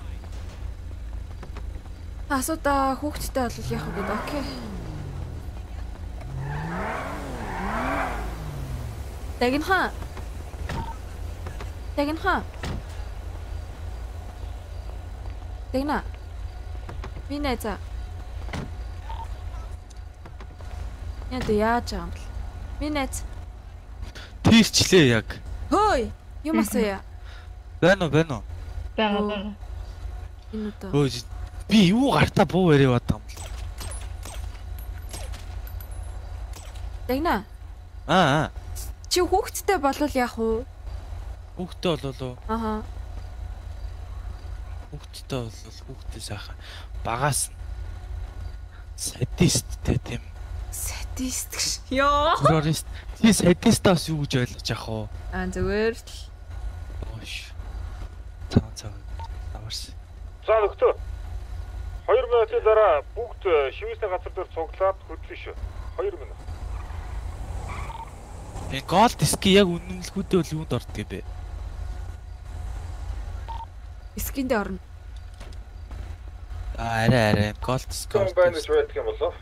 Асуута хүүхдтэй бол яах вэ гэдэг. Окей. Дагнха. Дагна. Минь за. Яд яаж юм бэл. Минь. Тийрчлээ яг. Хөөе. Юм асууя. Байна уу? Бага. Энэ үү. Өө би юу гартаа буу яриа бат юм. Дагна. Чи хүүхдтэй болвол яах вэ? Хүүхдтэй болов уу? Аха. Хүүхдтэй болвол хүүхдтэй сайхан багаас садисттэй тийм. Садист гэж. Йоо. Террорист. Тий садистаас юу гэж ойлгож яах вэ? Зүгээр л. Оош. Цаа. Аварс. За нөхтөө. 2 минутын дараа бүгд шивээсний газар дээр цуглаад хөдлөн шүү. 2 минут. Энэ гол диски яг үнэмлэхүүдээ бол юунд ордог бэ? Дискиндээ орно. Арай гол диск. Ком байна гэж байдаг юм болов?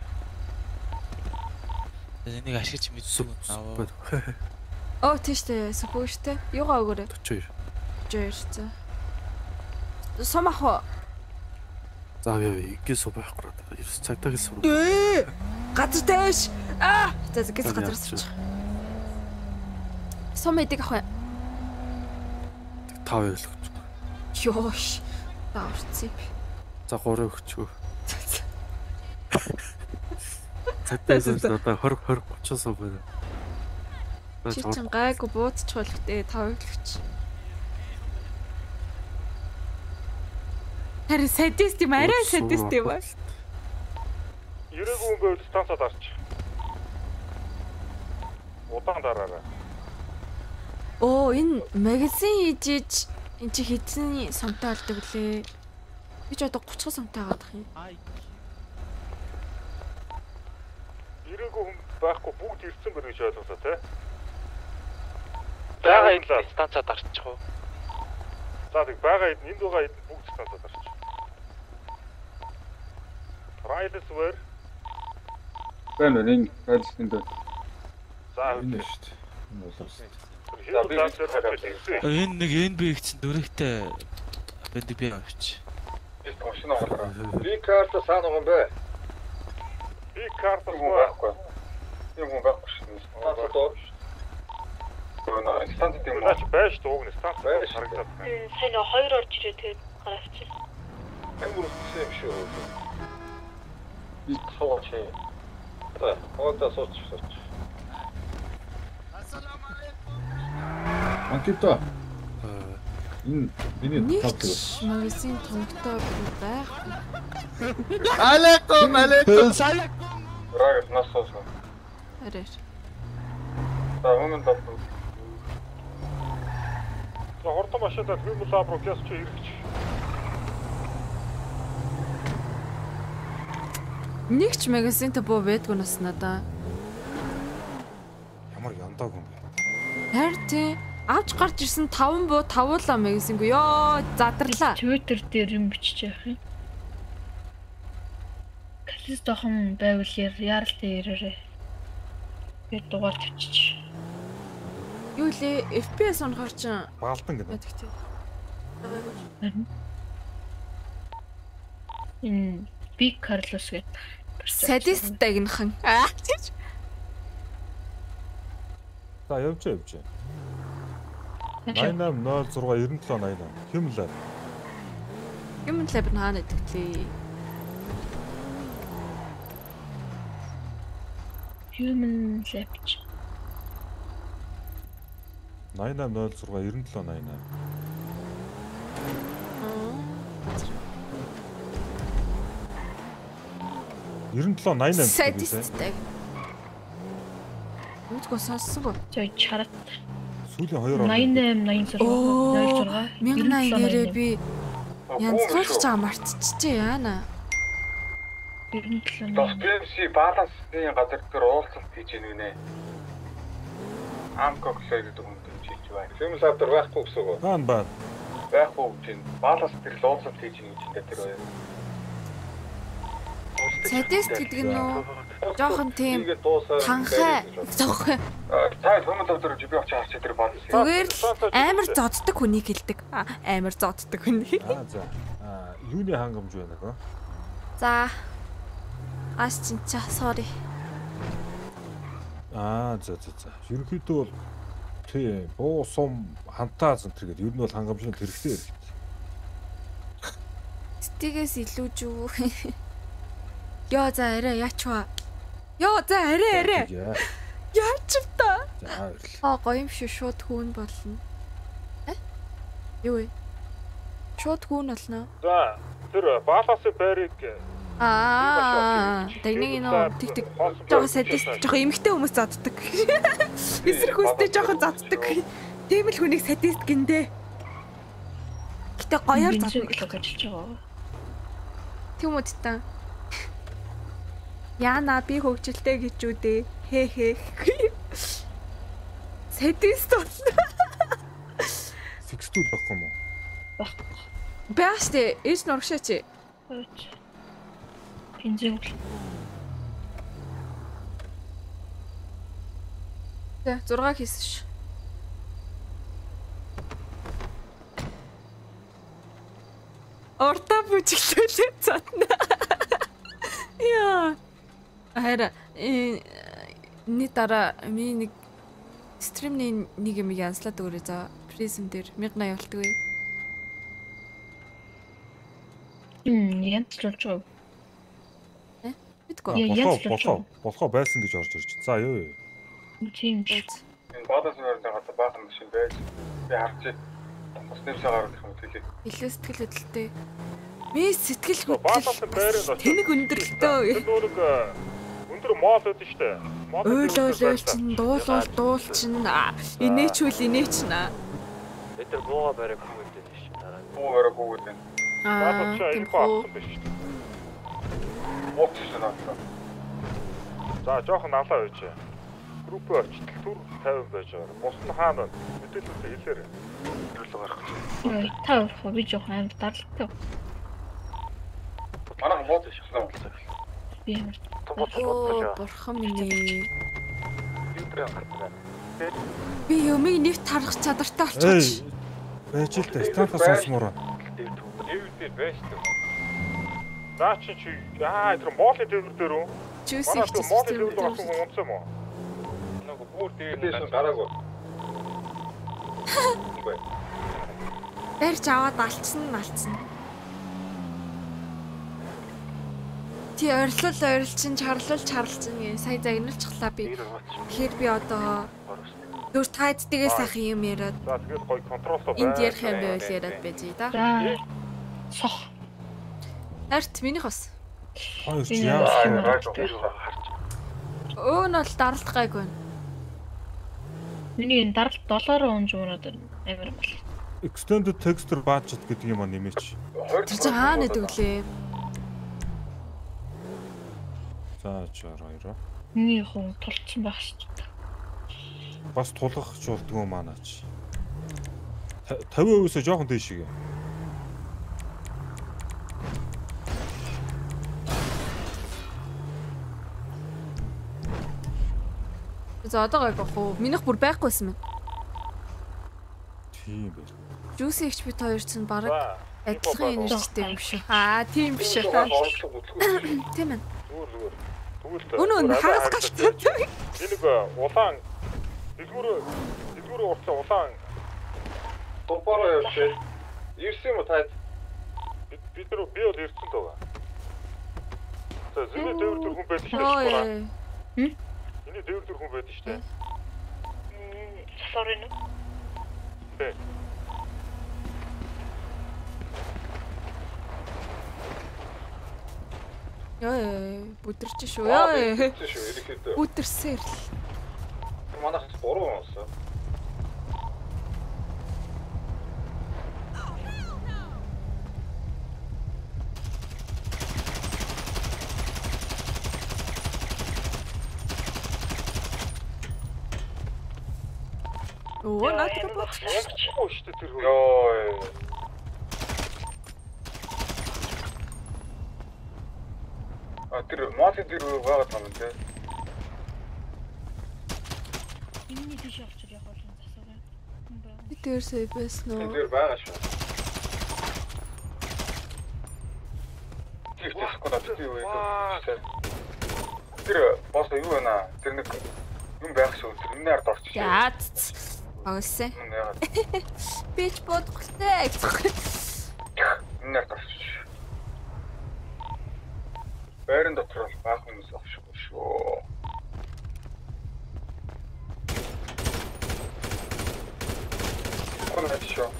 Энийг ашиглаж мэдсэн аваа. Оо тийштэй сүхүүштэй. Юугаа өгөөрэй. 42 за. Сомах. За яа байхгүй байна. Ерөөс цагдаа гэсэн. Газар тавьш. За гэс газар сууч. Сом эдэг ах. 5 өгч. Ёш. Таавцээ. За 3 өгчөө. Цагдаас одоо 20 30 сум байна. Чи чин гайгүй буудчих болохтэй 5 өгч. Харин садист юм арай садист юм аа. Ерөөг өнгөөр станцад арч. Удаан дараарай. Оо энэ магазин хийж энэ чи хэдэн сумтай болдог лээ. Би ч одоо 30 сумтай авах юм. Ерөөг хүн байхгүй бүгд ирсэн бэр гэж ойлголоо те. Бага энэ станцад арчих уу? За тэг байгаа энд байгаа энд бүгд станцад гарч. Райлс вэр. Байна нэг айлсэнд. За энэ шүү дээ. Энэ болоос. Энэ нэг NB гэсэн дүрэгтэй бэнди би авч. Машин оголоо. Би карта саана гом бэ. Би карта байхгүй. Юм байхгүй шүү. Станцад. Станцад юм уу? Байж дуугна станцад харагдаад байна. Сайн 2 орж ирээ тэгээд гараач. Амар үссэн юм шүү. Би сууч. Ода сууч. Анкита. Энэ тавтай. Магазин томтой байх. Алейкум. Рагас насос. Ариш. Таамын тав. За хурдан машинаар хэмэл лабруу гэс чи ирэх. Нэг ч магазинтай боо байдгүй нас надаа. Ямар яндаг юм бэ? Харин тий. Авч гарч ирсэн 5 буу тавуулаа магазингүй ёо задарлаа. Twitter дээр юм бичиж явах юм. Калис тохон байвал яаралтай ирээрээ. Би дугаар тавьчих. Юу лээ FPS онохоор ч баалтан гэдэг. Энэ Big Carlos гэдэг. Садисттай гинхэн. Тийч. За явж. 88069788 Хэмлээ. Хэмлээ би хаана идэвлээ. Human Lab. 88069788. Садисттай. Үгүй сонссонгүй. Жоо чарат. Сүүлийн 2 8886 1080 нэрээ би янзлуулж байгаа мартчихжээ яана. Достоевский балансын газар дээр уулзалт хийж гинэ. Амко гэдэг хүн дэмжиж байна. Film lab дээр байхгүй гэсэн үг. Баан. Байхгүй гэж баланс дээр уулзалт хийж гинэ гэж тэр байна. Садист гэдэг нь жоохон тийм танхай зовх. Цаа хүмүүс өдөр би очиж харч тэр баланс. Зүгээр амар зодддаг хүнийг хэлдэг. Амар зодддаг хүнийг. За. Юуны хангамж байна гоо? За. Ас чинчаа sorry. За. Ерөнхийдөө бол тий буу сум хантаа зэнтэр гэдэг. Ер нь бол хангамжны хэрэгтэй хэрэгтэй. Стигээс илүү ч юу. Яа за арай яачваа. Яа за арай. Яач та. За гоё юм шүү шууд хүүн болно. Юу вэ? Шууд хүүн болно. За тэр балансын байрыг Тэгнийг нөө тэг жоохон садист жоохон эмгтэй хүмүүс заддаг. Эсрэг хүстэй жоохон заддаг. Тийм л хүнийг садист гиндэ. Гэтэ гоёор заддаг гэж ажиллаж байгаа. Тийм үү та. Яна би хөгжилтэй гэж үдээ. Хээ. Садист болно. Фикстүүд байхгүй юм уу? Бааштай ээж нургшаач. Хинзэг. Тэ 6 хийсэн ш. Орта бүжиглүүлээ цатна. Яа. Хайра энэ дараа ми нэг стримний нэг юм янзлаад өгөрөө за призм дээр 1080 болтгоо. Янзлуулж байгаа. Болохоо байсан гэж орж ирж. За юу. Тийм ч. Энэ баадас мөрөнд гадаа баахан машин байж. Би харчих. Баснаас гарах юм хэлээ. Илүү сэтгэл хөдлөлтэй. Би сэтгэл балансын байрыг тэнэг өндөрлөлтөө. Өндөр мол өгдөн штэ. Ойлол чин дуулчин инээчүүл инээчнэ. Тэр бууга бараг хүмүүдэн ш. Дараа. Бууга бараг хүмүүдэн. Тийм хоосон биш штэ. Моцсон аа. За жоохон алаа үйч. Группээ очтол түр 50 байж байгаа. Бус нь хаана вэ? Мэдээлэлээ хэлээрэй. Төлөв гарах. Тав би жоохон амар даралтай. Манай мод шахсан болцоо. Би ямар Оо, бурхан минь. Фильтрээ гаргана. Би юмыг нэгт харах чадвартай болчихсон. Байж л та станцаас сонсмоор. Дэвдээ байж таа. Наа чи тэр моолын дэвэр дээр үү? Juicy моолын дэвэр дээр орсон хүн унтсан мó. Нэг бүр дээр гараагүй. Барьж аваад алцсан. Ти ойрлолчин чарлалчин гээ сая загнуулчихлаа би. Тэгэхээр би одоо дөр тайдтайгээс сайхан юм яриад. За тэгээд гоё контролтой бай. Энд ярих юм байвал яриад байж да. За. Сох. Арт минийх бас. Хоёр ч яа. Өө нөл даралт гайгүй. Миний энэ даралт $7 унж унаад амар бол. Extended texture budget гэдэг юм аа нэмээч. Тэр чинь хаана гэдэг вүлээ? За 62. Миний хүн тулцсан байх шүү дээ. Бас тулгах ч болдгоо манаач. 50%-өөсөө жоохон дээшээ. За одоо гайгах уу? Минийх бүр байхгүйсэн мэн. Тийм байх. Juicy HP-т хоёр чинь бараг адилхан энержитэй юм шүү. Тийм биш. Тийм ээ. Өнөө хагас галтай. Энийг улаан дэлгүүр уртсан улаан Топороо явшээ. Ирсэн юм таад. Би бол ирсэн тоо. За зэний дэвэр дээр хүн байдаг шүү дээ. Хм? Эний дэвэр дээр хүн байдаг шүү дээ. Sorry. Тэ. Яа, бүдэрч шүү. Бүдэрсээр л. Манайх 3 онсон. Оо, наадах бод. Чихгүй шүү дээ тэр хүн. Йоо. Тэр моцын дээр байгаа юм те. Миний тийш авчир яг олон засаг. Би тэрсээ байсан уу? Тэр байгаа шүү. Тэсэхгүй надад юу вэ? Тэр бос юу вэ наа? Тэр нэг юм байх шүү. Тэр энэ ард орчих. Яа. Агсаа. Бич бодгохтэй. Энэ ард орчих. Байран дотор бол баах хүмүүс авчихгүй шүү. Коннекшн.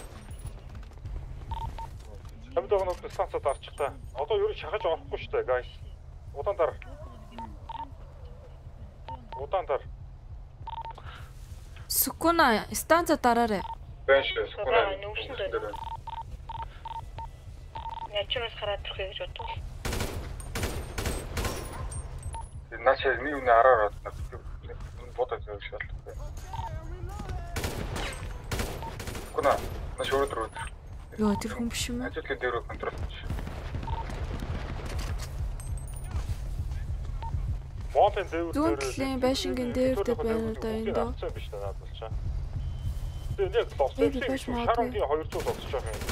Хамдаа нэг станцад арчихлаа. Одоо юу шахаж орохгүй шүү дээ, guys. Удаан дар. Сукуна станца дараарай. Бэнш сукуна. Ячаас хараад ирэх гэж бодлоо. Начал нэг үнэ араараад бодож явж шаардлагатай. Куна, наш өөрөөр. Йоо, тэр хүн биш юм аа. Ажил дээр контрол хийж. Моолын дэвэр дээр Дүнлийн байшингийн дээр байна да энэ доо. биш надад болчаа. Тэгээд яг лоцсон шарангийн 200 болчих жоох юм.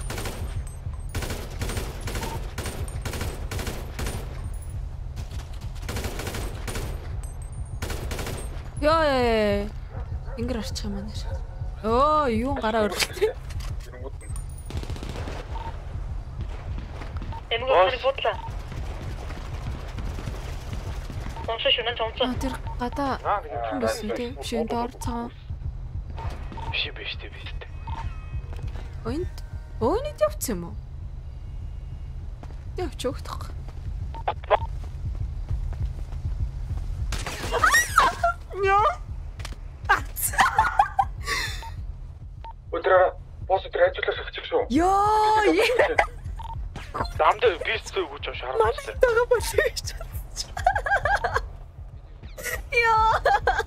Ёо. Ингэр арчих юм аа нэр. Оо, юу гараа өргөлтэй. Эмгэг бодлоо. Онцоо шунаа цомцоо. Тэр гадаа хүн байсан тийм. Шин доор цаа. Биш дээ. Ойнт явц юм уу? Явч өгдөх. Яа. Өдрөө бос өдрөө ажиллаж авчих шүү. Ёо. Дамд бийцтэй өгч шаардлага. Мартагаа болчих. Яа.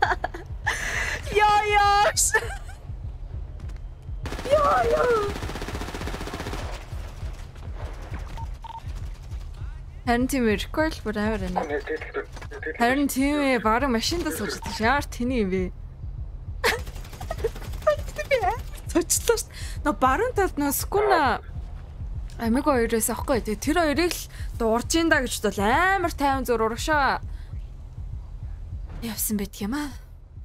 Харин тийм recoil бүр амар байна. Харин тийм ээ, баруун машиндаа сууж байгаа. Яар тэний юм бэ? Цочлоо ш. Но баруун талд нөө скуна Амиг хоёроос авахгүй. Тэгээ тэр хоёрыг л дуурж ин да гэж бол амар тайван зур урагшаа явсан байдаг юм аа.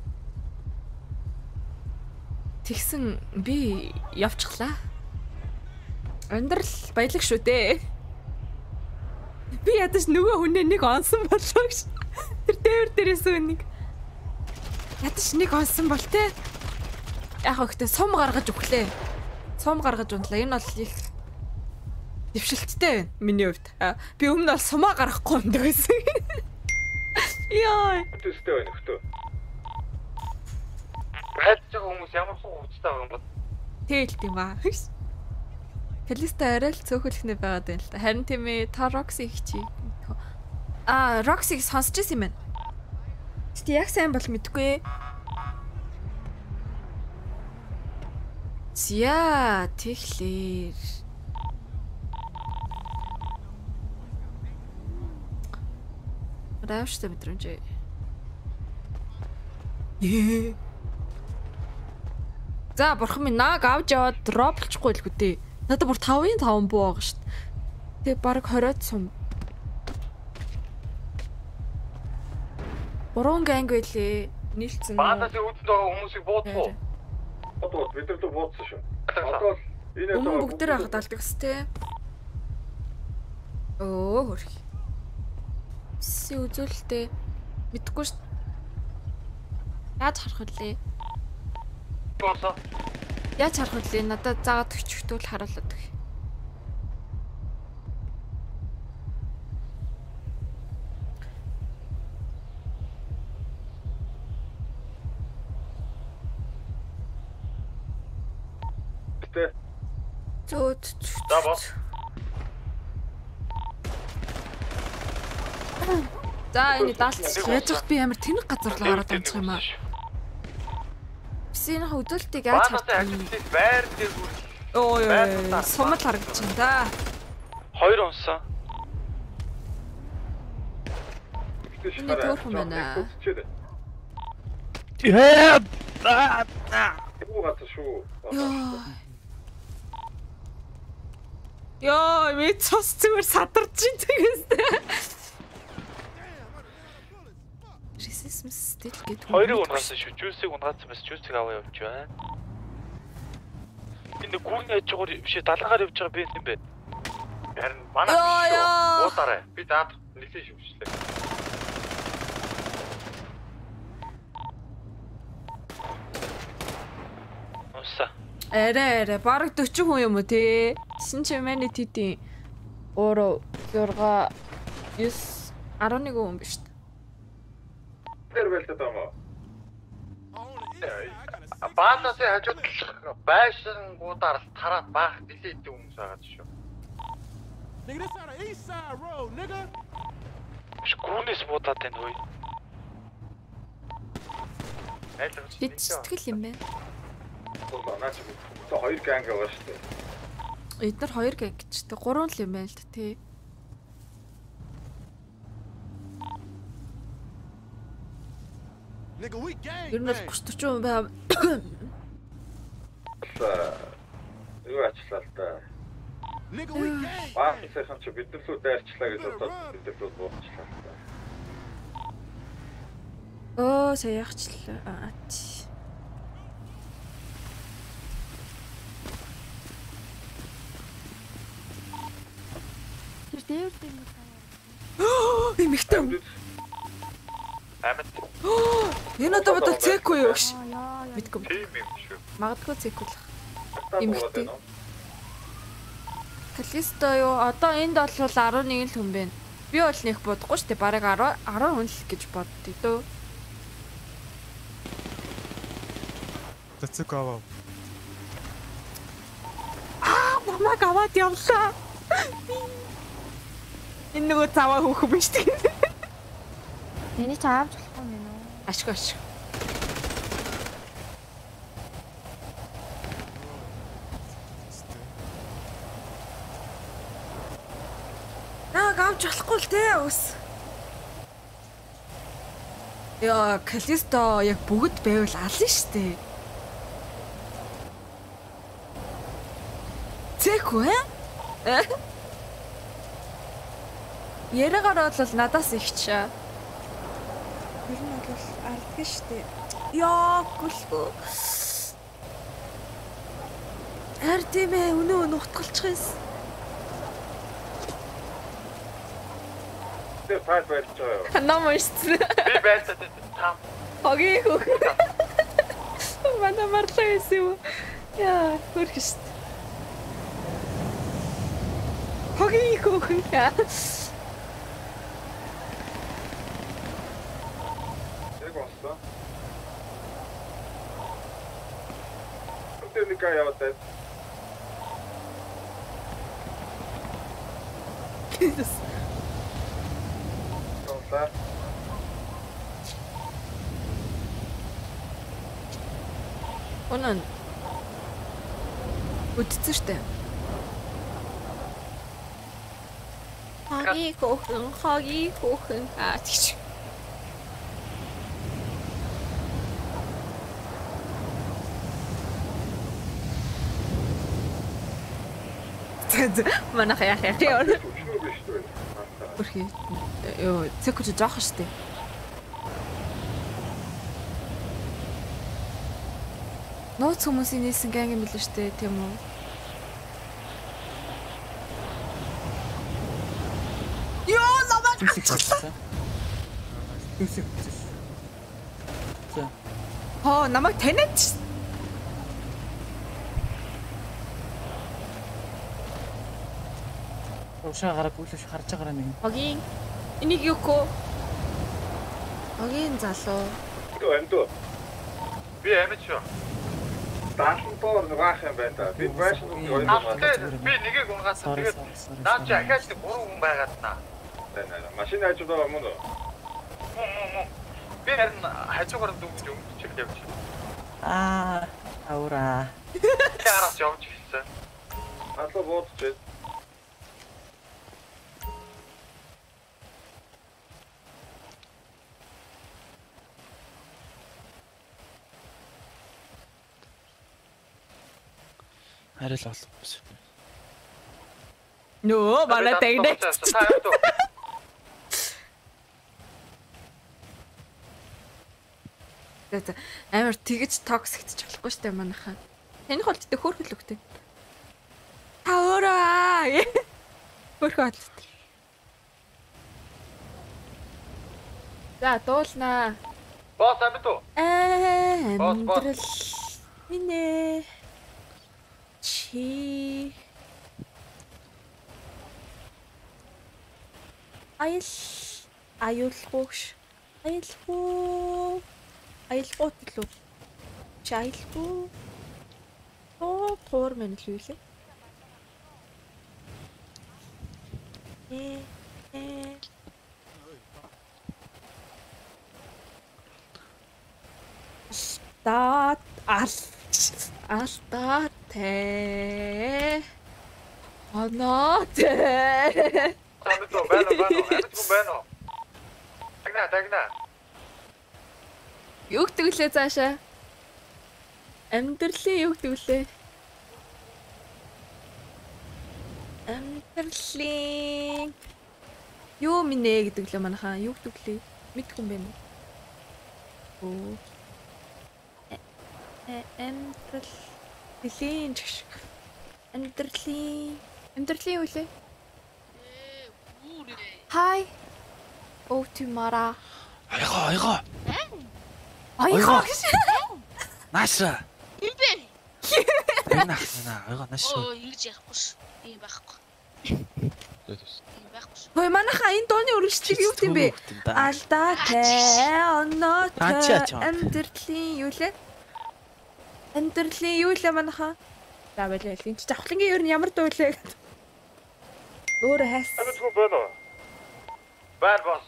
Тэгсэн би явчихлаа. Өндрөл баялаг шүү дээ. Би ядаж нөгөө хүнээ нэг онсон болоо гэж. Тэр дээвэр дээрээс үнийг. Ядаж нэг онсон бол те. Яг ихтэй сум гаргаж өглөө. Сум гаргаж унтлаа. Энэ бол их дэвшилттэй байна миний хувьд. Би өмнө бол сумаа гаргахгүй юм дээсэн. Яа. Төстэй байна хөтөө. Хайж байгаа хүмүүс ямар хөө хүчтэй байгаа юм бол Тэгэлт юм аа. Калиста арай л цөөхөлхнээ байгаад байна л та. Харин тийм ээ, та Roxy хичи. Roxy-г сонсч ирсэн юм байна. Гэтэ яг сайн бол мэдэхгүй. Зя, тэгэхээр Равштай мэдрэмж. За бурхан минь наг авч яваад дроплчихгүй л хөтэ. Надад бүр 5-5 буу байгаа шүү дээ. Тэгээ баг 20-д сум. Бурхан ганг байлээ. Нийлцэн. Баатаас үүдэнд байгаа хүмүүсийг буудах уу? Буудвал бид нар л буудсан шүү. Одоо энэ бүгд дээр хахад алдаг хэвчээ. Хөрх. Си үзүүлэлтэй мэдгүй шүү. Яаж харах вэ? Босоо. Яаж харах вэ? Надад заагаад өчтөл харуулдаг. Тэ. Зөөд. За бос. За энэ даалт яаж хат би амар тэнэг газар л гараад онцох юм аа. Бисийн хөдөлтийг яаж хат байр дээр ой сумал харагдаж байна да. 2 онсон. Энэ төөрхөн байна. Яа, би цус зүгээр садарч ин тэгээс. Resistance стил гэдэг. Хоёрыг унаасан шүү. Juice-ийг унаасан бас juice-ийг аваа явж байна. Энэ гүрний ажгаар биш 70-аар явж байгаа би юм бэ. Харин манай шүү. Уутаарай. Би даад нэлээ шивчлээ. Онса. Арай бараг 40 хүн юм уу те. Тэсэн чи миний тэдийн 3 6 9 11 хүн биш. Тэр байлтаа таа. Баатаас хажууд байшингуудаар тараад баах нэлээд идэв хүмүүс байгаа шүү. Nigga, this on the east side road, nigga. Скрунес бодаад байна хөөе. Бид сэтгэл юм байна. Наач одоо 2 ганг байгаа шүү дээ. Эдгээр 2 ганг гэжтэй 3 л юм байна л да тий. Nigga, we gang. Ер нь л 30 байв. Юу ачлаа л да. Nigga, we gang. Баахсайхан ч бид нар лөө дайрчлаа гэж бодоод бид нар лөө буучлаа л да. Оо саяхчлаа. Тэр дээр эмэгтэй. Амьд. Энэ одоо бодол цэкгүй юу гэж. Мэдгүй. Тийм юм шүү. Магадгүй цэкгүй л. Эмэгтэй. Калиста юу одоо энд бол 11 л хүн байна. Би бол нэг бодохгүй шүү дээ. Бараг 10 хүн л гэж боддөө дөө. Тэцэг аваа. Намайг аваад явлаа. Энэ нөгөө цаваа хөөх биш тийм. Энийг ч авч болохгүй юм уу? Ашиг. Наг авч болохгүй л те ус. Яа, Калисто яг бүгд байвал ална штэ. Зэхгүй ээ? Яриагаар бол надаас их чаа. Тэр нь бол алдсан штэ. Яа, гүлгүй. Ардимэ өнөө нутгалчих юмс. Тэр файт байж байгаа. Намайс. Би байцаад там. Хогийн хөх. Манай марлаа юм. Яа, хөрх штэ. Хогийн хөх. Яг болсон. Тэр нэг яваад байд. Сонлаа. Онон. Үтцэн штэ. Хогийн хөхөн тийч. Манайх яах яа. Бүрхий. Ёо, цэкүч жоох штэ. Нууц хүмүүсийн нээсэн гэнг юм л штэ, тийм үү? Ёо, намайг гацсан. За. Хоо, намайг таниад ш. Ушаа гараг үлш харж байгаараа нэг. Хогийн. Энийг юу көө? Хогийн залуу. Эндөө. Би амьд шүү. Даалан боор нугаах юм байна да. Би байш нүг юм. Би нэгийг унгаасан. Тэгээд наад чи ахаад 3 хүн байгаад наа. Машин хажууд байгаа мөн үү? Би харин хажуугаар дүүж өмчөж явж. Аура. Яараас явж ирсэн. Хаалга буудчих. Арай л олон хүмүүс. Нөө, манай тэгнэ. Тэгээд амар тэгж токсикч болохгүй штэ манайхаа. Таних бол тэгтээ хөөрхөл өгтэй. Таураа. Хөөрхөл. За, дуулнаа. Босс амьд уу? Амтрал. Минь чи аюулгүйш аюулгүйт лөө чи аюулгүй тоор мэн л үлээ стат Алтаа тэ. Анаа тэ. Амьд уу байна. Тагна. Юу гэвлээ цаашаа? Амьдралын юу гэвлээ? Амьдралын юу минь гэдэг лээ манайхаа. Юу гэвлээ? Мэдгүй юм байна. Оо. Амьдралын юу лээ? Хай. Оо тимара. Айгаа. Наша. Имбэ. Айгаа наша. Оо ингэж яахгүй ш. Ийм байхгүй. Хөөе манайхаа энэ дооны өргөжлийг юу гэм бэ? Алдаа тэ оноо амьдралын юу лээ? Амьдралын юу лээ манайхаа? За байлаа. Энд чи давхлангийн ер нь ямар дуу лээ? Өөрөө хайс. Амьд хүн байна уу? Баар босс.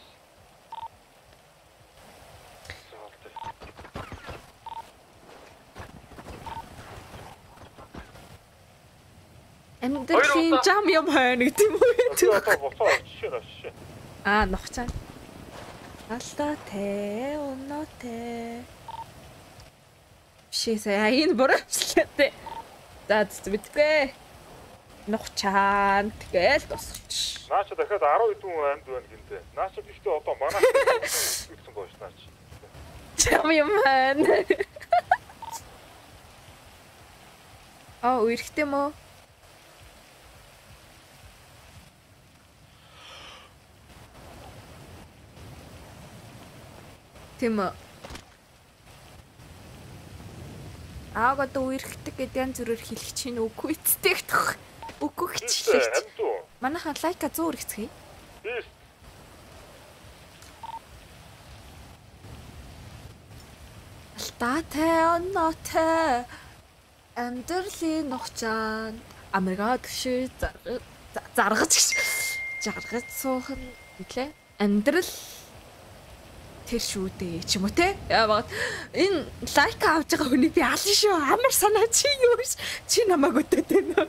Амьдралын зам юм байна гэдэг юм уу? Тэгээ одоо боцоо жишээ. Нухчаа. Алтаатай, өнөөтэй. Шисээ энэ бүрэлдэхүүнтэй. За зүтгээ. Нухчаан тэгэл тусч. Наач дахиад 10 хэдэн амьд байна гинтэй. Наач гэхдээ одоо манай гэсэн gooш наач. Зам юм байна. Үерхтэй мө. Тэм одоо үерхдэг гэдэг янз бүрээр хэлэх чинь үгүй эцтэй гэх. Үгүй хичлээ. Манайхан лайка 100 үргэцгээе. Алтаатай оноотой амьдралын нухчаанд Америкад гişи жаргаж суух нь гэлээ. Амьдрал тэр шүү дээ ч юм уу те. Яагаад энэ лайк авч байгаа хүний би алан шүү. Амар санаа чи юу ш. Чи намайг өдөөд байна.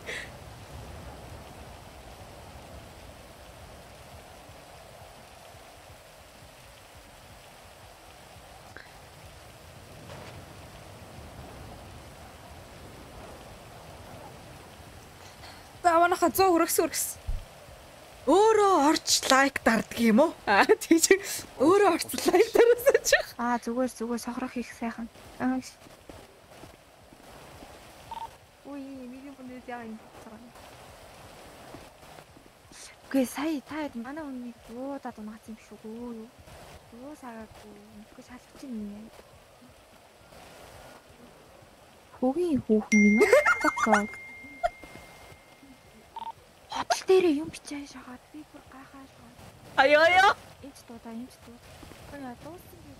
Таванаха 100 хүргэс. Өөрөө орч лайк дарддаг юм уу? Тийч өөрөө орч лайк дараасаа чи. Зүгээр сохрох их сайхан. Ой, миний бүнээс яа юм цараа. Гэ сая та манай үнийг уудаад унагц юм шүү гөө. Юу сараагүй. Үгүй шалчих юм. Хөгийн хүүхэн юм уу? Хотел дээр юм бичээ шахаад би бүр гайхаад байна. Аяа. Энд дуудаа. Яа дууссан юм.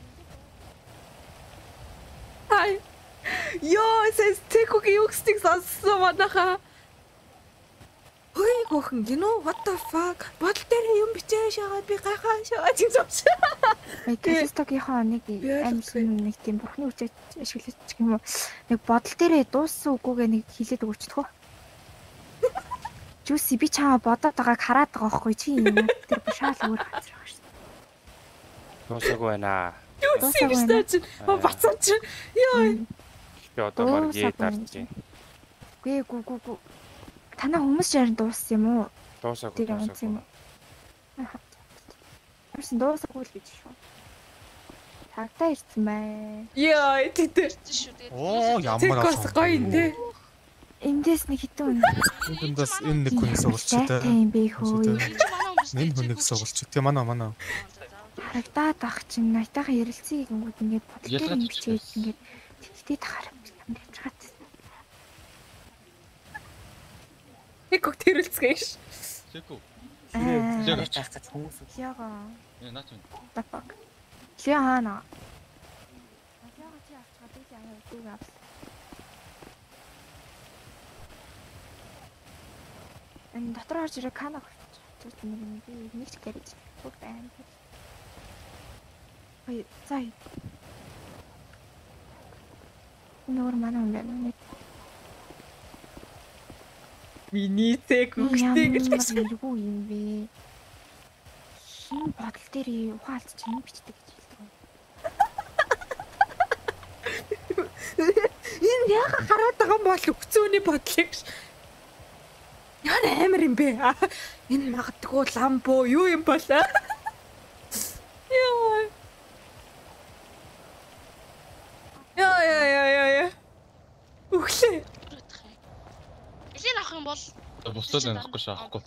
Ай. Ёо, тэкүгийн югстик сонссон манайха. Хөөе гохин гинөө what the fuck? Бодол дээр юм бичээ шахаад би гайхаад шахаад. Тэстогийнхоо нэг амьсан нэг тийм бурхны үчиж ашиглаж юм уу? Нэг бодол дээрээ дууссан үгүйгээ нэг хилээд өгчдөг. Жүси би чамаа бодоод байгааг хараад байгаа байхгүй чи юм. Тэр бушаал өөр газар байгаа шүү. Дуусаагүй байна. Жүси гэж бацсан чи. Ёо. Би одоо марги дарж байна. Гүү. Танаа хүмүүс шарын дууссан юм уу? Дуусаагүй. Харин дуусаагүй л гэж шүү. Тагтаа ирсэн бай. Ёо, тэт. Ямар гоё юм те. Эндээс нэг хитэн эндээс энэ нэг хүн суулчтай. Тийм би хөөе. Энэ хүнийг суулч. Тэгээ манай. Харагдаад ах чинь найтайхан ярилцгийг ингээд бодлоо юм бичээд ингээд тэгтээ тахаар амжиж хат. Эко тэрэлцгээш. Сэко. Яга Яга хүмүүс. Яга. Наач. Тапак. Яана. Яга чи авчгаа би яа дүү авс. Энэ дотор орж ирээ кана болчих. Зүг нэг ч гэрэж бүгд аим. Ой, зай. Нөр манай юм байна. Миний тэг үгтэй гэж юу юм бэ? Хин бодол дээр ухаалт чинь бичдэг гэж хэлдэг. Энэ яг хараад байгаа бол өгцөөний бодлыг яа амар юм бэ? Энэ магадгүй ламбо юу юм бол? Яа. Үхлээ. Элийн авах юм бол бусдад нэмэхгүй шаахгүй.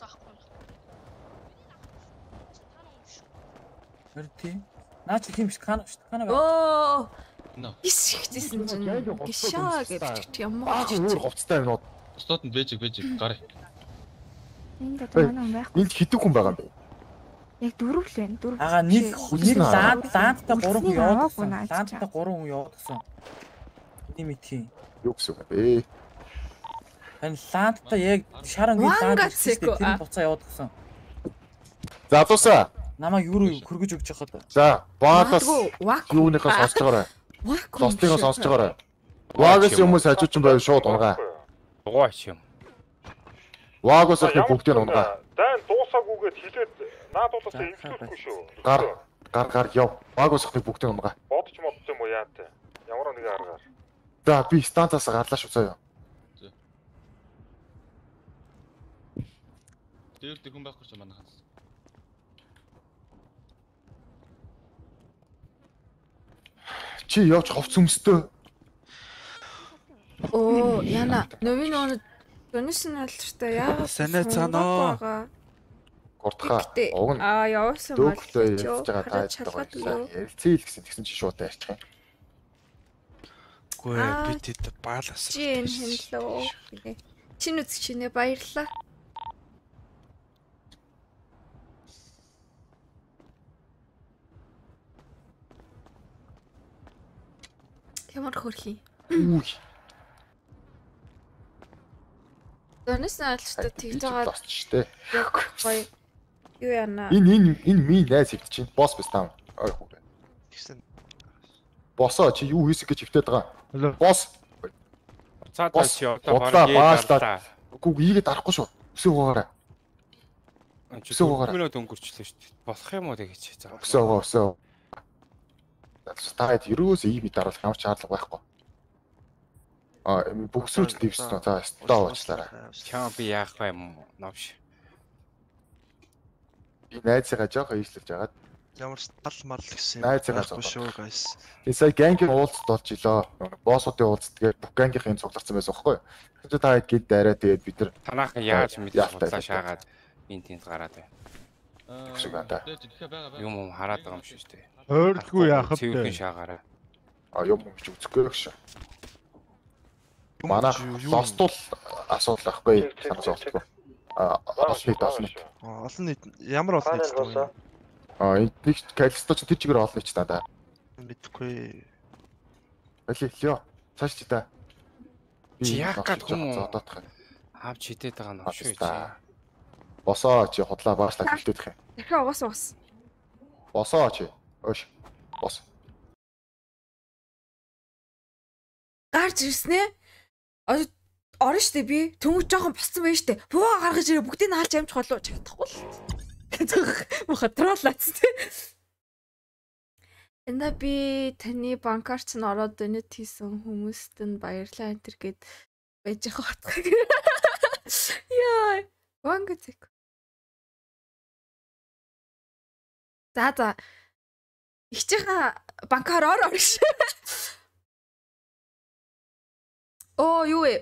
Хөрти. Наач тийм биш кана шүү. Кана бай. Оо. Исчихсэн чинь гişаа гэж ямар өөр хувцтай юм уу? Бусдад нь бэжиг гараа. Энд манай хүн байхгүй. Энд хэдэн хүн байгаа юм бэ? Яг дөрөв л байна. Дөрөв. Ага нэг лаантаа 3 хүн явуулсан. Лаантаа 3 хүн явуулсан. Нэмитий. Юу гэсэн үг бэ? Энэ лаантаа яг шарангийн лаант тэр буцаа явуулсан. За адуусаа. Намайг юу хөргөж өгч яхад. За, боолос юунийхаа сонсож байгаарай. Лостыгоо сонсож байгаарай. Ваагас хүмүүс хажуучин байв шууд унгаа. Угаач юм. Ваагоос их бүгдийг нь унгаа. Дан дуусаагүйгээд хилээд наадуулаасаа имлүүлэхгүй шүү. Гар яв. Ваагоос их бүгдийг нь унгаа. Бодож модсон юм уу яатай? Ямар нэг аргаар. За би станцаас гарлаа шүү заяа. Дээр хүн байхгүй ч манайхан. Чи явж ховц өмсдөө. Оо, яна. Новин онод донишн алчтай яагаад санаа цаанаа. Гурдхаа. Уг нь явсан мал хийж байгаа таajтай. Ярилцъя гэсэн тэгсэн чи шууд таарчих юм. Гүй би тэд баалаас. Чин хэнлөө. Чин үзэг чинээ баярлаа. Ямар хөрхий. Үгүй. Донис наалчтай тэгж байгаа штэ. Гоё. Юу яана? Энэ ми найз хэвч чинь босс биш таа. Тэгсэн. Боссоо чи юу хийсэ гэж хөвтөд байгаа. Босс. Цаатаач яваа. Баашлаа. Үгүй ийгээд арахгүй шүү. Өсөө угаараа. Өсөө угаараа. Минут өнгөрчлөө шүү дээ. Болох юм уу тэгэж заа. Өсөө. Таад юус ийм дараалах ямар ч шаардлага байхгүй. Бүгсүүж дэвсэн. За стоо уучлаарай. Чам би яах вэ юм навш. Би найзыгаа жоохон ийшлүүлж агаад. Ямар тал мал гэсэн юм байхгүй шүү guys. Би сая гэнгийн уулзалт болж илоо. Боссуудын уулзалт тэгээд бүх гэнгийнхэн цугларсан байсан байхгүй юу? Тэгээд таад гид дайраа тэгээд бид нар танаахан яаж мэдээ бодлоо шаагаад энэ тэнд гараад байна. Шиг байна. Юм хараад байгаа юм шүү дээ. Хойрлгүй яахад цэвэрхэн шаагаараа. Юм ч үзэхгүй гэж. Манай лостол асуудал ахгүй санаа зовхгүй. Олон нийт ямар олон нийт вэ? Энд Калисто ч тэр чигээр олон нийт та да. Мэдгүй. Алиё. Цааш чи та. Чи яах гээд хүмүүс авч хитээд байгаа нь шүү чи. Босоо чи худлаа баашлаа хэлдэх юм. Дахиад угаас. Босоо чи. Өш. Бос. Гарч ирснэ. Орно штэ би. Төмөж жоохон боссон байж штэ. Бууга гаргаж ирээ бүгдийг нь хаалж амжих болов чадахгүй л. Муха троллаац тэ. Энд би таны банкарч нь ороод донет хийсэн хүмүүст нь баярлалаа энэ төр гээд байж байгаа батгах. Яа. Вангацэг. За. Ихчийн банкар ороо гэж. Оо юу вэ?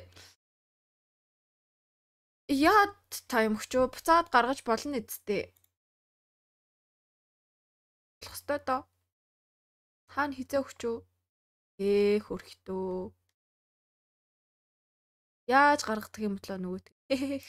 Яа тайм өгчөө буцаад гаргаж болно эцтэй. Болох ёстой доо. Хаана хизээ өгчөө? Хөрхтөө. Яаж гаргадаг юм болоо нөгөө.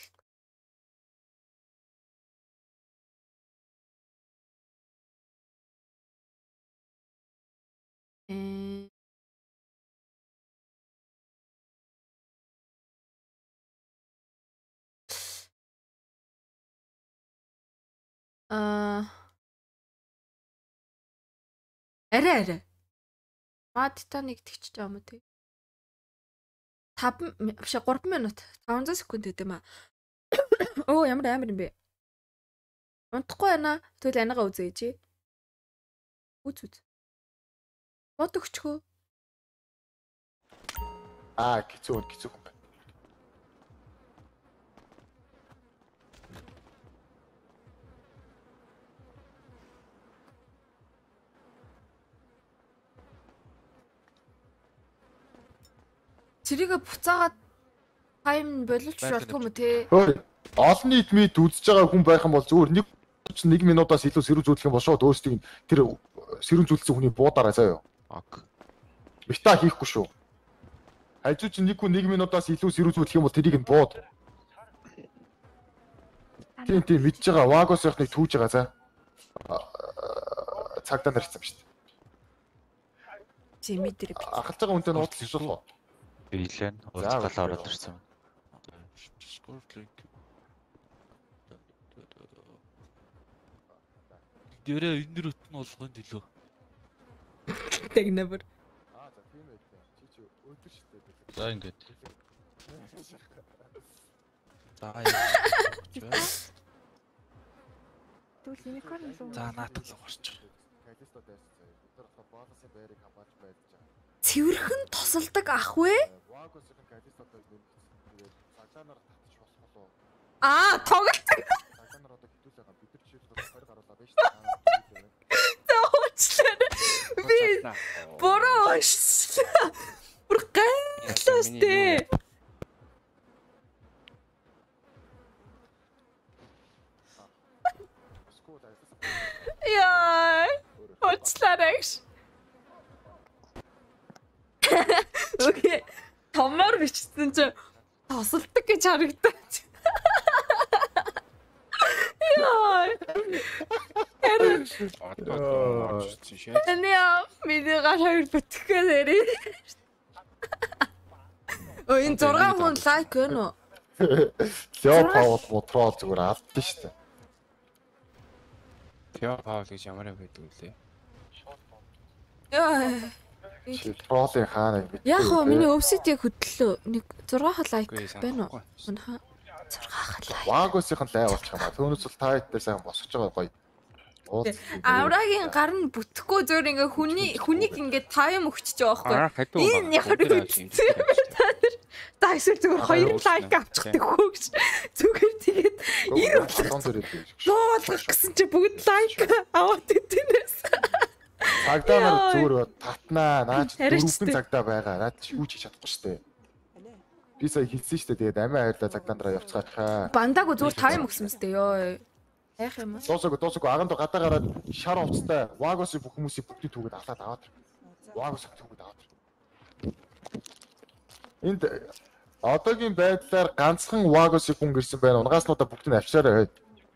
Арай. Титаник тэгчих юм уу тий? 5 биш 3 минут 500 секунд гэдэг юм аа. Оо ямар амар юм бэ? Унтахгүй байна. Тэгвэл анагаа үзээч. Үз. Бод өгчхөө. Хэцүү юм байна. Цэрийг буцаагаад тайм боловч болтгүй юм те. Олон нийт мэд үзэж байгаа хүн байх юм бол зүгээр 1 минутаас илүү сэрүүн зүүдлэх юм бол шууд өөрсдийг тэр сэрүүн зүүлсэн хүний буудаараа заяа. Битаа хийхгүй шүү. Хажуу чи нэг хүн 1 минутаас илүү сэрүүн зүүдлэх юм бол тэрийг нь бууд. Тийм мэдж байгаа вагосынхныг түүж байгаа за. Цагдаа нар хийсэн шүү дээ. Жими дээр ахалж байгаа хүнтэй нь уудлах шүү дээ. Билэн уулзгалаа ороод ирсэн. Дээрээ энэ рүү болгонд илүү. Тэгнэбэр. За тийм ээ. Чи өдөр штэй. За ингээд. За Тэгвэл unicorn руу. За наатан л гарч. Цэвэрхэн тосолдог ах вэ? Аа, тоглолт. Тоочлаа. Би буруу уншсан. Бүр гайхлаа штэ. Яа. Очлаарайш. Окей. Томор бичсэн чи тосолдог гэж харагдаад. Яа. Энийг миний гар хоёр бүтгэхээ нэрээ. Өө энэ 6 хүн лайк гэнэ үү? Лео Паул мотроо зүгээр алдсан шүү дээ. Лео Паул гэж ямар юм байдаг вэ? Яа. Троллын хаана юм бэ? Яг хоо миний өвсөдийг хөдлөө. Нэг 6 лайк байна уу? Унаа. 6 лайк. Вагосийн лай болчих юм аа. Түүнээс бол та хэд дээр сайн босч байгаа гоё. Аврагийн гар нь бүтэхгүй зөөр ингээ хүнийг ингээ тайм өгчөж байгаа байхгүй. Энэ яг үү. Та эсвэл зүгээр 2 лайк авчихдаг хөө гэж. Зүгээр тэгээд 90 болгох гэсэн чи бүгд лайк аваад идэнээс. Цагдаа нар зүгээр татнаа. Наач дөрвөн цагдаа байгаа. Наад чи юу ч хийж чадахгүй шүү дээ. Би сая хэлсэн шүү дээ. Тэгээд амиа хайрлаа цагдаа нараа явцгаахаа. Бандааг зүгээр тайм өгсөн мэт ёо. Яах юм бэ? Доосоо аганд гадаа гараад шар овцтой Вагосын бүх хүмүүсийн бүгдийг түүгээд алаад аваад. Вагосыг түүгээд аваад. Энд одоогийн байдлаар ганцхан Вагосыг хүн гэрсэн байна. Унгааснуудаа бүгд нь авчаарай.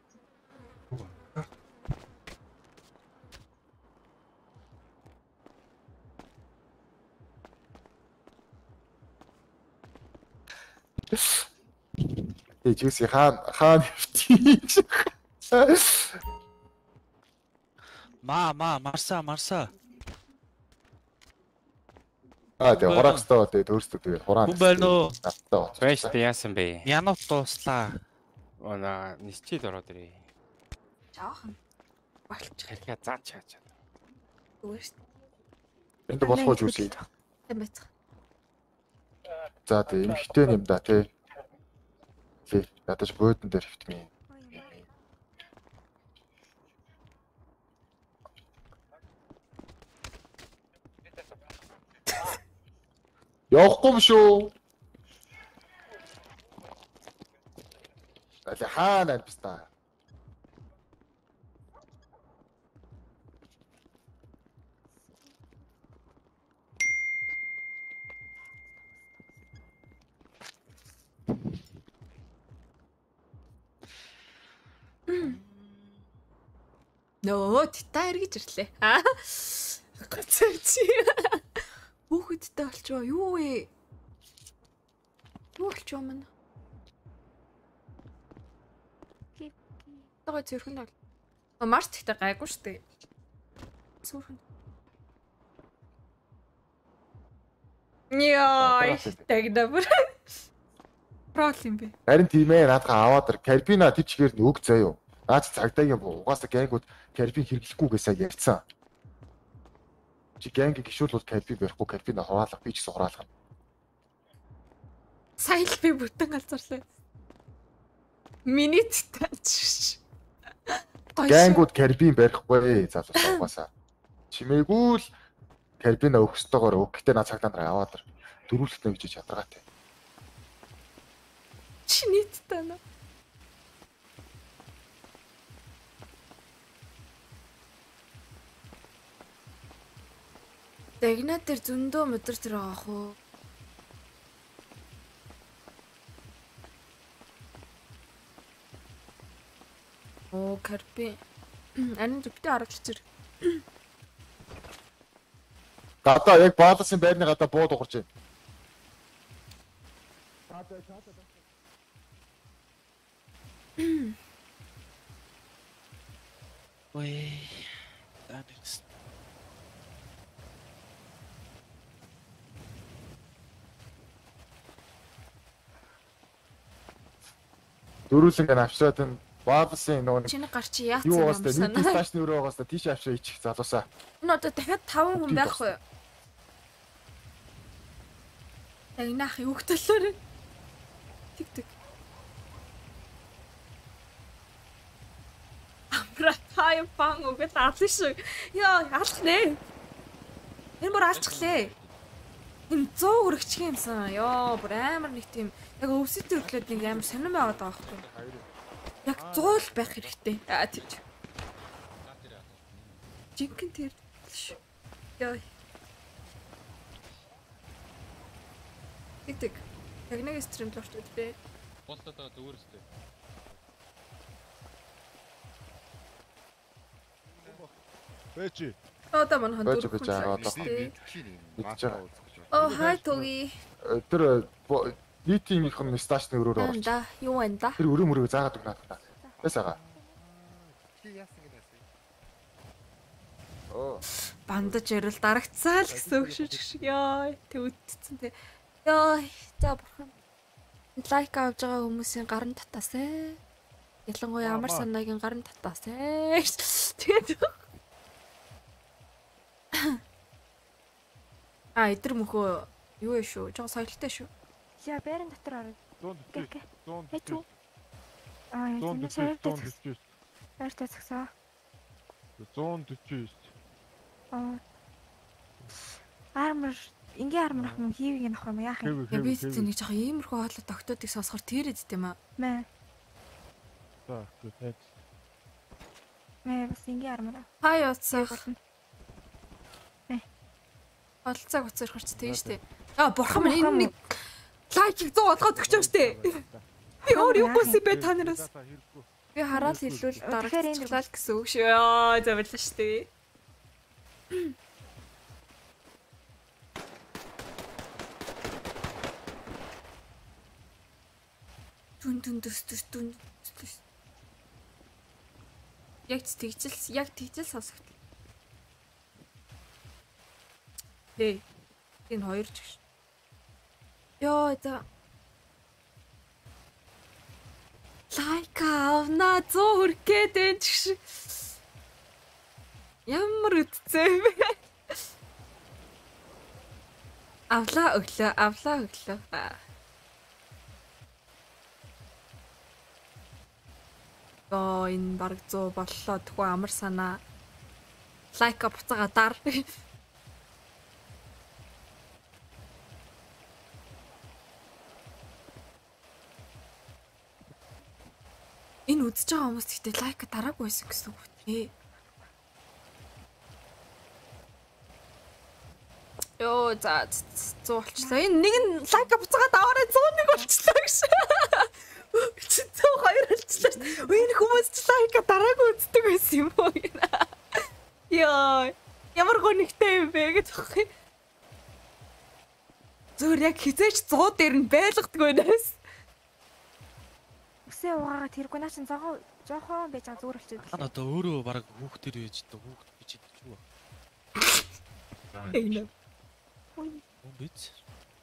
Жигси хаан хөвтий. Марса. Тэгээ хураахстай тэгээ төрсдөг тэгээ хураана. Хүн байна уу? Фрэш яасан бэ? Янот дууслаа. Она нисчил ороод ирээ. Жаахан. Багч. Хэрхээ заач чааж. Үгүй. Энд болохгүй юу чи? Тэм байцгаа. За тэгээ эмхтэй юм да тий. Тий, ядаж бөөдөн дээр хөвтгий. Явахгүй юм шүү. Аль хаана альбста. Нөө титаа эргэж ирлээ. Гоцооч. Хүүхэдтэй болчихоо юу вэ? Юу болчихоо мань? Тага зөрхөн тал. Марс ихтэй гайгүй шүү дээ. Зөрхөн. Яа, тэгдэ бүр. Проблем бэ. Харин тийм ээ наадгаа аваад ир Карбина тэр чигээр нь өг заяа. Наач цагдаагийн угаасаа гэнгүүд Карбин хэрэглэхгүйгээсээ ярьсан. Чи гэнг гişүүл бол Карбин барихгүй Карбина хураалах би ч гэсэн хураалах. Сайн л би бүтэн галзуурлаа. Минут тач. Гэнгүүд Карбин барихгүй залуусаа угаасаа. Чимээгүй л Карбина өгсдөгөөр өгөхдөө наа цагдаа нараа аваад ир дөрүүлэлтнэ гэж чадрагаатай. Чинийт тана. Дагна дээр зөндөө мөдөр тэр байгаа хөө. Оо, Карби. Анин зүгтээ харагч зэр. Гадаа яг баалсан байрны гадаа бууд угарч байна. Ой. Даникс. Дөрүүлэн гэн авчираад энэ баабсын нөгөө Чиний гар чи яац юу юм байгаас тэ санаа. нэг сташны өрөө байгаас тэ тийш авчираа ичих залуусаа. Энэ одоо дахиад 5 хүн байхгүй юу? Яг нах юу хөтөлөөр. Тэг. Амра тайм пан угт алш. Яа, алах нэ. Энэ бүр алчглээ. Энэ 100 өргөчгийн юмсан. Йоо, бүр амар нэг тийм яг өвсөд өглөөд нэг амар сонирм байгаад байгаа байхгүй. Яг 100 л байх хэрэгтэй. Аа тийм. Жинхэнэ тэр. Яа. Тэг. Яг нэг стрим л орч үдээ. Болтоо зүгээр өстэй. Бэчи. Одоо манай хан Бэж дөрөв бэж хүн аа одоо. шээ. Оо хай тоги. Тэр нийтийнх нь сташны өрөөрөө орчих. Да, юу байна да? Тэр өрөө мөрөө заагаад өгнө надад. Ясаага. Оо. Бандаж ярил дарагцаа л гэсэн үг шиг ёо. Тэг үтцэн тэг. Ёо, за бурхан. Лайк авж байгаа хүмүүсийн гарын татаасай. Ялангуяа амар санаагийн гарын татаасай. Тэгээд эдэр мөхөө юу вэ шүү? Жоо соёлтой шүү. Яа, бэрэн дотор орно. Зон. Энэ шаартай. Шаартай цагсаа. 149. Армор, ингийн армор ах юм хийвийг нөх юм яах юм. Би тийм нэг жоохон иймэрхүү хоолой тогтоодыг сонсохоор тэрэд тийм аа. Мэ. За, тэгээд Мэ бас ингийн армор. Хай уцсах. Олцааг уцаар хурц тийм штэ. Аа бурхан минь энэ нэг лайкийг 100 олгоод өгч байгаа штэ. Би өөр юу гүйсэн бэ та нараас? Би хараад хэлвэл дарагчлаа гэсэн үг шүү. Яа, завлаа штэ. Дүн. Яг тэгжэл сонсогд. Энэ хоёр ч гэж. Йоо, за. Лайк авна 100 хүргээд энэ ч гэж. Ямар үтцээ бэ? Авлаа өглөө. Оо, энэ баг 100 боллоо. Тэгвэл амар санаа. Лайк буцаага дар. Энэ үзэж байгаа хүмүүс гэхдээ лайк дараагүй байсан гэсэн үг тий. Йоо, за 100 болчлоо. Энэ нэг нь лайк буцаагаад аваарай 101 болчлоо гэж. Чи 102 болчлоо. Энэ хүмүүс ч лайк дараагүй үздэг байсан юм уу? Йоо, ямар гонигтай юм бэ гэж хэлэх. Зүгээр яг хизээч 100 дээр нь байлгадаг байнаас. Үсээ угаагаад тэргүй наа чин жоохон байж байгаа зүгээр болчиход. Аа одоо өөрөө баг хүүхдэр байж одоо хүүхд бич идэж юу ээ. Биз.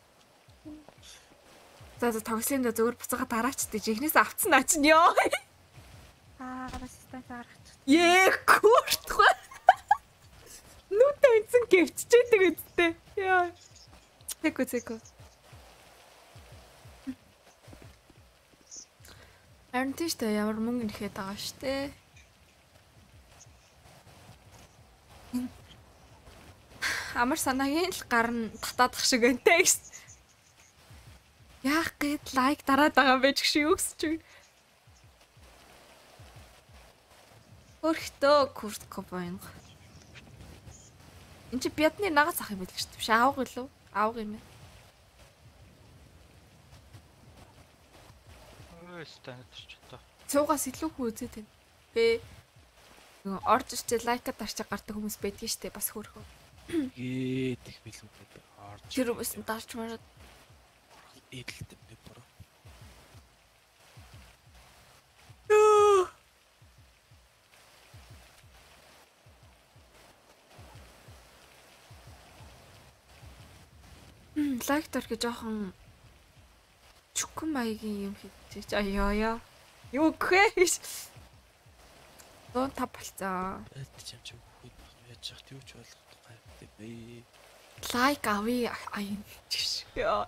За тогслын дэ зөвөр буцаага дараач дээ. Жихнээс авцсан наа чинь ёо. Бас станц гаргач. Куртгүй. Нүдэ энсэн гэвччихдэг үсттэй. Яа. Тэкү. Харин тийштэй ямар мөнгө нэхэд байгаа штэ. Амар санаагийн л гар нь татаадах шиг энтэй гэж. Яах гээд лайк дараад байгаа юм бэ гэж юу гэсч вэ? Өрхтөө куртко байна. Энд чи бядны нагас ах юм байл гэж биш аавг илүү? Аавг юм ээ. Стандарт ч одоо. Цуугаас илүү хүү үзээд байна. Бэ нөгөө орж ирчээ лайка дарч гардаг хүмүүс байдгийн штэ бас хөөрхөө. Их билүү гэдэг. Орж. Тэр бас дарч мараад эдэлтэй нэг бороо. Лайк дөрөх жоохон чүкэн маягийн юм хийж аяа. Юу гэхээ? Дон тав болцоо. Айлтж юм чи бүгд яаж яах юу ч ойлгохгүй гайвтай бэ. Лайк авъя. Яа.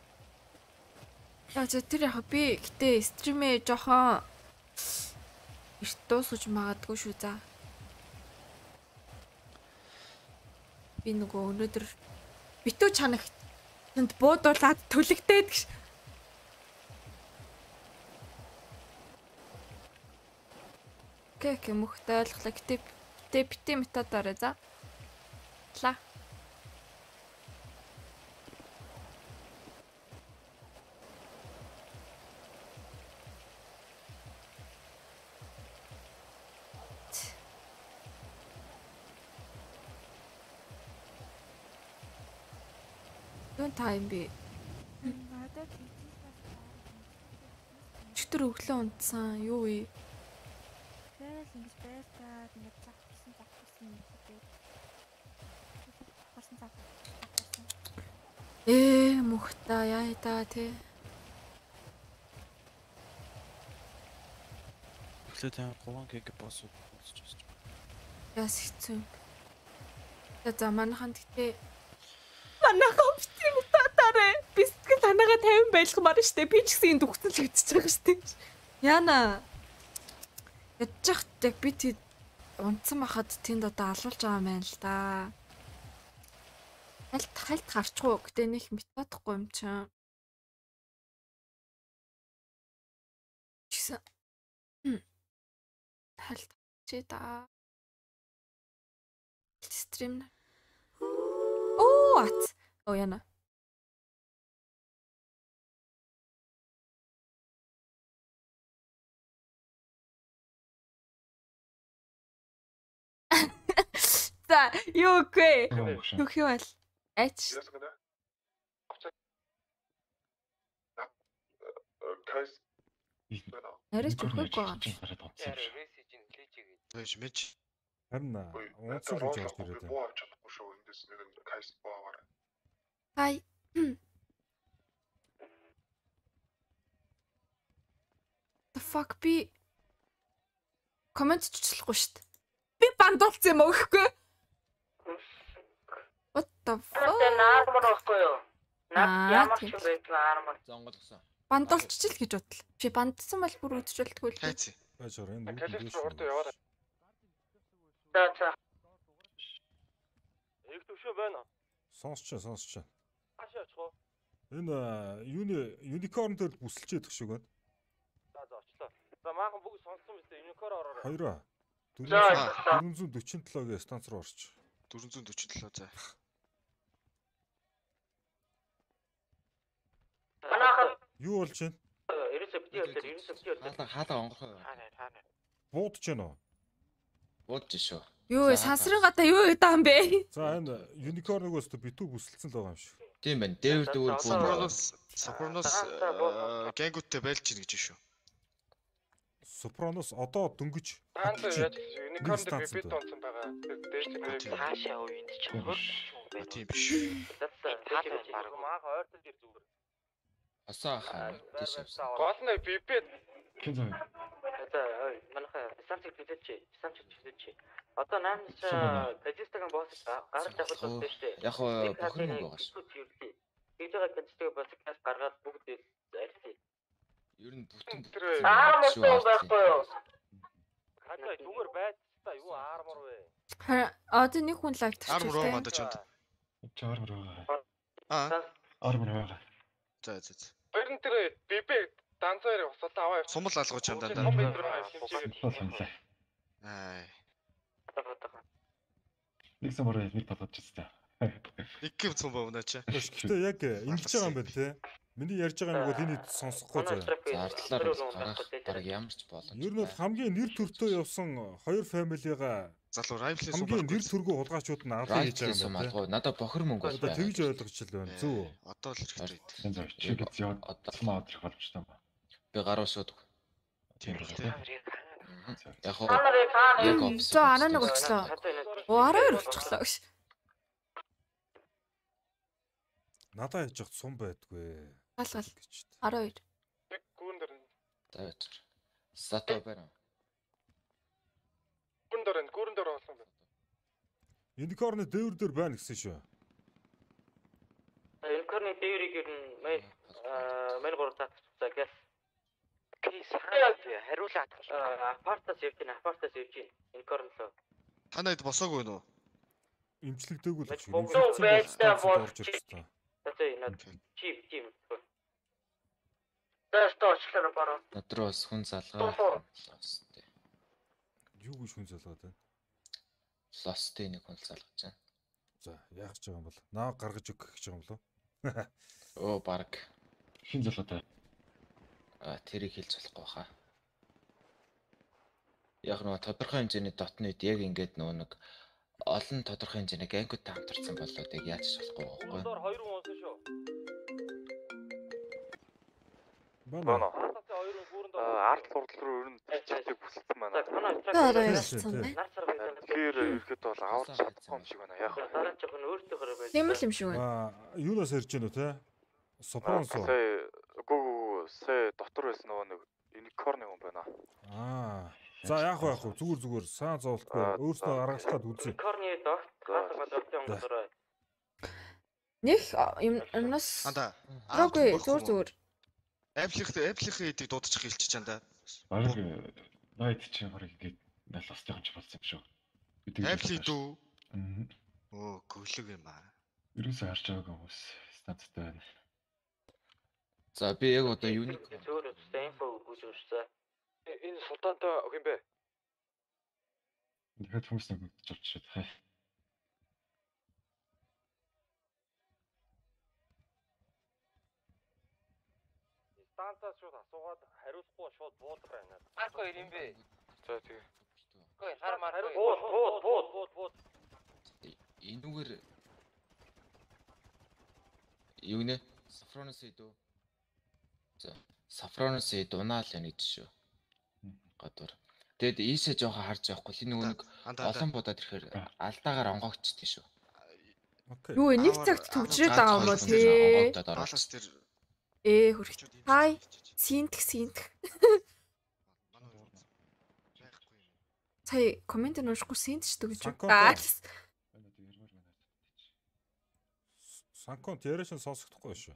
Яа тэр яг би гэтээ стримээ жоохон эрт дуусгаж магадгүй шүү за. Би нөгөө өнөөдөр битүү чанагт буудуулаад төлөгдөөд гэж. Окей, мөхтэй ойлголоо. Гэтээ бити методороо за. Ла. Юу тайм би? Чөтөр өглөө унтсан. Юу вэ? Тэгэл ингэж байгаад ингэж загсан. Мөхтаа яа та тий. Өглөө тань 3 гиг босс болчих гэж. Яс хэцүү. За манайхан гэтээ манайхан битгий методороо бистгэл танаага 50 байлгамаар штэ. Би ч гэсэн энэ дүгцэл хэвчэж байгаа штэ. Яна ядчих яг би тий унтсан байхад тэнд одоо алуулж байгаа юм байна л да. Хальт харчихгүй гэтээ нэг методохгүй юм чинь. Чисэн. Хальт чи да. Стрим. Оо ат. Оо яна. За, юу гээ? Юу хийвэл? Ач. Арай ч үгүй гоо. Мэж. Харин унтсан гэж яаж ирээд байна? Боо авч чадахгүй шүү. Эндээс нэг кайс боогоор. Хай. The fuck би коммент чичлэхгүй шүү дээ. Би бандуулсан юм өгөхгүй. What the fuck? Наармар байхгүй юу? Ямар ч байсан армар. Зонгоолгосон. Бандуулчих л гэж бодол. Чи бандсан бол бүр үдчихэлтгүй л. Хайц. Бачаар энэ Калиш ортой яваарай. За. Их төвшөө байна. Сонсч. Ашаа очихоо. Энэ юникорн дээр бүсэлж ядах шиг байна. За очлоо. За маахан бүгд сонссон биз дээ. Юникор ороорой. Хоёроо. 447-гийн станц руу орч. 447 за. Манайхан Юу болж байна? ерөөсөө бити Хаалаа онгорхоо. Буудаж байна уу? Буудаж шүү. Юу сансрын гадаа юу гэдэг юм бэ? За энэ юникорногоос битүү бүсэлсэн л байгаа юм шүү. Тийм байна. Дээр дүүр Сопраноос гэнгүүттэй байлж ийн гэж шүү. Сопраноос одоо дөнгөж. Юникорн дээр бибит онцсон байгаа. Дээж хаашаа уу энд ч хурд тийм биш. Маах ойртол ир зүгээр. Асаа хаа. Гол нь бибит. За манайха станцыг бидэж. Одоо наанч кадистагийн босс гарч явах бол биш үү? Яг бохир мөнгө байгаа шүү. Бид байгаа кадистагийн боссыг гаргаад бүгд арьсаа. Ер нь бүтэн армор байхгүй юу? Хацаа зүгээр байц та юу армор вэ? Одоо нэг хүн лайв тавьчих. Армор уу мада чамд. Армор байгаа. Армор байгаа. За. Баярн тэр бибит данцаар усалаа аваа. Сумал алгууч юм даа. Нэг самурай мэд бодож байна. Нэг юм цум бавна чи. Гэхдээ яг ингэж байгаа юм байна те. Миний ярьж байгаа юм бол энийг сонсохгүй заа. За ардлаар гарах баг ямар ч боломж. Ер нь хамгийн нэр төртөө явсан хоёр фамилигаа залуу райфлын хамгийн нэр төргөө хулгайчууд нь авах гэж байгаа юм байна. Надад бохир мөнгө бол байна. Тэгж ойлгож л байна. Зөв үү? Одоо л хэрэгтэй. Чиг зяа цамаа авдрах боломжтой байна. Би гараа шууд. Тийм үү. Яг зөө араа нэг болчихлоо. Оо араа хоёр болчихлоо гэж. Надаа яж сум байдгүй. Гал 12. Гүүн дээр. За. Сато байна. Гүрэн дээр болсон байна. Unicorn-ы дээр байна гэсэн шүү. Unicorn-ы дээрийг ер нь мэн гурав татчихсан гэх. Кейс хариулаад апартаас явж гин. Unicorn лөө. Танайд босоогүй нөө. Имчлэгдээгүй л гэж. Орж ирсэн. Чип. Дэстоочлаа бараа. Надраас хүн залгаа. Юу гэж хүн залгаад байна? Лостын нэг хүн залгаж байна. За, яах гэж байгаа юм бол? Наа гаргаж өгөх гэж байгаа юм болов? Оо, баг. Хин залгаад байна? Тэрийг хэлж болохгүй хаа. Яг нөгөө тодорхой хэмжээний дотны үед яг ингээд нөгөө нэг олон тодорхой хэмжээний гангуудтай хамтарсан болоод яг яаж болохгүй байхгүй. Доор 2 хүн унсан шүү. Бана. арт хурдл руу ер нь чичтэй бүсэлсэн байна. Одоо ярьсан байна. Тэгэхээр ихэд бол аварч чадахгүй юм шиг байна. Яг дараа нь жоохон өөртөө хараа байна. Тийм л юм шиг байна. Юунаас ирж гэнэ үү те? Сопронсо. Сая дотор байсан нөгөө нэг unicorn юм байна. За яах вэ? Зүгээр саан зовлтгүй өөрснөө аргалахад үзье. Unicorn-ы догт хатгадсан дотороо. Них юмнаас Окей, зүгээр. Апплихын эдийг дуудчих хэлчих чана да. Баг найт чинь хараг ингээд лостын ч болсон юм шүү. Апплих дүү. Оо, гөлөг юм аа. Ерөөсөө харж байгаагүй хүмүүс станцтай байна. За би яг одоо юуник зүгээр стейнфо гэж уушсан. Энэ султантай өх юм бэ? Ингээд хүмүүс нэг жолч шээ. Станцаас шууд асуугаад хариулахгүй шууд буудах байна. Аагүй юм бэ? За тэгээ. Гүй хармаар бууд. Энүүгээр юу нэ? Сафронос идүү. За, сафронос дунаал яна гэж шүү. Гадуур. Тэгэд ийшээ жоохон харж явахгүй. Энэ нөгөө нэг олон будаад ирэхээр алдаагаар онгоогчдээ шүү. Юу нэг цагт төвжрээд байгаа юм бол тээ. Баланс дээр Хүрх. Хай. Синтх. Сая комент уншихгүй синт шүү гэж. Санконт яриашин сонсохдохгүй шүү.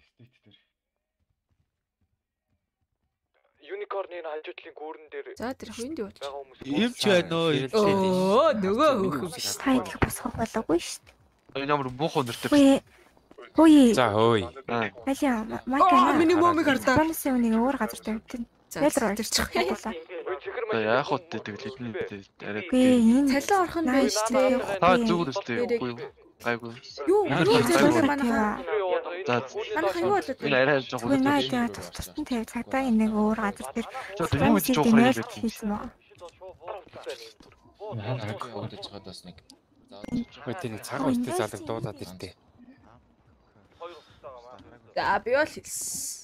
Unicorn-ийн хажуудлын гүүрэн дээр. За тэр хүнд юу болж? Ийм ч байна өө. Оо нөгөө хөх. Тайд босох болоогүй шүү дээ. Ямар муухай нэртэй. Хөөе. За хөөе. Алиа, майка. Миний момыг хардаа. Бонусын үнийг өөр газар тавьтын. Ялраа ирчих. Яг хот тэгэл эдний арай. Цалин орхон байж тээ. Та зүгээр үстэй. Үгүй. Гайгүй. Юу? Цалин манайхаа. За. Манайхаа юу болоод энэ арай жоо. Үгүй наа тусдсан тавь цагдаа нэг өөр газар дээр. Юу гэж жоохоо хийсэн үү? Хөөдөж чад бас нэг. Хөөе тийм цаг үстэй залаг дуудаад иртээ. За би бол хэлсэн.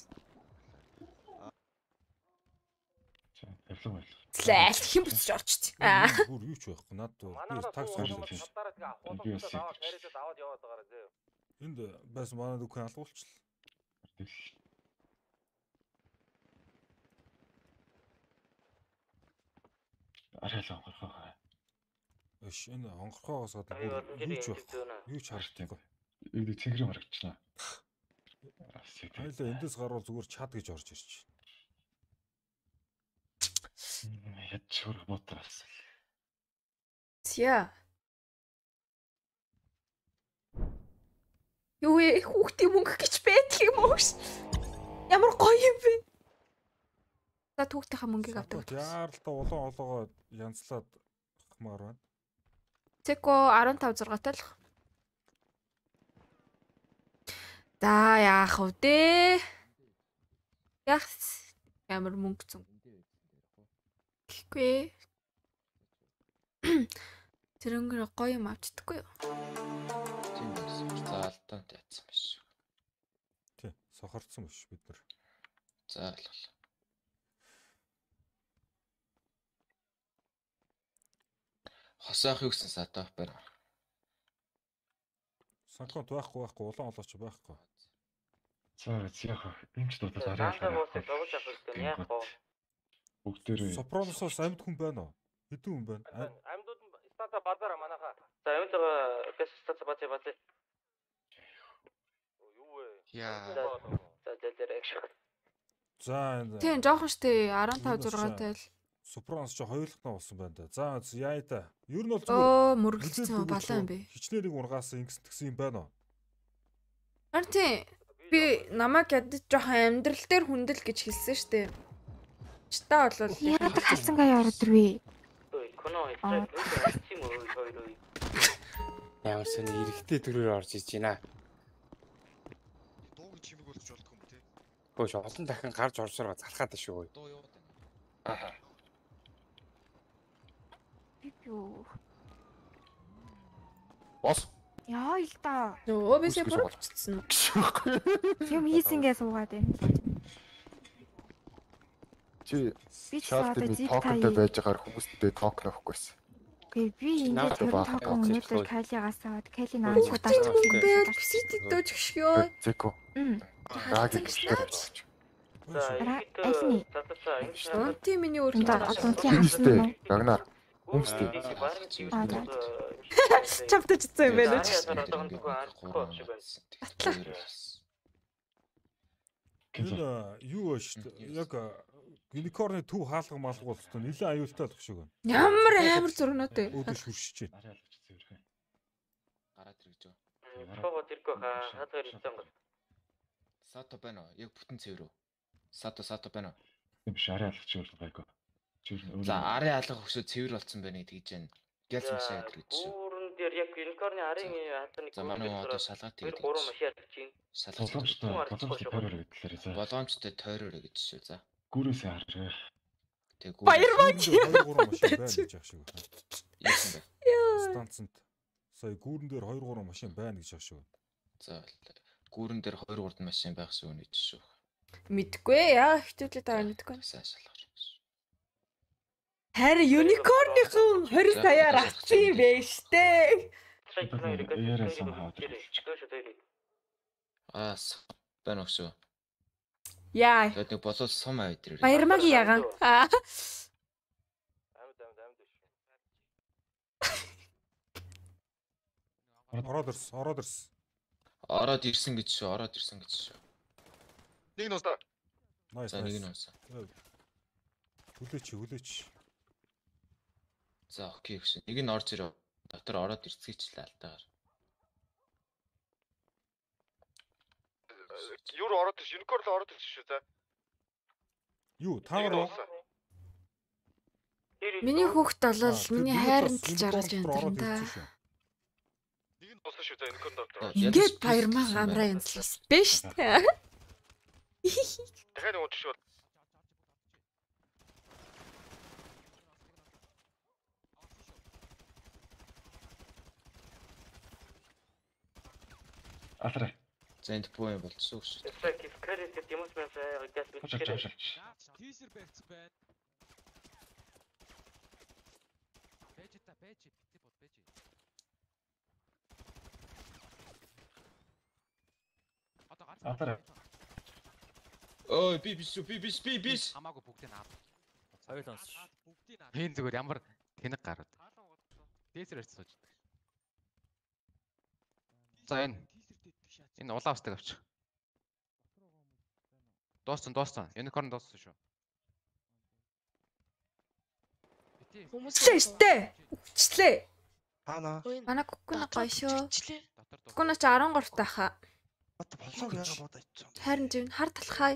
Лээ хэн буцаж орчт. Бүр юу ч байхгүй. Наад би такс аваад яваад байгаараа зөө. Энд байсан манай дүүхэн алгуулчихлаа. Арай л онгорхоо. Эш энэ онгорхоогоос гадна юу ч байхгүй. Юу ч харагдахгүй. Энд цэнгэр марагчлаа. Хоёлаа эндээс гарвал зүгээр чад гэж орж ирж байна. Яд чурх мотоос. Тя. Юу ээ хүүхдийн мөнгө гэж байдаг юм уу? Ямар гоё юм бэ? За түүхтийнхаа мөнгийг авдаг. Яаралтай улаан олоогоо янзлаад хмаар байна. Теко 15-6-тай л. За яах вэ дээ? Яах ямар мөнгө зүн. Гэхгүй. Тэрнгэр гоё юм авчдаггүй юу? Тийм байсан. За алдаант яатсан биш шүү. Тий, сохорцсон биш бид нар. За алгал. Хосаах юу гэсэн сатах байна. Санконт байхгүй улаан олооч байхгүй. За яг эмч дуудаад арай л. Бүгдээрээ. Сопроносоос амьд хүн байна уу? Хэдэн хүн байна? Амьдууд станца базараа манайхаа. За амьд байгаа гэс станца базаа. Юу вэ? Яа. За экшн. За Тийм жоохон штэ 15 6-тай л. Сопронос ч хоёулахтаа болсон байна да. За яа та. Ер нь бол Оо мөрөглөсөн балаа юм бэ. Хичнээн унгаас ингэсэн юм байна уу? Харин тийм би намайг ядаж жоохон амьдрал дээр хүндэл гэж хэлсэн штэ. Чтаа болвол яадаг халсан гаяа ороод ирвэ. Ямар сони эрэхтэй төрөөр орж иж байна. Дуугийн чимэг болж болдгоо юм те. Хөөш олон дахин гарч орж байгаа залхаад шүү. Дуу юу гэдэг. Аа. Юу. Бос. Яа ил та. Нөө бисээ бүрвчсэн үү? Юм хийсингээ суугаад байна. Чи Би шаардлагатай токентэй байж байгаа хүмүүстэй токен авахгүйсэн. Окей, би ингээд токен өнөөдөр Кайлигаас аваад Кайли наачгүй даачих юм байна. Бисэд дөөж гшгөө. Зэко. Альни. Онти миний өөр хэмжээ. Рагнар. Хүмүүстэй. Чавтаж цаа юм байна ч. Юу вэ шүү дээ. Яг Unicorn-ы төв хаалга малгуул хэвээр нэлээд аюултай болох шиг байна. Ямар амар зурнаатай. Өөдөө шүршиж байна. Гараад ирж байгаа. Шого тэрхүү хатгаар ирсэн гол. Сато байна уу? Яг бүтэн цэвэр үү? Сато байна уу? Биш арай алгач юу байгаагүй. За арын алга хөшөө цэвэр болсон байна гэж байна. Гэлс машин гэж шүү. Үүрэн дээр яг Unicorn-ы арын хатны За манай одоо шалгаад тэгээд 3 машин ярьж байна. Боломжтой тойроо гэж шүү. За. Гүрээсээ хараа. Тэг Баярмаа машин байна гэж ах шиг байна. Яа. Станцанд сая гүүрэн дээр 2 3 машин байна гэж ах шиг байна. За гүүрэн дээр 2 3 машин байх шүү гэж шүү. Мэдгүй яа хөвчлээ таа мэдгүй. Харин Unicorn-ийн 20 саяар авсан юм бэ штэ. Байна уу шүү. Яа. Тэгээд нэг болол сум аваад ирээ. Баярмаагийн ягаан. Ороод ирсэн гэж шүү. Нэг нуусаа. За нэг нуусаа. Хүлээч. За окей гэсэн. Нэг нь орж ирээ. Дотор ороод ирцгээчлээ алтаагаар. Юу ороод ирж, Unicorn л ороод ирж шүү за. Юу, таараа. Миний хүүхд болол миний хайранд л жаргаж байна да. Нэг нь болсон шүү за, Unicorn ордог. Ингээд баярмаа амраа янзлаас биш үү? Дахиад ууч шүү. Асраа. За энд боо юм болчихсон шүү. Эсрэг скрит гэдэг юм уу бэ? Газ битгэрээ. Тийшэр байцсан байна. Байж битээ бод байж. Асраа. Ой би. Хамаагүй бүгдийг наад. Соёлонс. Хэн зүгээр ямар тэнэг гарууд. Дээсэр ирсэн сууж. За энэ улаавстай авч. Дууссан. Unicorn дууссан шүү. Штэ. Үчлээ. Хана. Манай кукуна гоё шүү. Кукуна ч 13 тахаа. Болоо яага бодож ичсэн. Харин зөв хар талхай.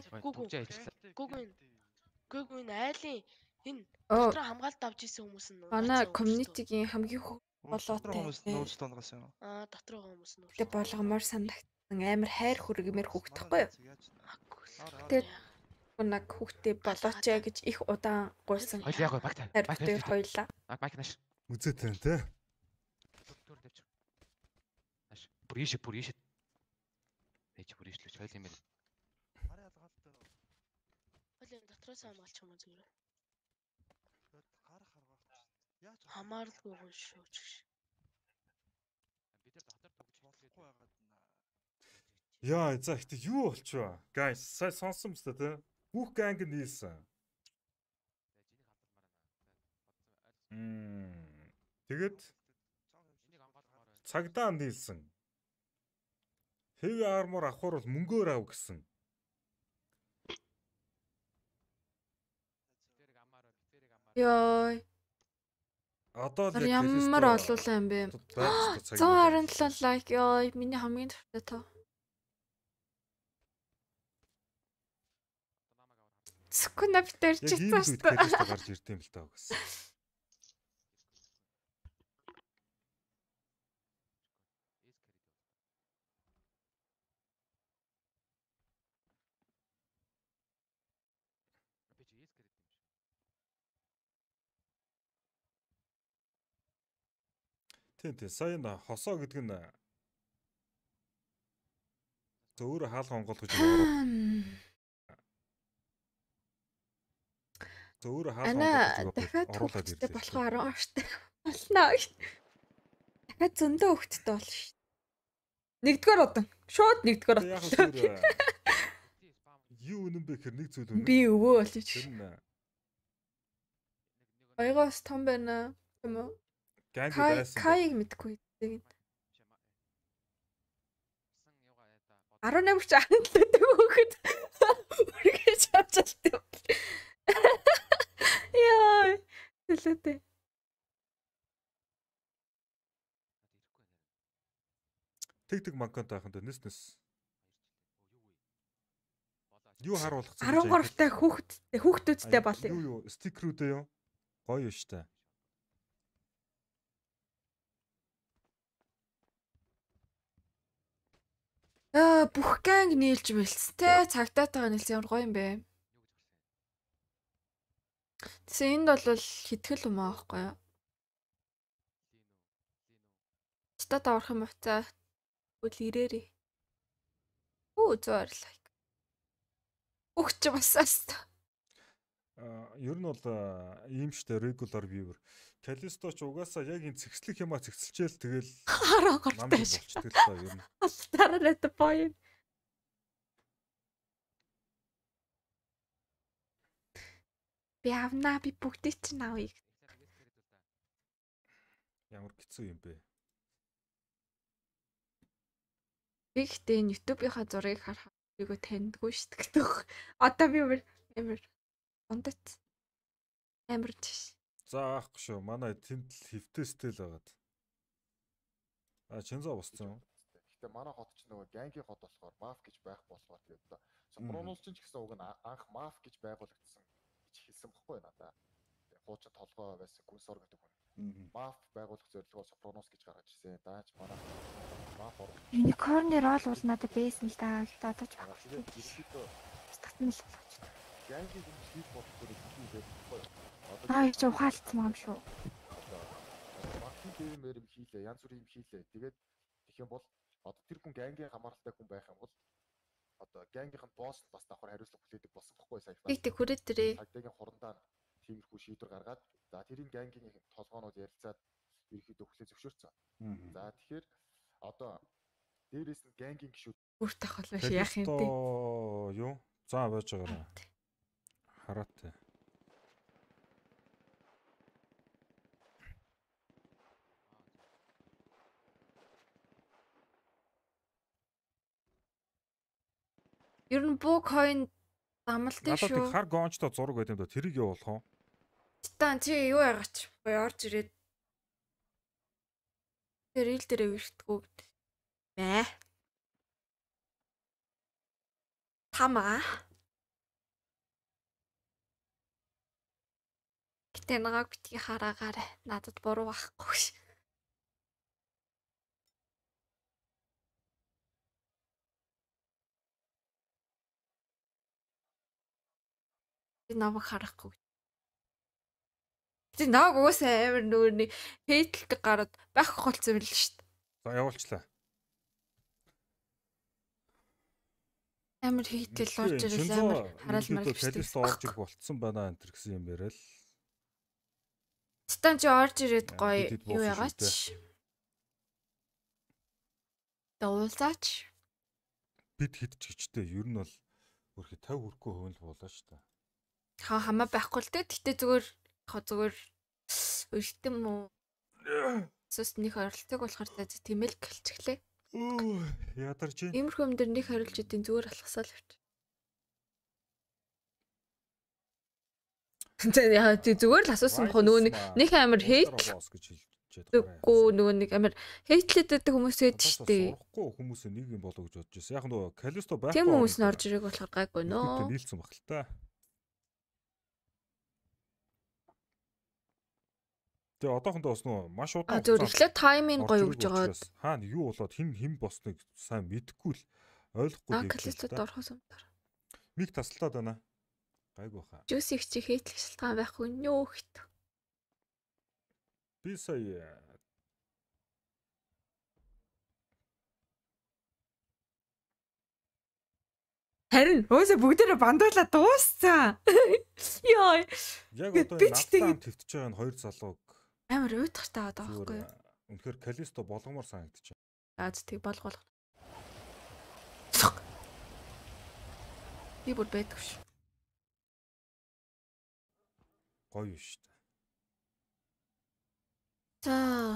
Гүгүн айлын энэ дотроо хамгаалт авч исэн хүмүүс нь. Манай community-гийн хамгийн болоотой. Нууц тонгоос юм. Дотроо хүмүүс нь. Тэ болгомоор санагдсан амар хайр хүргэмээр хүүхдахгүй юу? Тэгээд наг хүүхдээ болоочаа гэж их удаан гуйсан. Хоёлаа багтаа. Тэр хоёлаа. Багтааш. Үзээтэй те. Бүр ийшээ. Ээж бүр ийшлээ хойл юм байна. Хараа ялгаалтай нөө. Хойлын дотроос хамгаалч юм зүгээр. Гар харгаах. Яаж хамааралгүй гоо шүү ч гэж. Бид нар дотор төгж болохгүй байгаад наа. Яа, за ихтэй юу болчихваа? Guys, сая сонсон мэт те. Бүх ганг нийлсэн. Тэгээд цагдаа нийлсэн. Heavy armor авахар бол мөнгөөр ав гэсэн. Йой. Одоо л ямар олуулаа юм бэ? 127 лайк ёо, миний хамгийн дуртай тоо. Скунаптер ч гэсэн гарч ирд юм л таа гэсэн. Тийм сая н хосоо гэдэг нь зөвөр хаалга онгол гэж зөвөр хаалга онгол гэж оруулаад ирлээ. Болохоор ооштой болно. Дахиад зөндөө хөвгттэй болно шүү. Нэгдүгээр удан. Шууд нэгдүгээр удан. Юу үнэн бэ гэхээр нэг зүйл үнэн. Би өвөө болж. Ойгоос том байна. Юм уу? Кайг мэдгүй. 18 ч анхлаадаг хөөхд. Үргэж авчаалтай. Яа. Хэлээдээ. Тэг манкантай ахын нэс. Юу харуулах гэж 13-тай хүүхдүүдтэй бол. Юу стикерүүдээ юу? Гоё штэ. Бүх ганг нийлж мэлс те цагтаатайгаа нийлсэн ямар гоё юм бэ. Тэсээ энд бол хитгэл юм аахгүй юу? Стат авах юм уцаа. Үл ирээрээ. Зөөрлээ. Өгч басаас. Ер нь бол ийм штэ regular viewer. Калисто ч угаасаа яг энэ цэгцлэх юмаа цэгцэлчээл тэгэл хараа гортой болчдөг л ба ер нь. Тараад боё. Би авнаа би бүгдийг чинь авъя. Ямар хэцүү юм бэ? Би ихтэй YouTube-ийнхаа зургийг харахад бигөө таньдгүй шүү дээ. Одоо би амар ондоц амар тийш. Заахгүй шүү. Манай тэнд л хөвтэстэй л байгаад. Чинзаа босцсон. Гэтэ манай хот ч нөгөө гангийн хот болохоор маф гэж байх болохоор тэгээд одоо Сопронолч ч гэсэн уг нь анх маф гэж байгуулагдсан гэж хэлсэн бохгүй надаа. Хуучин толгой байсан гүнсор гэдэг хүн. Маф байгуулах зорилгоо Сопронос гэж гаргаж ирсэн. Даач манай маф Unicorn-ээр ол надад байсан л да. Одоо ч баг. Татна л болж. Гангийн хүн хийх болохгүй юм байхгүй. Яа ч ухаалцсан юм шүү. Мафи дээр юм хийлээ, янз бүрийн юм хийлээ. Тэгээд тэгэх юм бол одоо тэр хүн гангийн хамааралтай хүн байх юм бол одоо гангийнх нь босс бас давхар хариуцлага хүлээдэг болсон байхгүй сая. Тэг хүрээд тэрээ. Цагдаагийн хурандаа тиймэрхүү шийдвэр гаргаад за тэрийн гангийн толгоонууд ярилцаад ерөөхдөө хүлээ зөвшөөрсөн. За тэгэхээр одоо дээрээс нь гангийн гişүүд бүр тахал биш яах юм бэ? Юу? За байж байгаарай. Хараатай. Ер нь буу coin амлалтын шүү. Надад хар гончтой зураг байт юм да. Тэрийг явуулах уу? Титан чи юу яагач? Гоё орж ирээд. Тэр ил дээрээ виртгүү гэдэг. Бэ. Тамаа. Гэтэ нагааг битгий хараагаарай. Надад буруу байхгүй ш. Намайг харахгүй. Тэ нааг уусаа амар нүрний хейтэлтэй гараад байх голцсон юм л шүү дээ. За явуулчлаа. Амар хейтэл орж ирэл амар хараалмаар хэвчээ. Орж ирэх болцсон байна энэ гэсэн юм яриа л. Титан чи орж ирээд гоё юу яагач. Дуулаач. Бид хэд ч гэжтэй ер нь бол өөрхий 50 хүрэхгүй хувь л болоо шүү дээ. Хамаа байхгүй л дээ. Гэтэ зүгээр Өртөн мүү? Сүснийх оролцоог болохоор тийм л гэлчихлээ. Ядарч юм. Иймэрхүү юм дээр нэг хариулж идэх зүгээр алхасаал явчих. Зүгээр л асуусан бохоо нөгөө нэг амар хейт. Тэггүй нөгөө нэг амар хейтлээд байдаг хүмүүс байдаг шүү дээ. Сурахгүй хүмүүс нэг юм болоо гэж бодож байсан. Яг нөгөө Калисто байхгүй. Тийм хүмүүс нь орж ирээг болохоор гайгүй нөө. Нийлсэн баг л та. Тэгээ одоохондоо бас нөгөө маш удаан. Зөв эхлээд тайминг гоё өгж байгаа. Хаана юу болоод хэн босныг сайн мэдэхгүй л ойлгохгүй юм. Калистод орохоос өмнө. Миг тасалтаад байна. Гайгүй хаа. Жүүс их чи хейтлэх шалтгаан байхгүй нөө хит. Би сая харин өөсө бүгдээрээ бандуулаад дууссан. Йой. Яг одоо нафтан твтж байгаа нь хоёр залууг амар уйдахтай байгаа байхгүй юу? Үнэхээр Калисто болгомоор санагдчих. Аз тийг болгох. Би бүр байдаг ш. Гоё шүү дээ. За.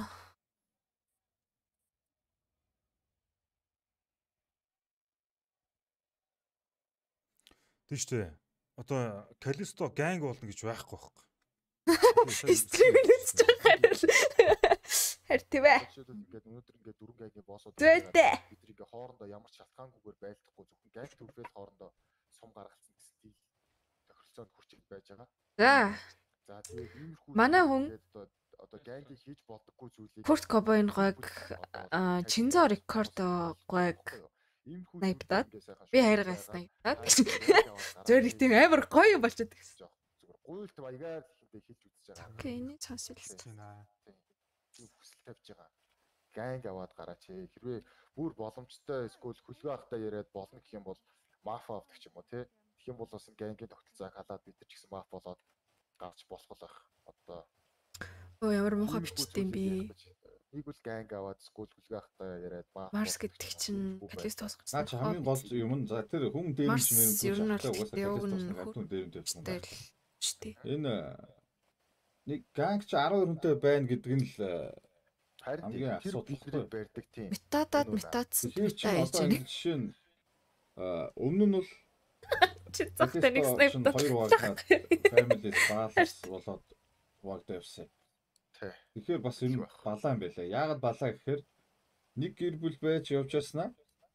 Тийштэй. Одоо Калисто ганг болно гэж байхгүй байхгүй. Стрим үзэж байгаа. Хэр твэ. Ингээд өнөөдөр ингээд дөрвөн гангийн боссууд бид нэг хоорондоо ямар ч шалтгаангүйгээр байлдахгүй зөвхөн ганг төвлөл хоорондоо сум гаргацсан стил тохиролцоонд хүрчиж байж байгаа. За тэгээд иймэрхүү манай хүн одоо гангийг хийж болдоггүй зүйлийг Курт Кобойн гойг Чинзо рекорд гойг найптаад би хайргаас найптаад зөөр их тийм амар гоё болчиход гэсэн. Зүгээр гуйлт баягаар хийхдээ хийж үзэж байгаа. Окей, энэ цаасэлсэн. Хүсэл тавьж байгаа. Ганг аваад гараач. Хэрвээ бүр боломжтой эсвэл хөлгөө ахтай яриад болно гэх юм бол мафа авдаг ч юм уу тий. Тэгэх юм бол бас гангийн тогтолцоог халаад бид нар ч гэсэн маф болоод гарч болох байх. Одоо оо ямар муухай бичтэй юм би. Нэг үл ганг аваад эсвэл хөлгөө ахтай яриад маф. Марс гэдэг чинь Калистос гарсан. Наач хамгийн гол юм нь за тэр хүн дээр ч юм энэ нэг ганг ч 12 хүнтэй байна гэдэг нь л харин тэр бидний барьдаг тийм. Метадад метадсан метаа яаж байна? Жишээ нь өмнө нь бол чи захтай нэг снайпер family balance болоод хуваагдав явсан. Тэгэхээр бас юм балаа юм байлаа. Яагаад балаа гэхээр нэг гэр бүл байж явж яснаа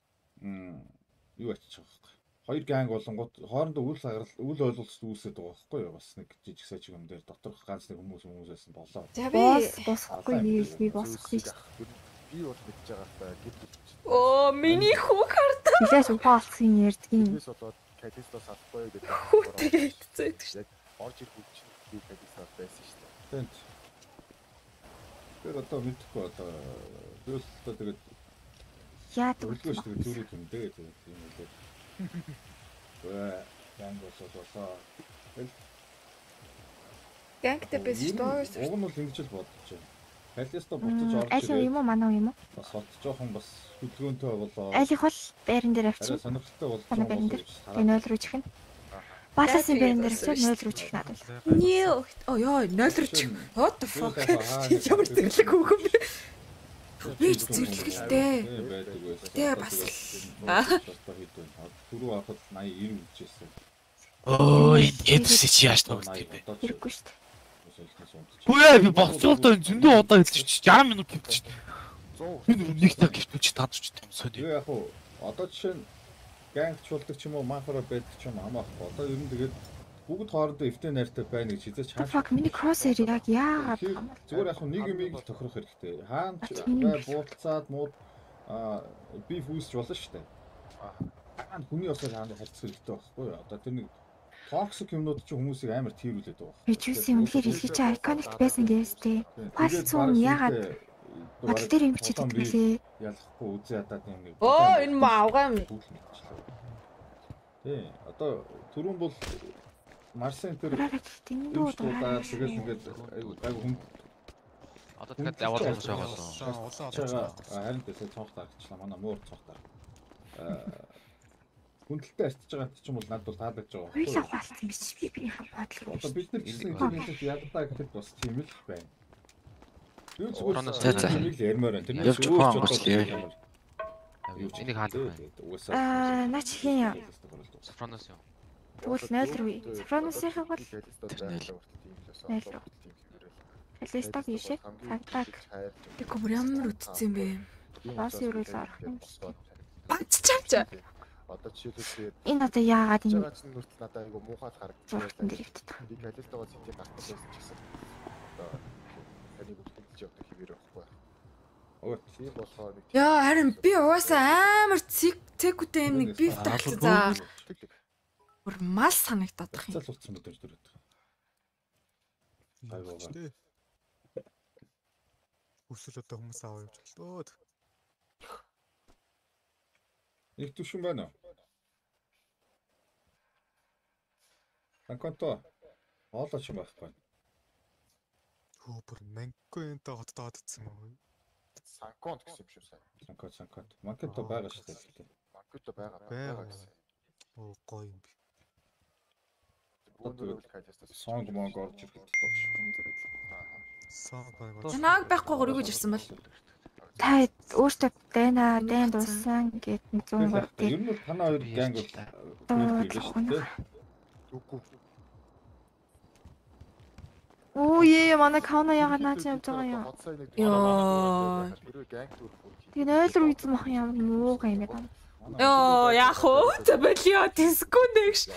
юу ачиж байгаа юм. Хоёр ганг болонгууд хоорондоо үл ойлголцол үүсээд байгаа байхгүй юу? Бас нэг жижиг сажиг юм дээр доторх ганц нэг хүмүүсээс нь болоо. За би босхгүй би босхгүй. Би бол мэдж байгаа гэдэг. Оо миний хүү хартаа. Билээс ухаалсан ярьдгийн. Бис болоод Калистос авахгүй гэдэг. Тэгээд зөөдөг шүү. Орж ирэх үг чинь би Калистос байсан шүү дээ. Тэнт. Тэр одоо мэдхгүй одоо бис одоо тэгээд яадаг үү зүрх юм дээ тийм үү. Ганг болоо. Гангтэй биш шүү. Уг нь бол ингэж л бодож байна. Калисто буцаж орж ирээ. Аль юм уу манаа юм уу? Бас хот жоохон бас хөдөлгөөнтэй болоо. Аль их бол байран дээр авчих. Сонирхолтой бол. Би 0 руу чихнэ. Баласын байран дээр авчих 0 руу чих надад. Нё. Оо ёо 0 руу чих. What the fuck? Ямар зэрлэг хөөгөн бэ? Бич зэрлэгтэй. Тэгээ бас түрүү авахд 80 90 үжижсэн. Оо энэ чи яаж тоглох юм бэ? Хэрэггүй шүү дээ. Бүүе би боцолтой зөндөө удаа хэлчих 60 минут хэлчих. Би нэг цаг хөвч таадч юм сони. Яг уу одоо жишээ нь гангчулдаг ч юм уу мафара байдаг ч юм хамаахгүй. Одоо ер нь тэгээд бүгд хоорондоо эвтэй найртай байна гэж хизээч хаана. Fuck миний crosshair яг яагаад зүгээр яг нэг юм л тохирох хэрэгтэй. Хаана ч буудалцаад мууд би фүүсч болно шүү дээ. Хаана хүний осоор хаана харьцах хэрэгтэй байхгүй юу? Одоо тэр нэг токсик юмнууд чи хүмүүсийг амар тийрүүлээд байгаа. Би ч үсэн үнэхээр илгээж iconic байсан гэсэн тий. Фалцун яагаад бодол дээр юм бичиж байдаг лээ. Ялахгүй үзээ ядаад юм. Оо энэ маавгаа юм. Тий. Одоо түрүүн бол Марсын тэр дуудаа тэгээд ингээд айгу хүн одоо тэгээд яваад болж байгаа. Харин тэгээд цонх таарчлаа. Манай муур цонх таар. Хүндэлтэй арчиж байгаа ч юм бол надад бол таалагдж байгаа. Хоёлаа хаалцсан биш би бодол. Одоо бид нар чинь интернетд ядтаа гэхэд бас тийм л байна. За за. Ярмаар энэ. Тэр Явж ухаан гоцлээ. Энийг хаалт Аа, наач хин яа. Софроноос юу? Тэгвэл 0 руу. Софроноосынхыг бол 0 руу. Листаг ишээ. Тагтаг. Би бүр ямар үтцсэн бэ? Бас юу л арах юм. Бацчаач. Одоо жишээлбэл Энэ одоо яагаад энэ нүртэл надад айгу муухай харагдаж байна. Дэрэгддэг. Би ажилтнаа цэцэг гаргах байсан ч гэсэн. Одоо таны бүтгэж явдаг хэвээр байхгүй. Өө тийм болохоор нэг Яа, харин би угаасаа амар цэгүүтэй юм нэг биф тагцсан за. Бүр мал санагдаад байх юм. Цал утсан мэдээж дөрөв. Айгуу. Өсөл одоо хүмүүс аваа явж болтоо. Их түшин байна уу? Анконто. Оолооч юм байхгүй. Хөө бүр манконтой хотдоод идсэн юм уу? Санконт гэсэн юм шүү сайн. Санконт. Манконто байгаа шүү дээ. Манконто байгаа гэсэн. Оо гоё юм би. Сонг монг орж ирэхэд Танаг байхгүй өргөж ирсэн бол. Та өөртөө дайна, дайн дууссан гэд 103 дээр. Ер нь танаа хоёр ганг бол шүү дээ. Үгүй. Оо ээ, манай кауна яагаад наач явж байгаа юм. Йоо. Тэгээ 0 руу ийдсэн мах юм муугаа юм байна. Йоо, яах вэ? Зөвлөё дисконнэгш.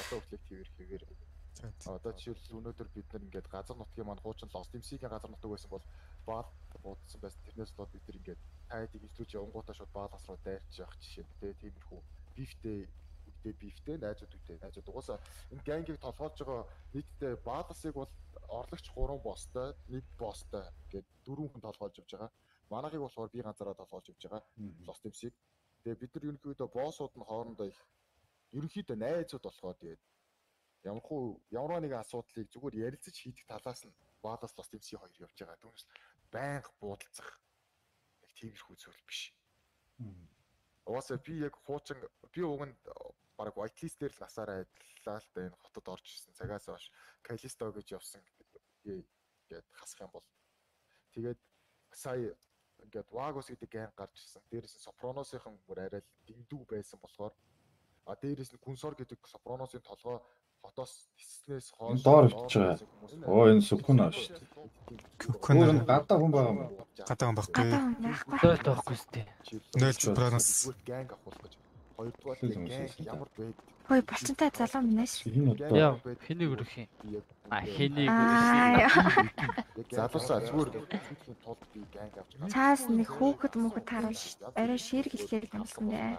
Одоо жишээл өнөөдөр бид нар ингээд газар нутгийн маань хуучин лос димсигийн газар нутаг байсан бол баал буудсан байсан. Тэрнээс болоод бид нар ингээд тайд ижилүүлж явангуудаа шууд баалаас руу дайрч явах жишээ тэ тиймэрхүү бифтэй найзууд угаасаа энэ гангийг толгоолж байгаа нийтдээ бааласыг бол орлогч 3 босстой нэг босстой ингээд 4 хүн толгоолж явж байгаа. Манайхыг болохоор би ганцаараа толгоолж явж байгаа. Лос димсиг. Тэгээ бид нар ерөнхийдөө боссууд нь хоорондоо их ерөнхийдөө найзууд болохоор тэгээд ямар нэгэн асуудлыг зүгээр ярилцаж хийдэг талаас нь баалаас лос димси хоёр явж байгаа. Түүнээс байнга буудалцах яг тиймэрхүү зүйл биш. Угаасаа би яг хуучин би уг нь бараг whitelist дээр л насаараа ажиллаа л да энэ хотод орж ирсэн цагаас хойш Калисто гэж явсан гээд хасах юм бол тэгээд сая ингээд Вагос гэдэг гэн гарч ирсэн. Дээрээс нь Сопроносынхан бүр арай л дэндүү байсан болохоор дээрээс нь Күнсор гэдэг Сопроносын толгой хотоос тиснээс хойш доор очиж байгаа. Оо энэ Сүкүнаа шүү дээ. Сүкүн гадаа хүн байгаа юм. Гадаа хүн байхгүй. Нойлт байхгүй сте. Нойлт Сопранос. Гэнг авах гэж. Хоёрдугаар гэнг ямар байд. Хөөе болцонтой залуу минь ш. Яа, хэнийг өрөх юм? Хэнийг өрөх юм? Залуусаа зүгээр тулд би гэнг авч. Цаас нэг хүүхэд мөхөд харуул ш. Арай ширг хэлхээд юмсан дээ.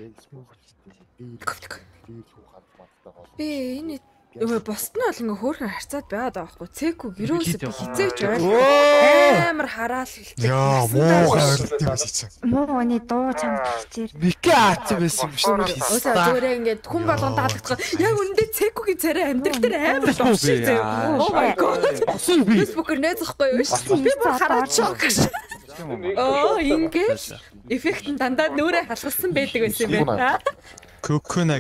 Би энэ босд нь бол ингээ хөөрхөн харцаад байгаад байгаа байхгүй. Цэкүү гэрөөсөө би хизээч амар хараал хэлдэг. Яа, муу хайрлт юм шиг. Мууны дуу чамд хэлчихээр. Микэ аацсан байсан юм шүү дээ. Зүгээр ингээ хүн болгон даалгацгаа. Яг үндэ цэкүүгийн царай амьдрал дээр амар л шиг зөө. Oh my god. Facebook-ээр найзахгүй юу шүү. Би бүр хараад шок. Оо, ингээ эффект нь дандаа нүрээ халахсан байдаг байсан юм байна. Кокона.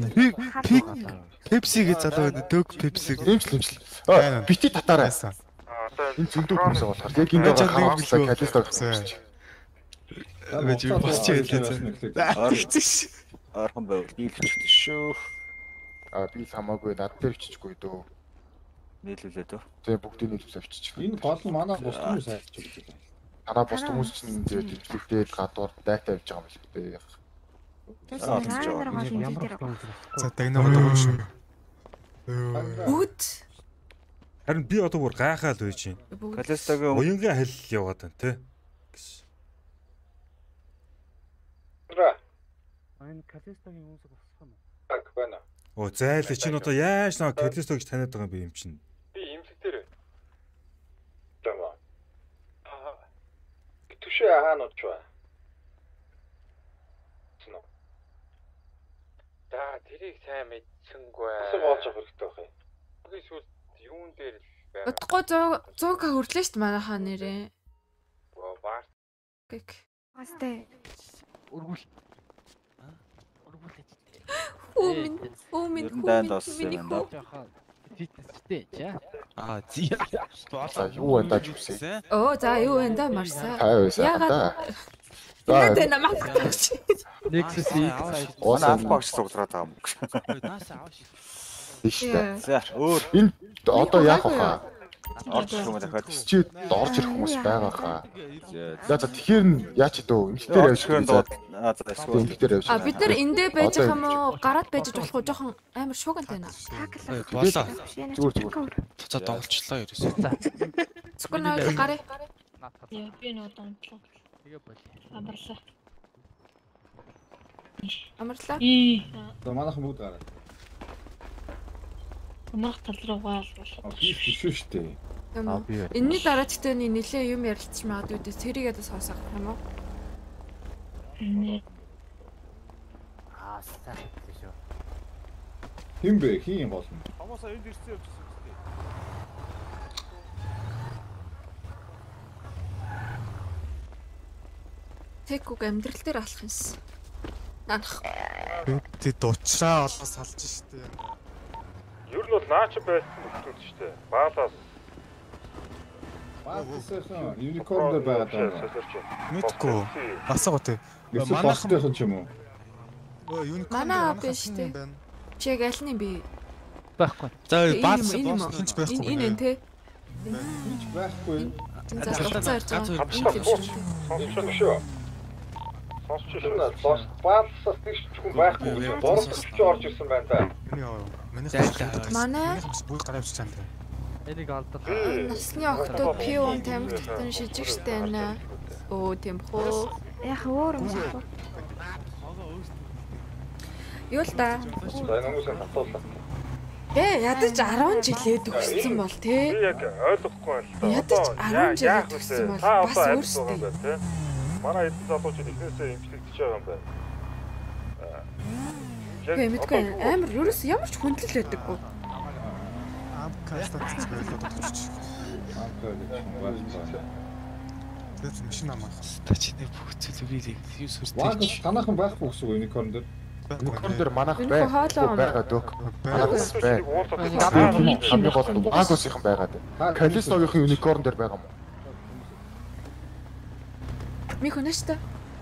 Пепси гэж залуу байна. Дөг Пепси. Имжл. Бити татаарай. Энэ зөндөө хүмүүс болохоор яг энэ хамгаалсан Калисто гэсэн. Гэж босч хэлээ. Архан байвал дийлчихсэн шүү. Би л хамаагүй над дээр чичгүй дөө. Нийлүүлээ дөө. Тэгээ бүгдийг нийлүүлээ авчиж. Энэ гол нь манай бос хүмүүс хайрч байгаа. Танаа бос хүмүүс чинь тэгээд дэвшлэгтэй гадуур дайта явж байгаа юм л дээ. За дагнаа одоо шүү. Бүгд харин би одоо бүр гайхаал байж юм. Калистагийн уянгийн хэл яваад байна те. Энэ Калистагийн хүмүүс босох юм уу? Так байна. Оо зайлаа чинь одоо яаж наа Калисто гэж таниад байгаа юм бэ юм чинь. Би имлэг дээр. Тамаа. Түшээ хаана очив? За тэрийг сайн мэдсэнгүй. Бас болж авах хэрэгтэй байх юм. Өгийн сүлд юун дээр л байна. Утгагүй 100к хөрлөө шүү дээ манайхаа нэрээ. Баар. Гэг. Астай. Өргүүл. Хүү минь. Дайл болсон юм да. Фитнестэй чаа. зий. За юу байна даа зүгсээ. Оо за юу вэ да марсаа. Ягаад Ингээд намайг тагч. Nexus Оосан багш цуглараад байгаа юм. Тийшээ. За өөр энэ одоо яах вэ? орж ирэх юм дахиад Чи орж ирэх хүмүүс байгаа хаа. За тэгэхээр нь яач идөө эмхтэр явж ирэх доо. Эмхтэр явж. Бид нар эндээ байж байгаа юм уу? Гараад байж болох уу? Жохон амар шуугантай байна. Болоо. Зүгээр. За тоглолчлоо ерөөсөө. Скон хоёр гараа. Яа би нөө донтлоо. Тэгээ болоо. Амарлаа. Амарлаа. За манайхан бүгд гараа. Амрах тал руугаа л бол. Биш шүү дээ. Энэний дараа гэхдээ нэлээ юм ярилцж магадгүй дээ. Тэрийгээ дэ сонсох юм уу? Сайн шүү. Хин бэ? Хин болно. Хамаасаа энд ирсэн явж байгаа юм. Тэкуг амьдрал дээр алах юмсан. Нанах. Тэд уучраа олоо салж штэ. Ер нь бол наач байсан нөхцөл штэ. Баалаас Баалсан юникорн дээр байгаа. Мэдгүй. Асуу тий. Манайхан ч юм уу? Манай биш тий. Чиг альны би. Байхгүй. За баалсан хинч байхгүй. Энэ тий. Хинч байхгүй. Сонсож шүү. Баалсаас тийш хүн байхгүй. Борлогч орж ирсэн байна та. Манай бүгд гараа авчиж чанд. Энийг алдах. Насны октод P1 тамиг татан шижигчтэй байна. Оо тиймхүү. Яг өөр юм шиг. Юу л да. За энэ хүмүүсээ татуулаа. Ядаж 10 жилээ төгссөн бол тий. Би яг ойлгохгүй байна л да. Ядаж 10 жилээ төгссөн бол бас өөрсдөө. Манай эдэн залуучууд ихнээсээ имплэгдэж байгаа юм байна. Гэхдээ мэдгүй амар ерөөс ямар ч хүндлэл байдаггүй. Амкастац байлаад очиж. Тэгээд машин амаах. Та чиний бүх зүйлийг юу сүртэй. Вагос танаахан байхгүй гэсэн үг юникорн дээр. Юникорн дээр манайх байгаа дөг. Манайх бай. Хамгийн гол Вагосийнхан байгаа дээ. Калистогийнхан юникорн дээр байгаа юм. Мих өнөштэй.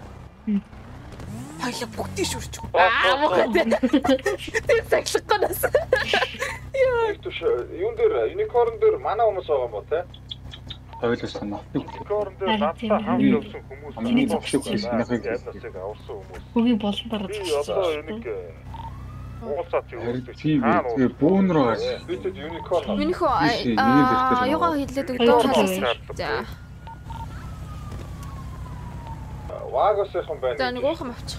Хоёлаа бүгдийг шүрч. Мохоо. Тэр цаглахгоос. Яа. Юун дээр юникорн дээр манай хүмүүс байгаа юм уу те? Хоёулаас санаа. Юникорн дээр надтай хамт явсан хүмүүс. Хамгийн зогсож амнасыг авсан хүмүүс. Бүгийн болон дараа Би одоо нэг уулзаад юу бүүн рүү гаш. Бид юникорн. Юугаа хэлээд өгдөө. За. Вагосийнхан байна. За нэг уухан авчих.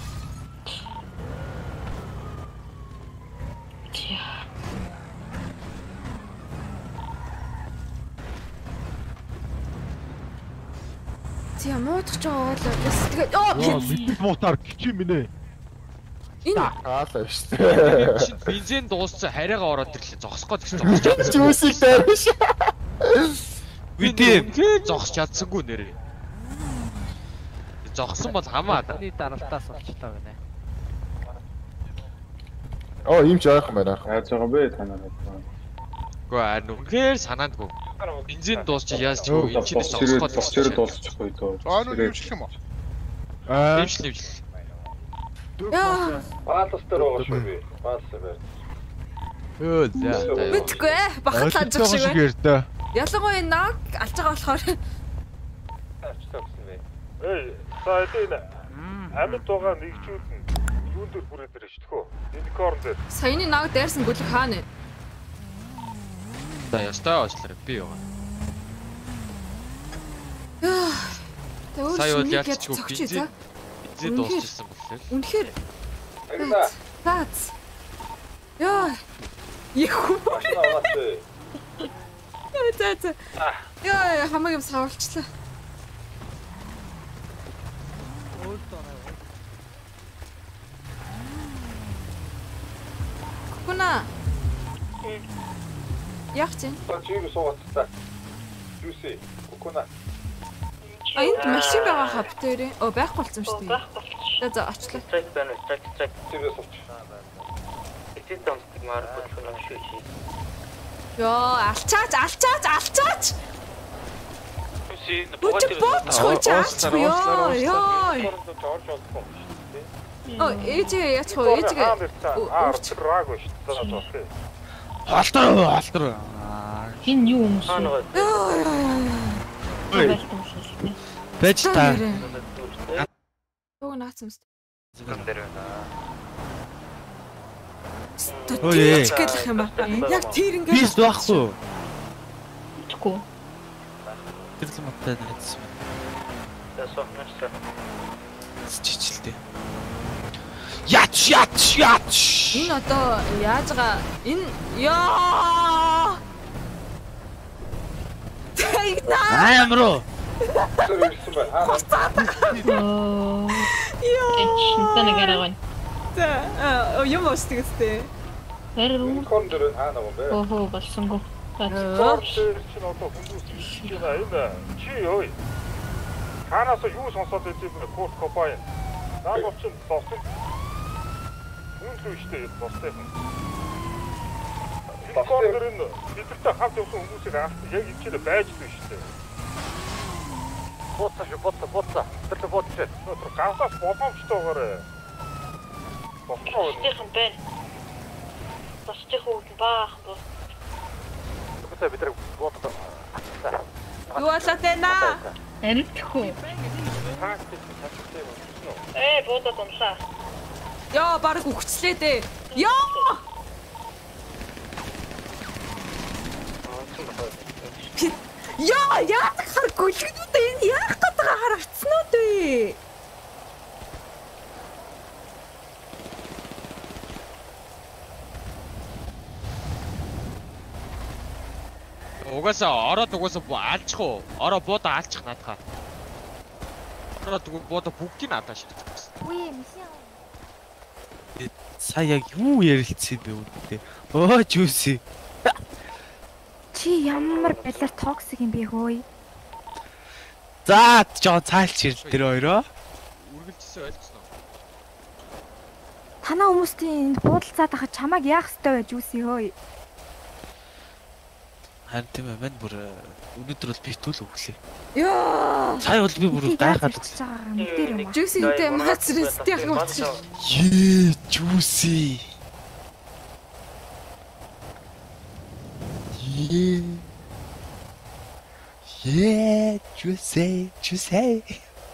Тийм муудах ч байгаа л бас тэгээд мэдээ муутаар гिचим минь. Энэ хаалаа шүү. Бензин дууссан хараагаа ороод ирлээ зогсох гээд зогсож чадсан. Жүсийг дайрш. Видээ зогсож чадсангүй нэрээ. Зогсон бол хамаа. Таны даралтаас болчлоо гинэ. Оо ийм ч яах юм байна. Яаж байгаа бэ танаа? Гэхдээ үнэхээр санаандгүй. Бензин дуусч яаж ч юм энэ чинь зогсоход дуусчихгүй дөө. Аа юу ч юм уу? Дэвшлэвж. Яа. Баалс дээр байгаа шүү би. Баалс дээр. Өө за. Мэдгүй бахад лажиг шиг байна. Ялангуяа наг алж байгаа болохоор. Эй, за энэ амьд байгаа нэгжүүд нь юун дээр бүрээд ирж шүү дээ. Юникорн дээр. Саяны наг дайрсан гүлэг хаана вэ? За ястаа очлоо би яваа. Сая бол ялчгүй бензин дуусчихсан боллоо. Үнэхээр. Таац. Яа. Яхуу. За. Яа хамаг юм савлчлаа. Куна. Яг чинь. Чиг суугацтай. Юуси. Кукуна. Энд машин байгаа хаа битэрээ. Оо байхгүй болсон шүү дээ. За очлоо. Чек байна. Чек. Чигээс авч. Эцэг томсдог маар бүлгэн шүү чи. Ёо, алчаач. Үгүй ээжээ яач хоо ээжгээ. Алтар. Хин юу юм бэ? Бэж та. Тоо наацмс. Ой. Гэлэх юм ба. Яг тэр ингээд Бис байхгүй. Тэгэхгүй. Тэр л маттай найз. Чичлээ. Яч. Энэ одоо яаж байгаа? Энэ яа. Амро. Шинтэн гараган. За юм уустгастэй. Хэрэг Кондэр хаана вэ? Оо болсонгүй. Чи одоо хүндүс байна энэ. Чи ёо. Ханаас юу сонсоод байв бэ? Курс копай. Наад болчихсон боссон. Үнэн шүү дээ боссон. Кондэр энэ бидэртэй хамт явсан хүмүүсийг яг энэ ч байж дээ шүү дээ. Боцоо. Тэр боцоо. Тэр гавсаас боломжтойгоор. Босчихсан байна. Босчих уу баах. Бид тэр боцоо. Юу болоо Эрэхгүй. Бодоод унлаа. Яа, баг үхчлээ дээ. Яа! Яа, харахгүй л энэ яах гэдэг харагдсан уу дээ? Угаасаа алчих уу? Ороо буудаа алчих наадхаа. Ороо буудаа бүгдийг надаа шилжүүлсэн. Үгүй юм шиг. Сая яг юу ярилцсан бэ үүнтэй? Оо жүүси. Чи ямар балер токсик юм бэ хөөе? За жоо цаалч ирэл тэр хоёроо. Үргэлжсэн ойлгосноо. Танаа хүмүүсийн буудалцаад ахад чамайг яах ёстой вэ жүүси хөөе? Харин тийм ээ мань бүр өнөөдөр бол би түл өглөө. Яа! Цай бол би бүр гайхаад байгаа. Жүүсинтэй мацрэстэй яг утчих. Ее жүүси. Жүүси.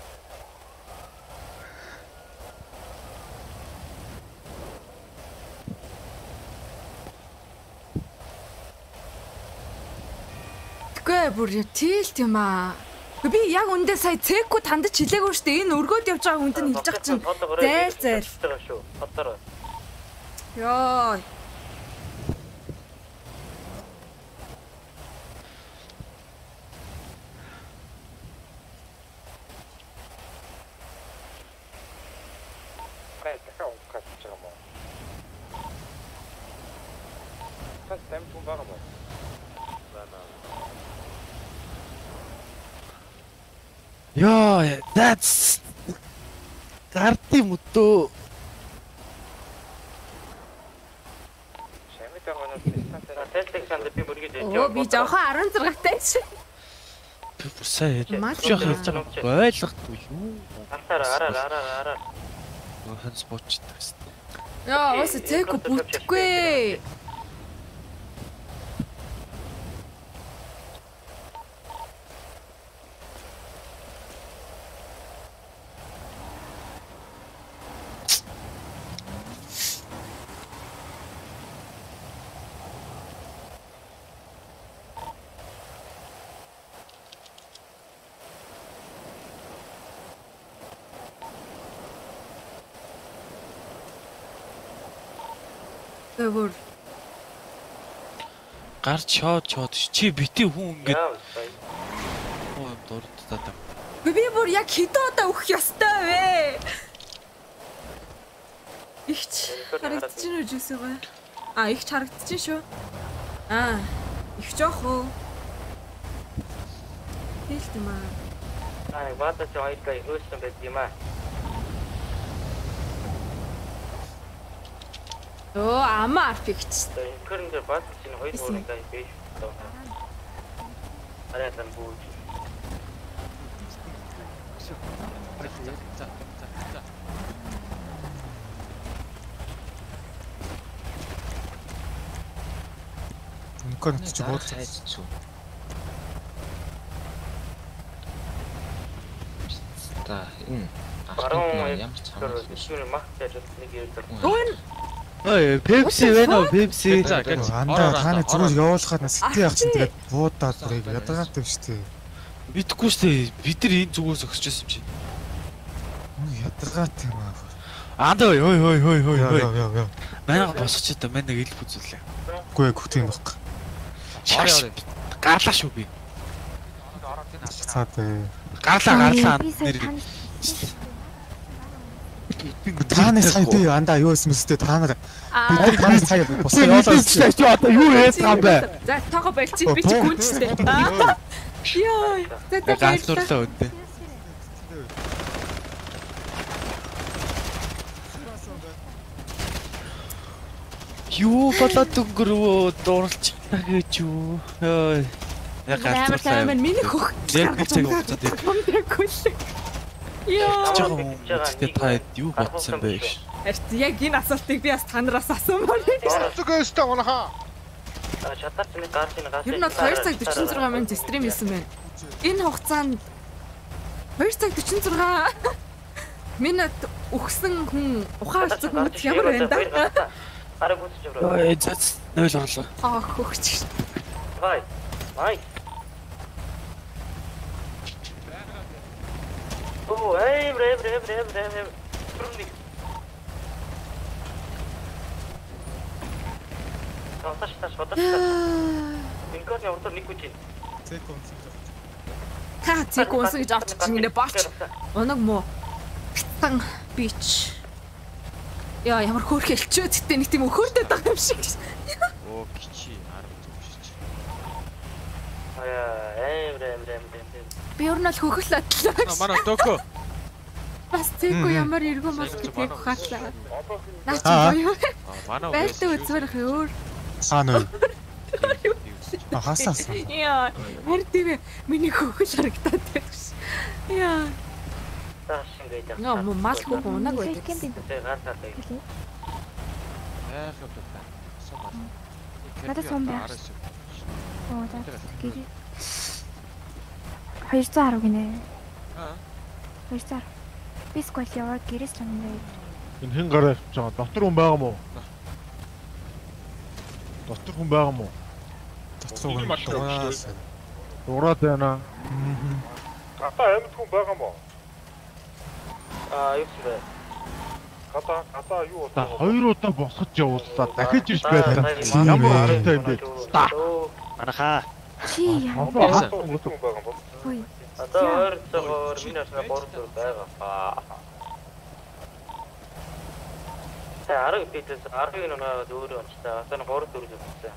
Гэ бүр тийлт юм аа. Би яг үндэ сая цэкку тандаж хилээгүй штэ энэ өргөөд явж байгаа хүнд нь хэлж байгаа чинь зайр. Йоо. Yo, that's Карти мөтөө. Оо би жоохон 16-тай шээ. Би бүрсаа яах хэлж байгаа ойлгохгүй юу? Араа. Ханс боч тест. Яа, өөсөө цэкку бүтггүй. Өвөр Гарч чоод чи бити хүн ингээд оо дурдтаад. Би бүр яг хэдэн удаа өөх ёстой вэ? Ихч харагдчихэв үү жүүсэйгээ? Ихч харагдчихэв шүү. Их жоох уу? Хэлт юм аа. Бата ч хоёртай хөөсөн байт юм аа. Өө амаа арфигч. Инкернээр бат чинь хоёр гооныхаа бэйс. Арайсан бууж. Инкернет ч буудлаа. За энэ ямар ч Ой, Pepsi байна уу? Pepsi. Андаа таны зүгээр явуулахад сэтгэл явах чинь тэгээд буудаад бүрийг ядгаатай шүү дээ. Бидэхгүй шүү дээ. Бид нар энэ зүгээс өгсөж юм чи. Ядгаатай маа. Андаа ой. Яа. Манай босч та манай ил бүзүүлээ. Үгүй ээ гүт юм баг. Гарлаа шүү би. Цаад гарлаа нэр. Тааны сая би андаа юу гэсэн мэт та нар бид тааны сая бос явуулсан чи одоо юу яасан бэ? За тагаа болчих би чи гүнчтэй. Яа. За галзуурлаа өдөө. Юу болоод өнгөрөө дууралчихлаа гэж юу. Ой. Яг галзуурлаа. Миний хөх. Яг цэг уцаад ирсэн. Яа. Тэгээд та юу бодсон бэ? Эрт яг энэ асуултыг би бас танараас асуумаар. Зүгээс та манайхаа. Шатарч нэг гар. Ер нь бол 2 цаг 46 минут стрим хийсэн байна. Энэ хугацаанд 2 цаг 46 минут өгсөн хүн ухаалцах хүмүүс ямар байна да? Араа гүцэж яваа. Ой, зас 0 орлоо. Аа хөгч. Бай. Oh, hey, brave. Прумник. Таш. Инкернер урд нэг үгүй. Цэг унсан гэж авч чинь нэ бач. Оног муу. Тан бич. Яа, ямар хөөрхөн элчөө зэтэ нэг тийм өхөртэй байгаа юм шиг. Оо, кичи 10 зүгшиж. Би өөр нь л хөхөллээ. Манай дөкө. Бас цэггүй ямар эргэн бас гэдгийг ухаалаа. Наа чи боёо. Манай байлтай үзмэрх өөр. Саана. Хасаас. Яа, хэр тийм миний хөхөл харагдаад байна. Яа. Таш ингэж. Нөө мал хөх унаг байдаг. Надад сон байна. Оо, гэрээ. 210 гинэ. 210. Би сквал яваад гэрээс чамдаа. Энэ хэн гараа авч байгаа? Дотор хүн байгаа мó? Дотор хүн байгаа мó? Дотор хүн дугаас. Дуурайд байна. Гата амьд хүн байгаа мó? Юу ч вэ? Гата юу удаа? 2 удаа босгож явууллаа. Дахиж ирж байсан. Ямар харантай юм бэ? Манайхаа. Чи яа. Ой. Одоо 200 минут на борд байгаа. Арга битэс арга нэг дөөр онцтой. Одоо 3 4 зүгтээ.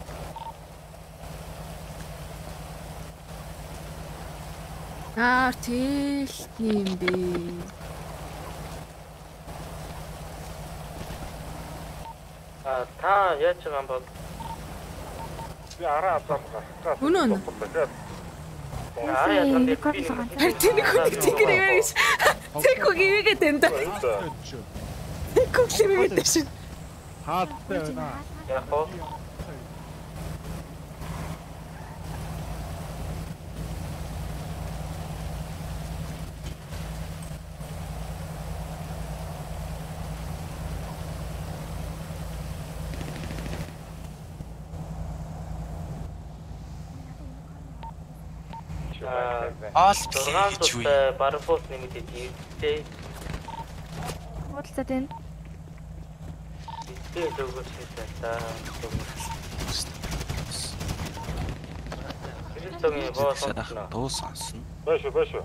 Тэл юм бэ. Та яаж байгаа юм бэ? Би араа авсан гах. Үнэн. Тэнийг тэгэрэй. Цэггүй гээгээд энэ. Цэггүй гээгээд шин. Хаалттай байна. Яг хоо. Барфос нэмээд ийтэй. Бодлоо тэн. Би зөвгөөрсөн та. Кристогийн дууссан. Башо.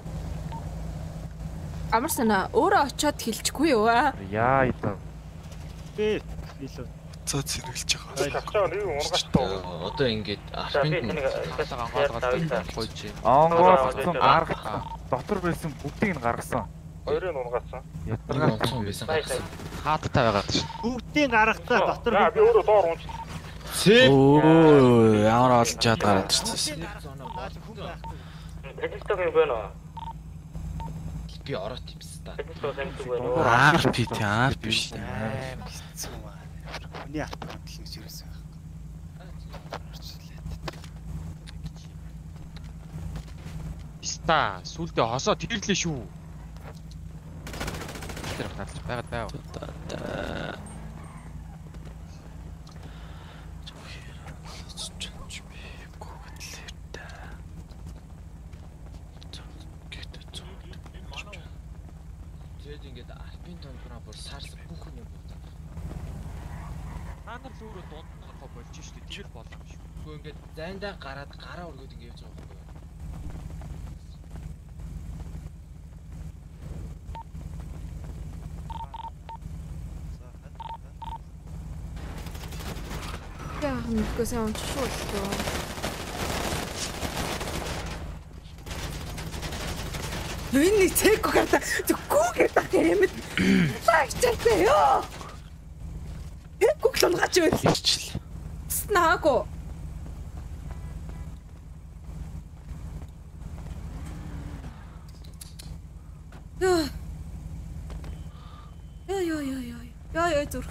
Амар санаа өөрөө очиод хэлчихгүй юу аа? Яа идэ. Би хэлээ. Цаа зэрэглэж байгаа. Хачаа нэг ургаштай. Одоо ингээд архинд анхааргаад гойж. Онгоолсон арга дотор байсан бүгдийг нь гаргасан. Хоёрын унгацсан. Нэг онцгой байсан гарсан. Хаалттай байгаа гэж. Бүгдийн гаргахтаа дотор За би өөрөө доор унч. Оо, ямар олон чад гараад ирсэн. Тэжистэг юм байна. Би ороод имс та. Тэжистэг юм байна. RP биш. Хүний алтан хөндлөн гэж юусэн. Ста сүлдээ хосоо тэрлээ шүү. Тэр хатж байгаад байв. Тэгээд ингээд альпин тонбраа бүр сарс бүх юм бодоо. Та нар л өөрөө дунд гарах болж штэ тэгэл болоо юм шүү. Гэхдээ ингээд зайндаа гараад гараа өргөд ингээд явж байгаа байхгүй юу? Because I'm short though. Миний цэко гарта зүгүүгээр тахэмэд фактчээё. Гуглон гаж байлаа. Снааго. Яа зүрх.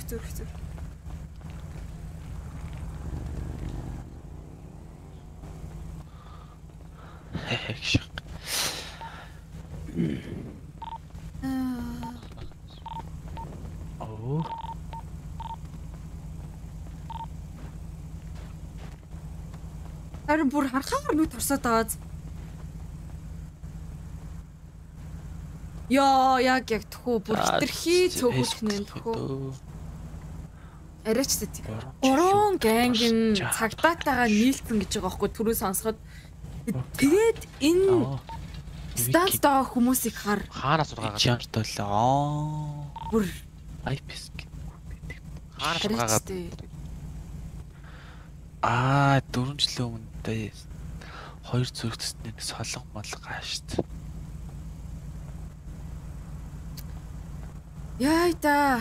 Хэвшиг. Oh. Харин бүр харахаар нүд турсаад байгааз. Яа, яг тхүү бүр хитрхи цөөхөлнэн тхүү. Арайч тэ. Гурван гангын цагдаатайгаа нийлсэн гэж байгаа байхгүй түрүү сонсоход. Тэгээд энэ станц даа хүмүүсийг хар. Хаанаас ургаагаад чамтолоо. Бүр айпс. Хаанаас ургаагаад. 4 жилийн өмнө дэ 2 зүрхтсний нэг солон молгоо штт. Яа та.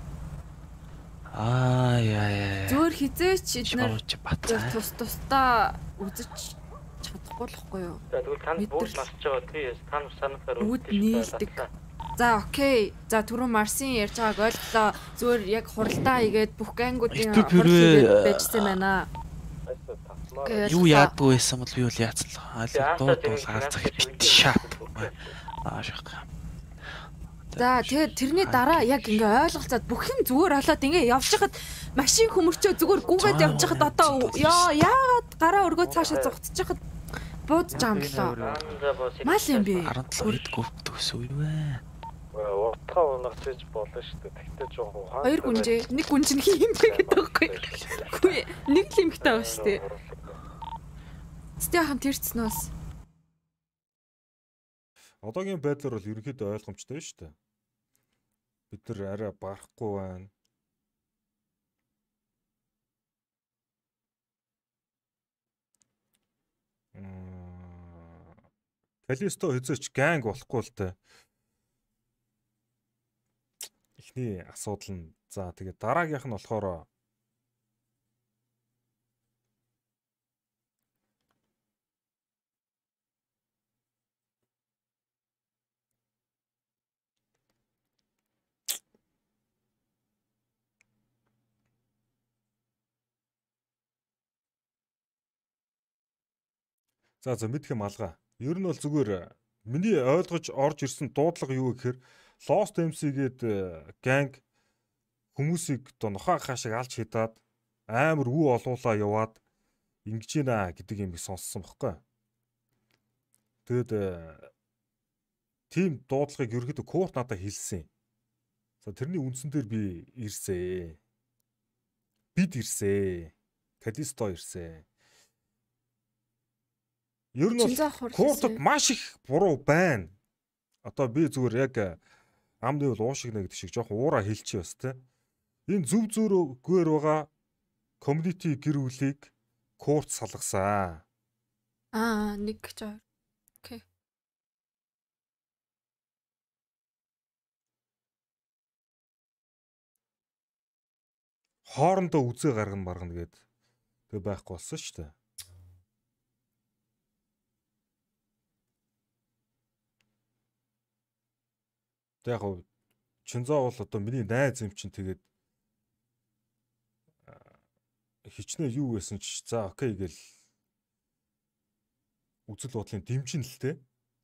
Яа. Зөөр хизээч эднэр тус-тусдаа үзэж чадахгүй л хгүй юу? Тэгвэл танд бүр марч байгаа тий тань санахаар нийлдэг. За окей. За түрүү Марсын ярьж байгааг ойлголоо. Зөөр яг хуралдаа игээд бүх гангуудын хурал байжсан байна. Юу яадгүй байсан бол би бол яацсан л. Дуу гарцах бит шат. Шах. За тэгээд тэрний дараа яг ингээ ойлголцоод бүх юм зүгээр болоод ингээ явж хахад машин хөмөрчөө зүгээр гүгээд явж хахад одоо яагаад гараа өргөө цаашаа зугтж хахад буудаж амлаа. Мал юм би. 17 хэд гүвт өсөв юу вэ? Утгаа унах гэж болно шүү дээ. Тэгтээ жоохон ухаан. Хоёр гүнжээ. Нэг гүнж нь хиймтэй гэдэг байхгүй. Үгүй нэг л юмхтэй байгаа шүү дээ. Стяхан тэрцнээс. Одоогийн байдлаар бол ерөнхийдөө ойлгомжтой шүү дээ. Бид нар арай барахгүй байна. Калисто хэзээч ганг болохгүй л таа. Эхний асуудал нь за тэгээд дараагийнх нь болохоор за мэдхэм алгаа. Ер нь бол зүгээр миний ойлгож орж ирсэн дуудлага юу гэхээр Lost MC-гээд ганг хүмүүсийг одоо нухаа хаашиг алж хидаад амар үү олуулаа яваад ингэж гинэ гэдэг юм сонссон бохоггүй. Тэгэд тийм дуудлагыг ерөөхдөө Курт надад хэлсэн. За тэрний үндсэн дээр би ирсээ. Бид ирсээ. Калисто ирсээ. Ер нь Куртод маш их буруу байна. Одоо би зүгээр яг амны бол уушиг нэ гэдэг шиг жоохон уура хэлчихээ бас тэ. Энэ зөв зөөрөөр байгаа community гэр бүлийг Курт салгасан. 1 2. Окей. хоорондоо үзээ гаргана маргана гээд тэг байхгүй болсон шүү дээ. Тэг яг Чинзоо бол одоо миний найз юм чинь тэгээд хичнээн юу байсан ч за окей гэл үзэл бодлын дэмжин л те.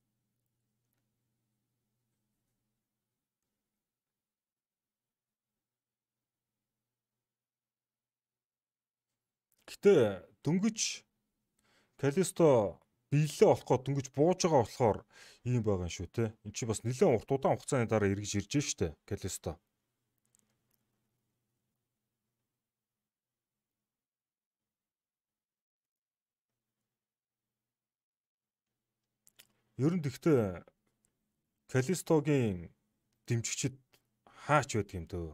Гэтэ дөнгөж Калисто биелэлээ болохоо дөнгөж бууж байгаа болохоор ийм байгаа юм шүү те. Энд чи бас нэлээд удаан хугацааны дараа эргэж ирж штэ Калисто. Ер нь гэхдээ Калистогийн дэмжигчид хаач байдаг юм дөө.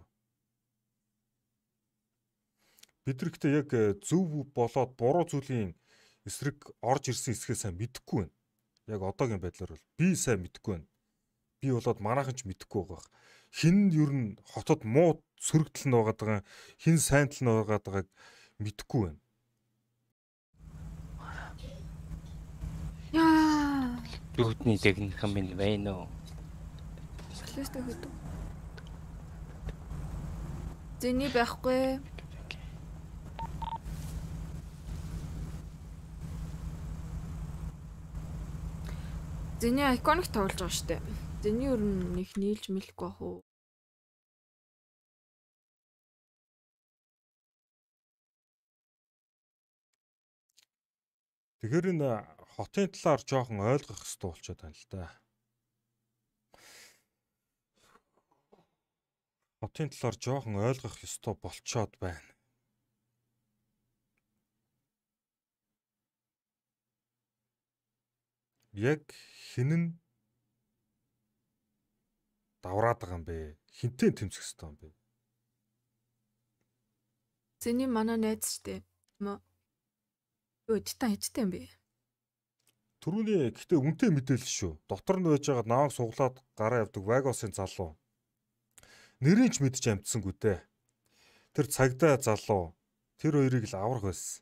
Бид нар гэхдээ яг зөв болоод буруу зүйлийн эсрэг орж ирсэн хэсгээ сайн мэдэхгүй байна. Яг одоогийн байдлаар бол би сайн мэдэхгүй байна. Би болоод манайхан ч мэдэхгүй байгаа. Хин ер нь хотод муу сөрөгдөл нь байгаад байгаа, хин сайн тал нь байгаад байгааг мэдэхгүй байна. Яа. Юутны техник минь байна уу? Хэлээстэй хөдөө. Зэний байхгүй. Зэний iconic тоглож байгаа штэ. Зэний ер нь нэг нийлж мэлэхгүй бах уу? Тэгэхээр энэ хотын талаар жоохон ойлгох хэрэгтэй болчиход байна л да. Хотын талаар жоохон ойлгох ёстой болчиход байна. Яг хинэн давраад байгаа юм бэ? Хинтээ тэмцэх ёстой юм бэ? Зэний манай найз штэ. Мө. Өчтөн хичтэй юм бэ? Түрүүний гэхдээ үнтэй мэдээлэл шүү. Дотор нь байж байгаа нааг суглаад гараа явдаг Вагосын залуу. Нэрийг ч мэдж амтсангүй дээ. Тэр цагдаа залуу. Тэр хоёрыг л аврах байсан.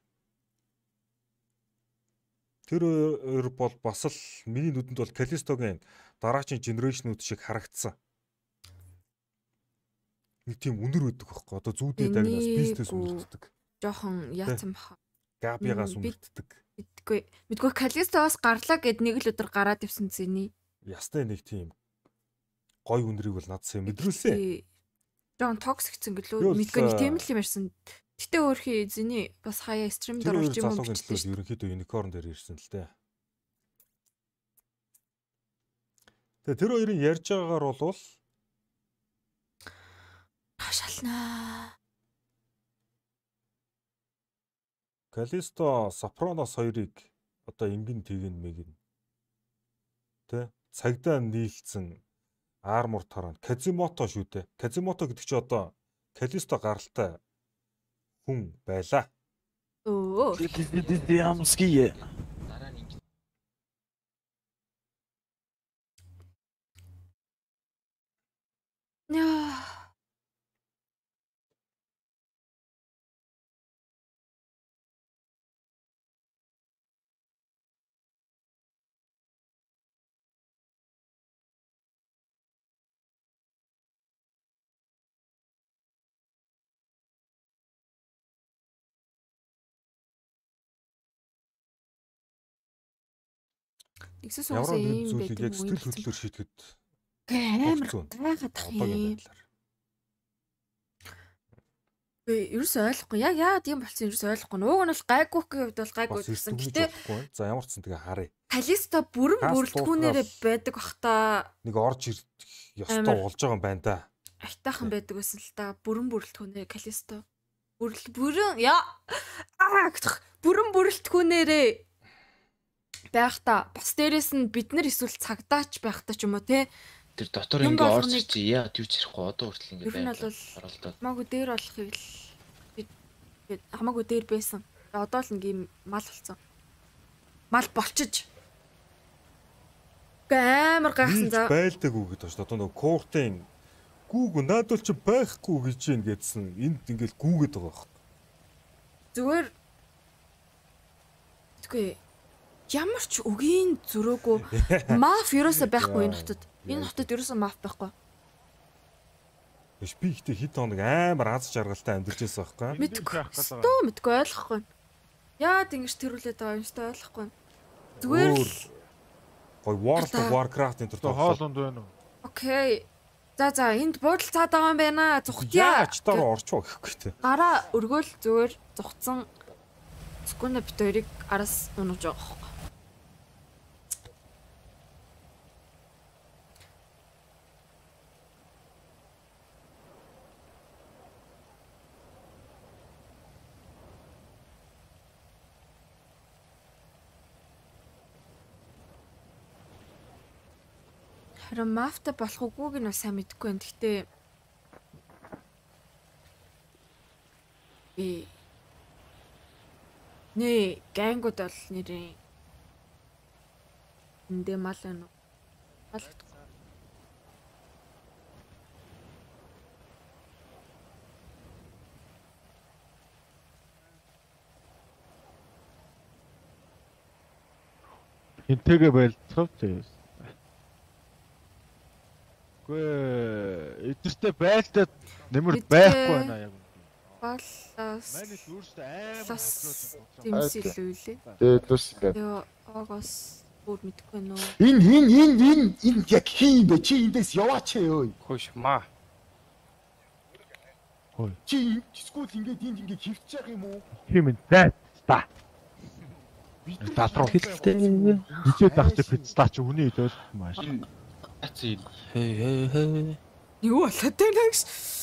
Тэр хоёр бол бас л миний нүдэнд бол Калистогийн дараагийн генерашнууд шиг харагдсан. Нэг тийм үнэр өгдөг байхгүй. Одоо зүүдний дагнаас бизнес үлддэг. Жохон яатсан баха. Габигаас үлддэг. Мэдгүй Калистоос гарлаа гэд нэг л өдөр гараад ивсэн зэний. Ястай нэг тийм гой үнэрийг бол надсаа мэдрүүлсэн. Жохон токсикцэн гэлөө мэдгүй нэг тийм л юм ярьсан. Гэтэ өөрхий зэний бас хаяа стримд орж юм уу гэдэг чинь ерөнхийдөө unicorn дээр ирсэн л дээ. Тэгээ тэр хоёрын ярьж байгаагаар бол хашаалнаа. Калисто Сопронос хоёрыг одоо ингэн тэгэн мэгэн тэ цагдаа нийлцэн армор таран Казимото шүү дээ. Казимото гэдэг чи одоо Калисто гаралтай хүн байла. Оо. Ямский. Яа. Нэгсээс уусаа юм байдаг яг сэтгэл хөдлөлөөр шийдэхэд амар гайхаад юм. Ерөөс ойлгохгүй. Яг яагаад юм болсон ерөөс ойлгохгүй. Нууг нь бол гайгүйхгийн хувьд бол гайгүй гэсэн. Гэтэ за ямар ч сан тэгээ харъя. Калисто бүрэн бүрэлдэхүүнээрээ байдаг бах та. Нэг орж ирэх ёстой болж байгаа юм байна да. Айтайхан байдаг байсан л та. Бүрэн бүрэлдэхүүнээр Калисто. Бүрэн бүрэлдэхүүнээрээ байх та. Бас дээрэс нь бид нар эсвэл цагдаач байх та ч юм уу те. Тэр дотор ингээ орж чи яа юу ч ирэхгүй одоо хүртэл ингээ байна. Ер нь бол хамаагүй дээр болохыг л хамаагүй дээр байсан. Одоо л ингээм мал болсон. Мал болчиж. Амар гайхсан заа. Байлдаг үг гэдэг шүү дээ. Одоо нөгөө Гүүг надад ч байхгүй гэж юм гэдсэн. Энд ингээл гүүгээд байгаа байхгүй. Зүгээр Тэггүй ямар ч үгийн зөрөөгүй маф ерөөсөө байхгүй энэ хотод. Энэ хотод ерөөсөө маф байхгүй. Би ихтэй хэд хоног амар аз жаргалтай амьдарч байсан байхгүй. Мэдгүй ойлгохгүй. Яад ингэж тэрүүлээд байгаа юм шиг ойлгохгүй. Зүгээр л гой World of Warcraft энэ төр хоолонд байна уу? Окей. За энд буудал цаад байгаа юм байна. Зүхтяа. Яаж дараа орчоо гэхгүй те. Гараа өргөөл зүгээр зүхцсан. Скуна бит хоёрыг араас унаж байгаа. Харин мафта болох үгүйг нь сайн мэдэхгүй байна. Гэхдээ нэ гангууд бол нэрээ эндээ мал байна уу? Балагдахгүй. Хинтэйгээ байлцав тийм. Гүй эдэртээ байлдаад нэмэр байхгүй байна яг. Баллаас. Манай л өөртөө амар дэмсэлүү лээ. Тэгээд лүс ингээд. Яа агаас бүр мэдгүй нөө. Энэ яг хин бэ чи эндээс яваач ёо. Хош ма. Хой. Чи скул ингээд хөвчих юм уу? Химэн зай та. Татруу хэлтэй. Хичээд авч пиццаа ч үний идэл маш. Ацид. Хей. Юу болоод байна гэж.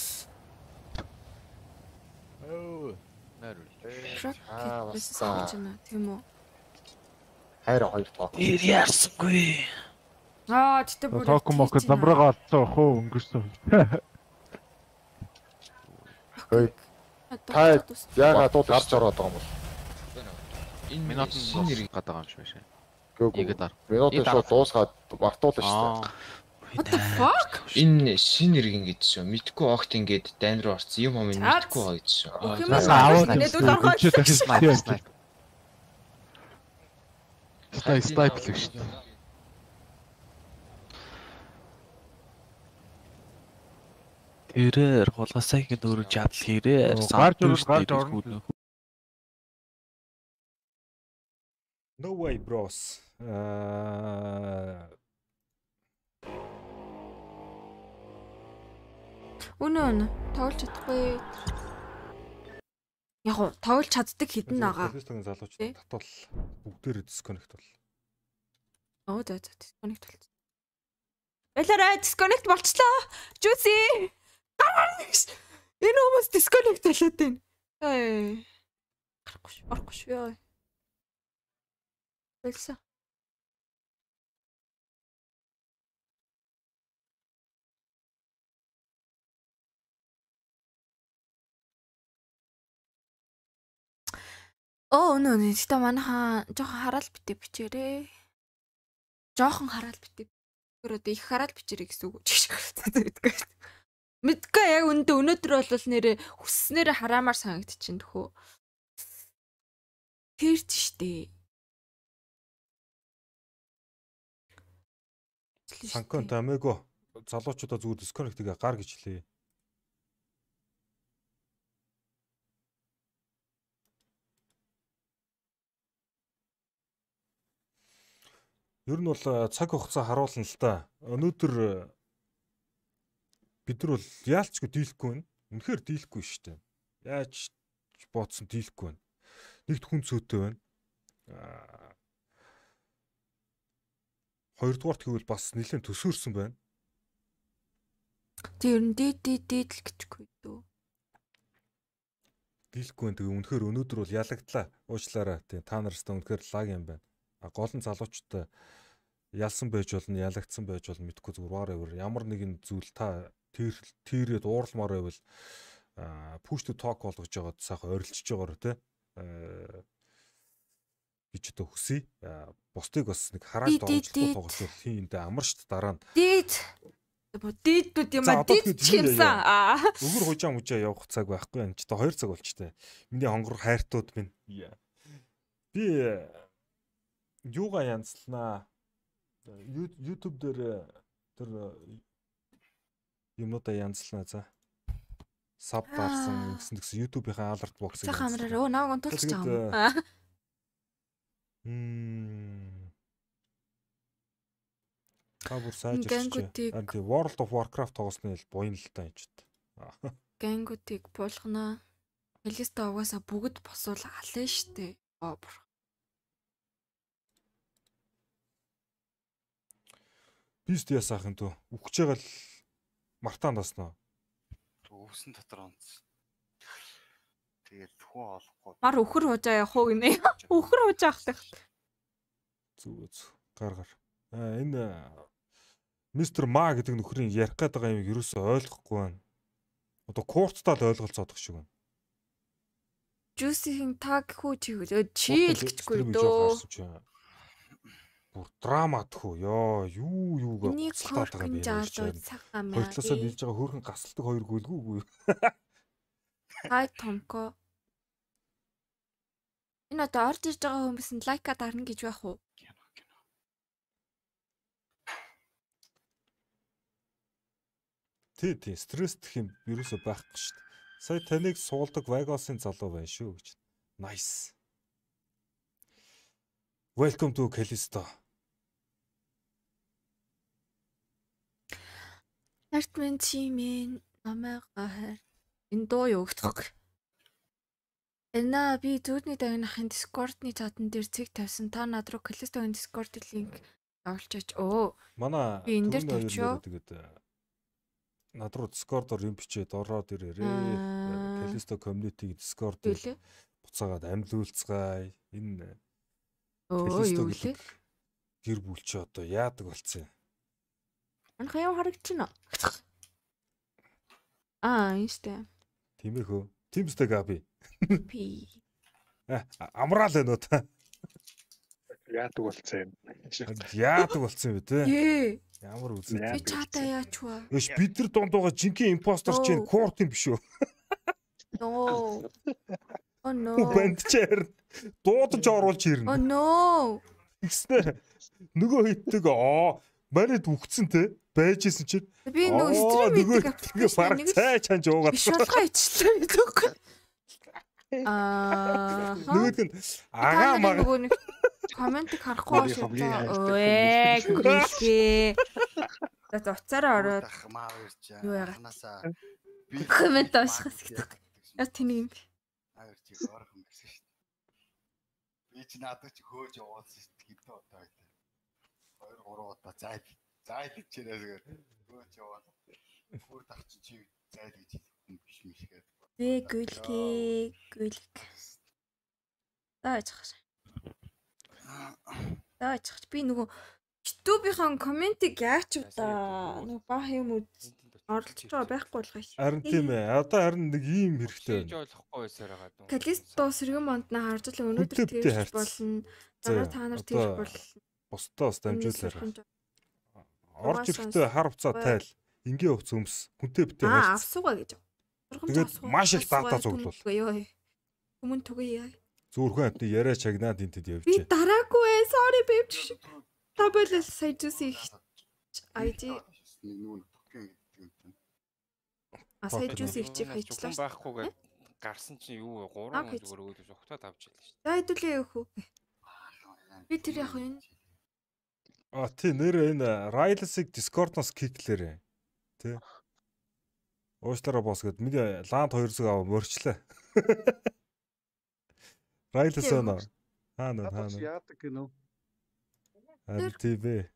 Тийм үү. Хайр хоёр тоо. Яарсгүй. Тэгтээ бүр Токмок замбрагаа олцоо хөө өнгөрсөн. Хөөе. Та яагаад дуулж ороод байгаа юм бол? Энэ минут шинэ нэрийг гадаг юм шиг байна. Ингээд минутын шууд дуусгаад мартуулна шүү дээ. What the fuck? Энэ шинэ нэргэн гэж шүү. Мэдхгүй огт ингээд дайн руу орсон юм юм мэдхгүй байгаа гэж шүү. Снайп л шүү дээ. Тэрээр гулгасаа ингэ дөрөж чадл хэрэг. Гарч орно. No way bros. Үнэн тоглож чадахгүй. Яг нь тоглож чаддаг хідэн байгаа. Фэстигийн залуучууд татвал бүгдээр дисконнект бол. За дисконнект болчихсон. Элэрэ дисконнект болчлоо. Жуси. Энэ хүмүүс дисконнект болоод байна. Гарахгүй шүү яа. Элса. Нөө та манайхаа жоохон хараал битээ бичээрэй. Жоохон хараал битээ. Өөрөөдөө их хараал бичээрэй гэсэн үг үү? Мэдгүй яг өнөөдөр бол нэрээ хүсснээр хараамаар санагдчихээн төхөө. Тэрч штэ. Санкон тамэго залуучуудаа зүгээр дисконнектигээ гар гэж хэлээ. Ер нь бол цаг хугацаа харуулна л та. Өнөөдөр бид нар бол яалчгүй дийлэхгүй байна. Үнэхээр дийлэхгүй шүү дээ. Яаж бодсон дийлэхгүй байна. Нэгт хүн цөөтэй байна. Хоёрдугаарт гэвэл бас нэлээд төсөөрсөн байна. Тэр нь дийдэл гэчихгүй дөө. Дийлэхгүй байна. Тэгээ үнэхээр өнөөдөр бол ялагдлаа. Уучлаарай. Тэгээ та нартай үнэхээр лаг юм байна. Гол нь залуучтай ялсан байж болно, ялагдсан байж болно мэдхгүй зүгээр whatever. Ямар нэгэн зүйл та тэрээд ууралмаар байвал push to talk болгож байгаад сайхан орилчиж байгаарэ те. гэж одоо хүсье. Бусдыг бас нэг харааж доогчлох тоглолт хийндээ амар штт дараа нь. Дийдүүд юм аа дийдчих юмсан. Өгөр хужаа мужаа явах цаг байхгүй энэ ч одоо 2 цаг болчтой. Миний хонгор хайртууд минь. Би юугаа янзлнаа. YouTube дээр тэр юмудаа янзлнаа за. Саб дарсан гэсэн YouTube-ийн аларт боксыг. За камераар нааг унтуулчих жаа. Та бүр сайжирч. Анти World of Warcraft тоглосны л буян л та энэ ч. Гэнгүүдийг буулгана. Хэлээсээ угаасаа бүгд босвол алаа штэ. Бист ясаахын төө. Үхэж байгаа л мартаанд таснаа. Өвсөн дотор онц. Тэгээд хүн олохгүй. Мар өхөр хужаа явах уу гинэ. Өхөр хужаа ахтай. Зүг. Гаргар. Энэ Мистер Ма гэдэг нөхрийн ярих гээд байгаа юм ерөөсөө ойлгохгүй байна. Одоо курцтай л ойлголцоод байгаа шиг байна. Juicy-ийн таг хүү чийл гэчгүй дөө. Бүр драмат хөө ёо юугаа гацтаад байгаа юм бэ. Хоёртлосоо нийлж байгаа хөөрхөн гасалдаг хоёр гүйлгүүгүй. Хай томко. Энэ одоо орж иж байгаа хүмүүс нь лайка дарна гэж байх уу? Тий, стрессдэх юм ерөөсөө байхгүй шүү дээ. Сая таныг суулдаг Vegas-ын залуу байна шүү гэж. Nice. Welcome to Callisto. Нартмэн чимэн намайгаар энэ дуу юу гэх. Эна би зүудний дагнахын Discord-ны чатан дээр цэг тавьсан. Та над руу Callisto-гийн Discord линк оруулчих. Манай би энэ дээр тавьчихё. Над руу Discord-оор юм бичээд ороод ирээрээ. Callisto community Discord-ыг буцаагаад амьлуулцгаая. Энэ Callisto-гийн гэр бүл чи одоо яадаг болцсон юм. Анх яа харагдчихна. Инстэ. Тийм ээ хөө. Тимстэй Габи. Пи. Амраал байна уу та? Яадаг болцсон юм. Яадаг болцсон юм бэ те? Ямар үзэн. Би чатаа яач вэ? Эш бид нар дондоогоо жинхэнэ импостер чинь курт юм биш үү? No. Oh no. Бэнтчээр дуудаж оруулж ирнэ. Oh no. Ихснэ. Нөгөө хитдэг манайд үхсэн те байжсэн чинь. Би нөгөө стрим хийдэг баг цай чанж уугаад. Биш болгоо ичлээ гэдэг. Нөгөөд нь агаа мага коммент харахгүй шээ. Гүйлгээ. За уцаараа ороод юу яагаад коммент уушхаас гэдэг. Яа тэнийг юм. Аяр чи орох юм гэсэн шүү дээ. Би ч надад ч хөөж явуулсан шүү дээ. Хэдэн удаа байлаа. 2-3 удаа зайлчээрээс хөөж яваад. Бүр тахч чи зайл гэж хэлсэн биш юм шиг. Гүйлгээ. Даачих. Би нөгөө YouTube-ийн комментиг яач удаа нөгөө баах юм уу оролцож байгаа байхгүй болгоо шүү. Харин тийм ээ. Одоо харин нэг ийм хэрэгтэй байна. Ойлгохгүй байсаар байгаа даа. Callisto сэргэн монднаа харж л өнөөдөр тэгж болно. Дараа та нар тэгж болно. Бусдаас дамжуулаарай. Орж ирэхдээ хар хуцаа тайл. Ингийн хувц өмс. Хүнтэй битээ харьц. Авсуугаа гэж. Тэгээд маш их дата цуглуул. Өмнө түгээе. Зүрхэн амтны яриа чагнаад энтэд явж. Би дараагүй ээ. Sorry babe. Та болол сая Juicy ID сая Juicy чиг хайчлаа. Байхгүй гарсан чинь юу вэ? 3 зүгээр өөдөөс ухтаад авч ялла шүү. За хэдүүлээ явах уу? Би тэр яг энэ тий нэр энэ Rylus-ыг Discord-оос киклээрээ. Тий. Уушлаараа босс гэд миний ланд 2 зүг аваа мөрчлээ. Rylus өнөө. Хаана. Яадаг гинөө. TV.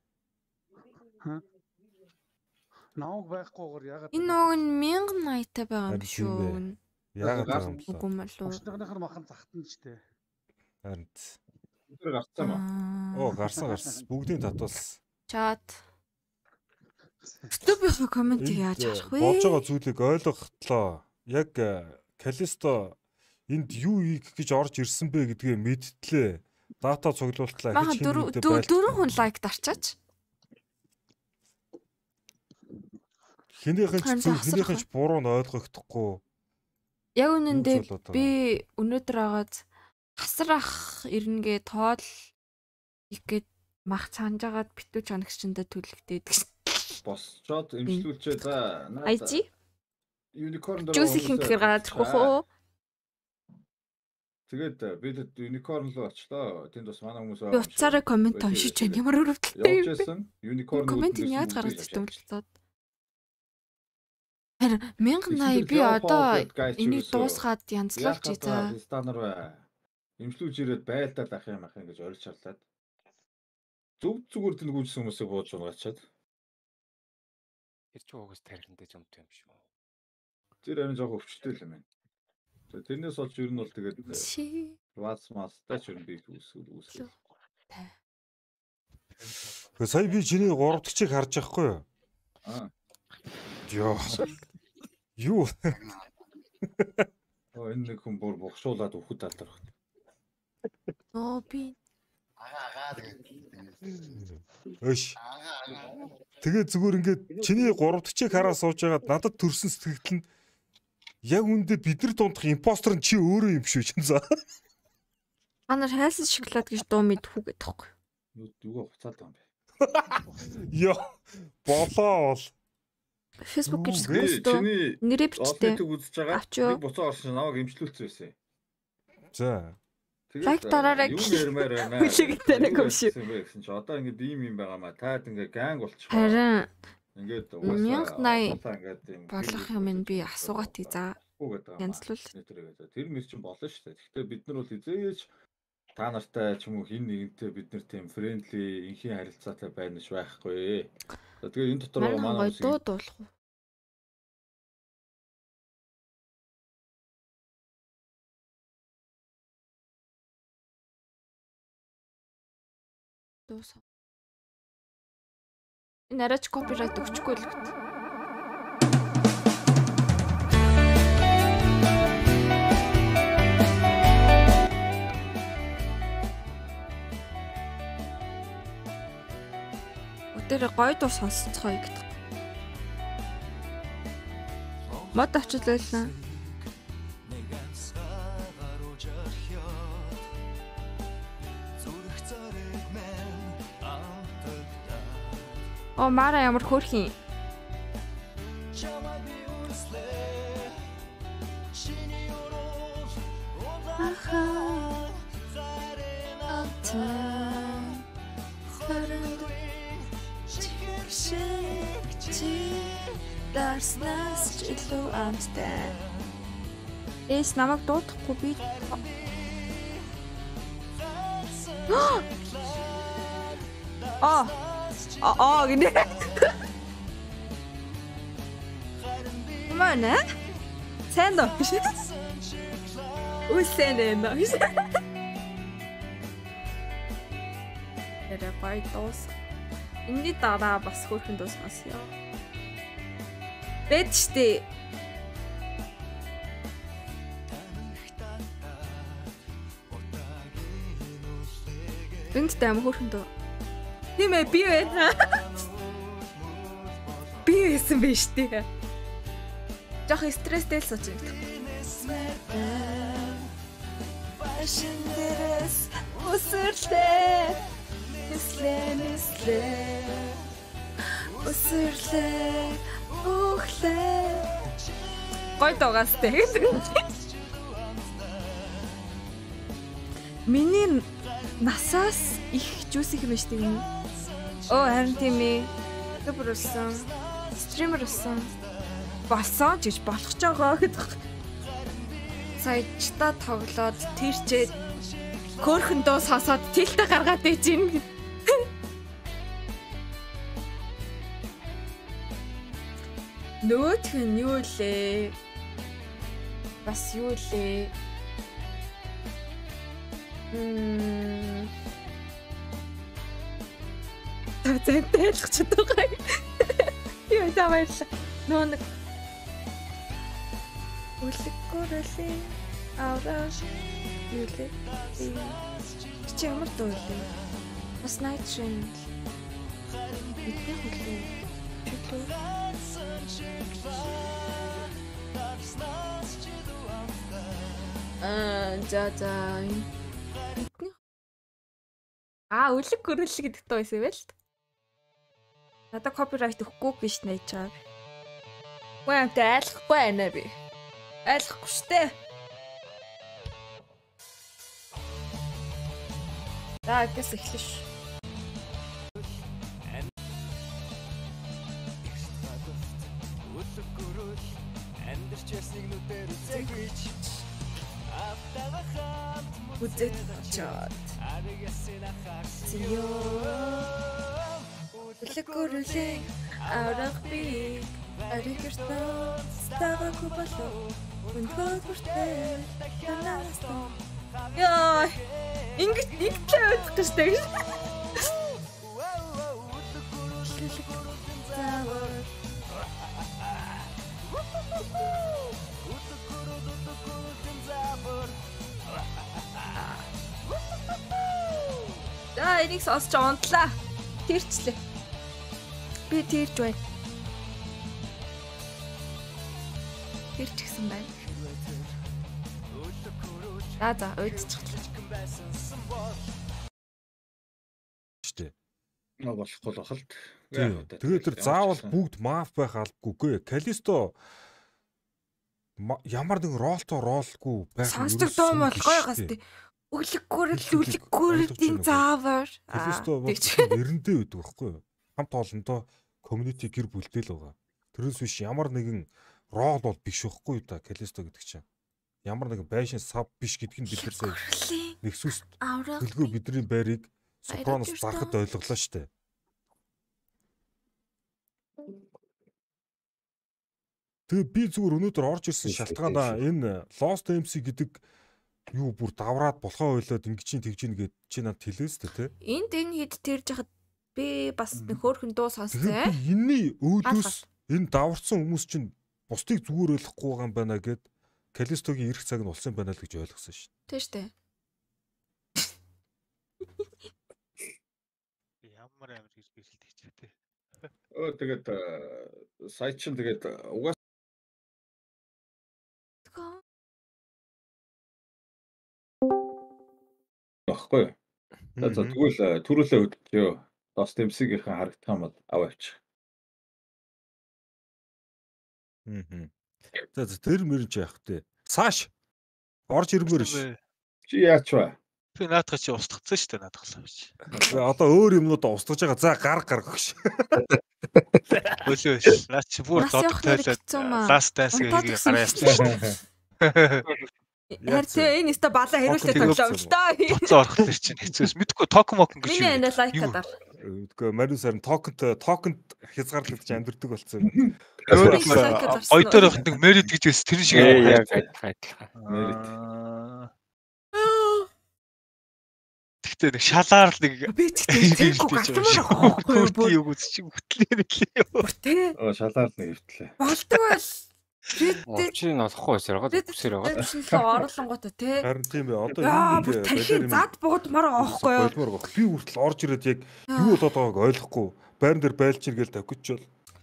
Нааг байхгүйгээр ягаад энэ ног нь 1080 байгаа юм шүү. Яагаад үгүй мөн лөө. Урсныхаар махан захтан ч тээ. Харин гарцсан ба. Гарсан. Бүгдийн татвалсан. Чат. YouTube-ийн комментиг яаж харах вэ? Болж байгаа зүйлийг ойлгохлоо. Яг Callisto энд юу ийх гэж орж ирсэн бэ гэдгээ мэдтлээ. Дата цуглуултлаа гэж хэлээд байлаа. 4 хүн лайк дарчаач. хинийхэн ч буруу нь ойлгогдохгүй. Яг үнэндээ би өнөөдөр агаад хасрах ирнэгээ тоол их гээд мах цаанжаагаад битүү чанагчтай төлөвтэй гэсэн. Босчоод имжлүүлчээ за. IG Unicorn дээр Juice их гэхээр гараад ирэх үү? Тэгээд бид Unicorn руу очлоо. Тэнд бас манай хүмүүс би уцаараа комент уншиж байна. Ямар өрөвдөлтэй юм. Unicorn комментийг яаж гаргаж ирсэн болцоод. Харин 1080 би одоо энийг дуусгаад янзлуулж за. Стандар имжлүүлж ирээд байлдаад ах юм гэж орж шатлаад. Зүгээр тэнгүүжсэн хүмүүсээ бууж унгачаад. Тэр ч угаас тархиндээ зөмтэй юм шүү. Тэр харин жоох өвчтэй л юм байна. Тэрнээс олж ер нь бол тэгээд Вац мастай ч ер нь би үүсгэл. Гэхдээ сая би чиний 3 дахьчийг харж байхгүй юу? Ёо. Юу? Энэ нэг хүн бүр богшуулаад өвхөд алдарх. Би Өш. Тэгээ зүгээр ингээд чиний 3 дахьчийг хараа сууж байгаад надад төрсэн сэтгэл нь яг үндэ бид нар дундах импостер нь чи өөрөө юм шүү чинь за. Анаар хайлсан шоколад гэж дуу мэдхүү гэдэг байхгүй. Юугаа хуцаад байгаа юм бэ? Йоо. Болоо бол. Facebook гэж postоо нэрээ бичтэй. Би буцаа орсон наваг имжлүүлсэн байсан. За. Лайк дараарай. Юу нэрмээр байна. Хүлээгээд нэг юм шиг. Гэсэн чи одоо ингэ ийм байгаа маа. Таад ингэ ганг болчих. Харин ингээд 1080 болох юм ин би асуугаат за. Янзлуул. Тэр мэр чинь болно шүү дээ. Гэхдээ бид нар бол хизээж та нартай ч юм уу хин нэгэнтэй бид нар тийм фрэндли инхийн харилцаатай байна ш байхгүй. Тэгээ энэ дотор манай дуулах уу? Дууса. Энэ арайч копирайт өгчихгүй л гэт. Өдөр гоё дуу сонсцгоё гэдэг. Мод авчлаа. О мара ямар хөөрхин. Дарснаас ч илүү амттай. Эс намайг дуудахгүй би. Гэнэ. Мана? Сайн уу? Үсэн ээ. Тэр байтос. Энэний дараа бас хөөрхөн дуу сонсё. Бэд штэ. Энд дэм хөөрхөн дуу. Тийм ээ би байна. Би байсан биш тий. Жох стресстэй л сууж байна. Башиндэрс усэрлээ. Эслээ. Усэрлээ. Охлээ. Гой дуугаас тэгээд. Миний насаас их жүүсих юм шүү дээ. Харин тийм ээ. Youtuber болсон, стример болсон. Болсон гэж болох ч байгаа гэдэг. Саяжта тоглоод тэрчээд хөөрхөн дуу сонсоод тэлтэй гаргаад ээж юм. Нөтх нь юу лээ? Бас юу лээ? Зэнтэй л ч байгаа. Юу таваалаа. Нөө нэг үлгэрэлээ. Авраш юу лээ? Чи ямар дуу лээ? Бас night train. Бидний хүлээ. За. Үлэг гөрөлт гэдэг тоо байсан байл л. Надад копирайт өгөхгүй биш нэ чаа. Гэнт айлахгүй байна би. Айлахгүй штэ. За гэс эхлэш. Үзээд чад. Үлэгөрөлээ арга би аригэртөө ставаку болоо өндөр хүртэл танаас яа ингэж нэгтлээ өгөх гэжтэй. Энийг сонсч унтлаа. Тэрчлээ. Би тэрж байна. Тэрч гисэн байна. За уйдчихлаа. Штэ. Болохгүй л ахалт. Тэгээд тэр заавал бүгд маф байх албагүйгүй. Калисто ямар нэг роллгүй байх. Сонсдог доо бол гоё гастай. Үлэггүрэлтийн заавар. Калисто нэрэндээ байдаг байхгүй юу? Хамт олондоо community гэр бүлтэй л байгаа. Тэрнээс биш ямар нэгэн рол бол биш байхгүй да Калисто гэдэг чинь. Ямар нэгэн байшин сав биш гэдг нь бид нар сая Nexus төлгөө бидний байрыг Sopranos зарахад ойлголоо штэ. Тэгээ би зүгээр өнөөдөр орж ирсэн шалтгаанаа энэ Lost MC гэдэг юу бүр давраад болохоо ойлоод ингэж тэгж гээд чи надад хэлээс тэ. Энд энэ хэд тэрж хахад би бас нэг хөөрхөн дуу сонсцээ. Энэний өөдөөс энэ даварсан хүмүүс чинь бусдыг зүгээр ойлгохгүй байгаа юм байна гэд Калистогийн ирэх цаг нь болсон юм байна л гэж ойлгосон шин. Тийм штэ. Ямар амар гэж бэлдэж чаа тэ. Тэгээд сайт чинь тэгээд угаас баггүй. За тэгвэл түрүүлээ өдчихөө. Lost MC-ийн харагдах юм бол аваач. За тэр мөрж яах вэ? Сааш орж ирмээр ш. Чи яач вэ? Би наадах чи устгацсан шүү дээ наадахлаа биш. Одоо өөр юмнуудаа устгаж байгаа. За гарга гэж. Өлөөш. Наач чи бүр додтой тайлаад last dance-ийг гараа яасан шүү. Яар тэ энэ өстө балаа хэрүүлээ тоглоом л доо. Буцаа орох тэр чинь хэцүүс. Мэдгүй токен мокон гэж. Миний энэ лайк гадар. Үгүй Мариус харин токенд хязгаарлалт гэж амьдэрдэг болсон юм. Ойдоор их нэг Merit гэж байсан тэр шиг яг Merit. Тэгтээ нэг шалаар нэг би тэгтээ гатмаар юу үзчих хөтлөө нэлээ. Шалаар нэг хөвтлээ. Болдог бол чи noloхгүй байсараа үсээр байгаа. Орлонготой тий. Харин тийм ээ. Одоо энэ дахин зад буудмаар аахгүй юу? Би хүртэл орж ирээд яг юу болоод байгааг ойлгохгүй. Байран дээр байлж иргээл тавьчихвол.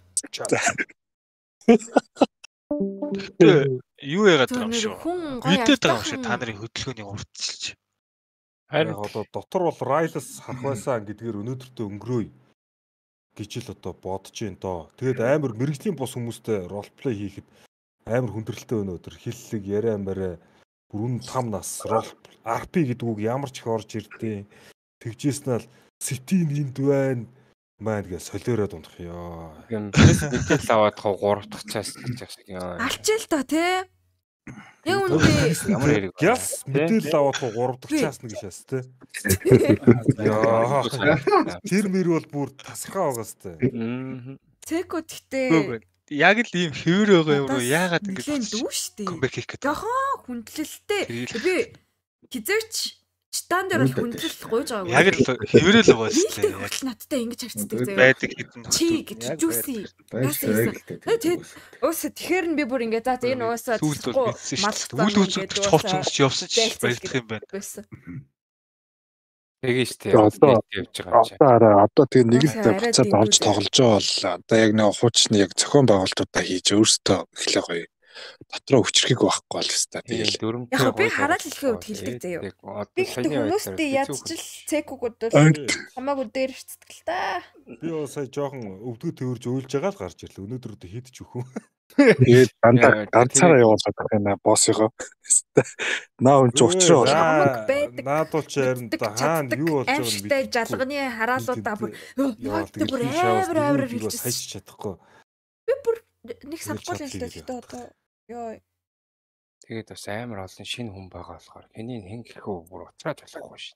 Юу яагаад байгаа юм шүү. Видээд байгаа юм шүү. Та нарын хөдөлгөөний урдчилж. Харин одоо дотор бол Rylus харах байсан гэдгээр өнөөдөртөө өнгөрөөе гэж л одоо бодож байна доо. Тэгээд амар мэрэгжлийн бос хүмүүстэй ролплей хийхэд амар хүндрэлтэй байна өдөр хиллэг яриа мараа бүрэн 5 нас рол RP гэдэг үг ямар ч их орж ирдээ. Тэгжээснээр City энд байна маань гэж солиороод унах ёо. Мэдээлэл аваад 3 дахь цаас гэж яасан. Алчил та тий. Яг үнэндээ ямар хэрэг вэ? Яс мэдээлэл аваад 3 дахь цаас нэг шээс тий. Яа. Тэр мөр бол бүр тасархаа байгаас тий. Цэко гэхдээ яг л ийм хэвэр байгаа юм уу? Яагаад ингэж дүү штэ. Комбек хийх гэдэг. Яхаа хүндлэлтэй. Би хизээч читан дээр бол хүндлэл гуйж байгаагүй. Яг л хэвэрэл байгаа штэ. Яг надтай ингэж харцдаг заяа. Байдаг хэдэн чи гэж жүүси. Тэгээд өөсө тэгэхээр нь би бүр ингэ за энэ уусаа мал үйл үзүүлж хоц юмс явсан ч баярлах юм байна. Тэгээ штэ. Одоо явж байгаа юм чи. Одоо тэгээ нэг л буцаад олж тоглож байгаа бол одоо яг нэг хуучны яг зохион байгуулалтуудаа хийж өөрсдөө эхлэх гоё. Дотроо хүчрхийг байхгүй бол хэвээр тэгэл. Яг би хараад хэлэхэд хэлдэг заяа. Би хүмүүстэй ядчил цекугууд бол хамаагүй дээр ирцдэг л та. Би сая жоохон өвдгөө төвөрж уйлж байгаа л гарч ирлээ. Өнөөдөр өдөө хийдэж өгөө. Тэгээд дандаа ганцаараа явуулдаг байна боссыгоо. Наа өнч учраа наад бол ч харин хаана юу болж байгааг нь мэдээ жалганы хараалуудаа бүр бүр амар хэлж хайж чадахгүй. Би бүр нэг санахгүй л хэлдэг одоо ёо. Тэгээд бас амар олон шинэ хүн байгаа болохоор хэнийг хэн гэхөө бүр уцраад болохгүй шин.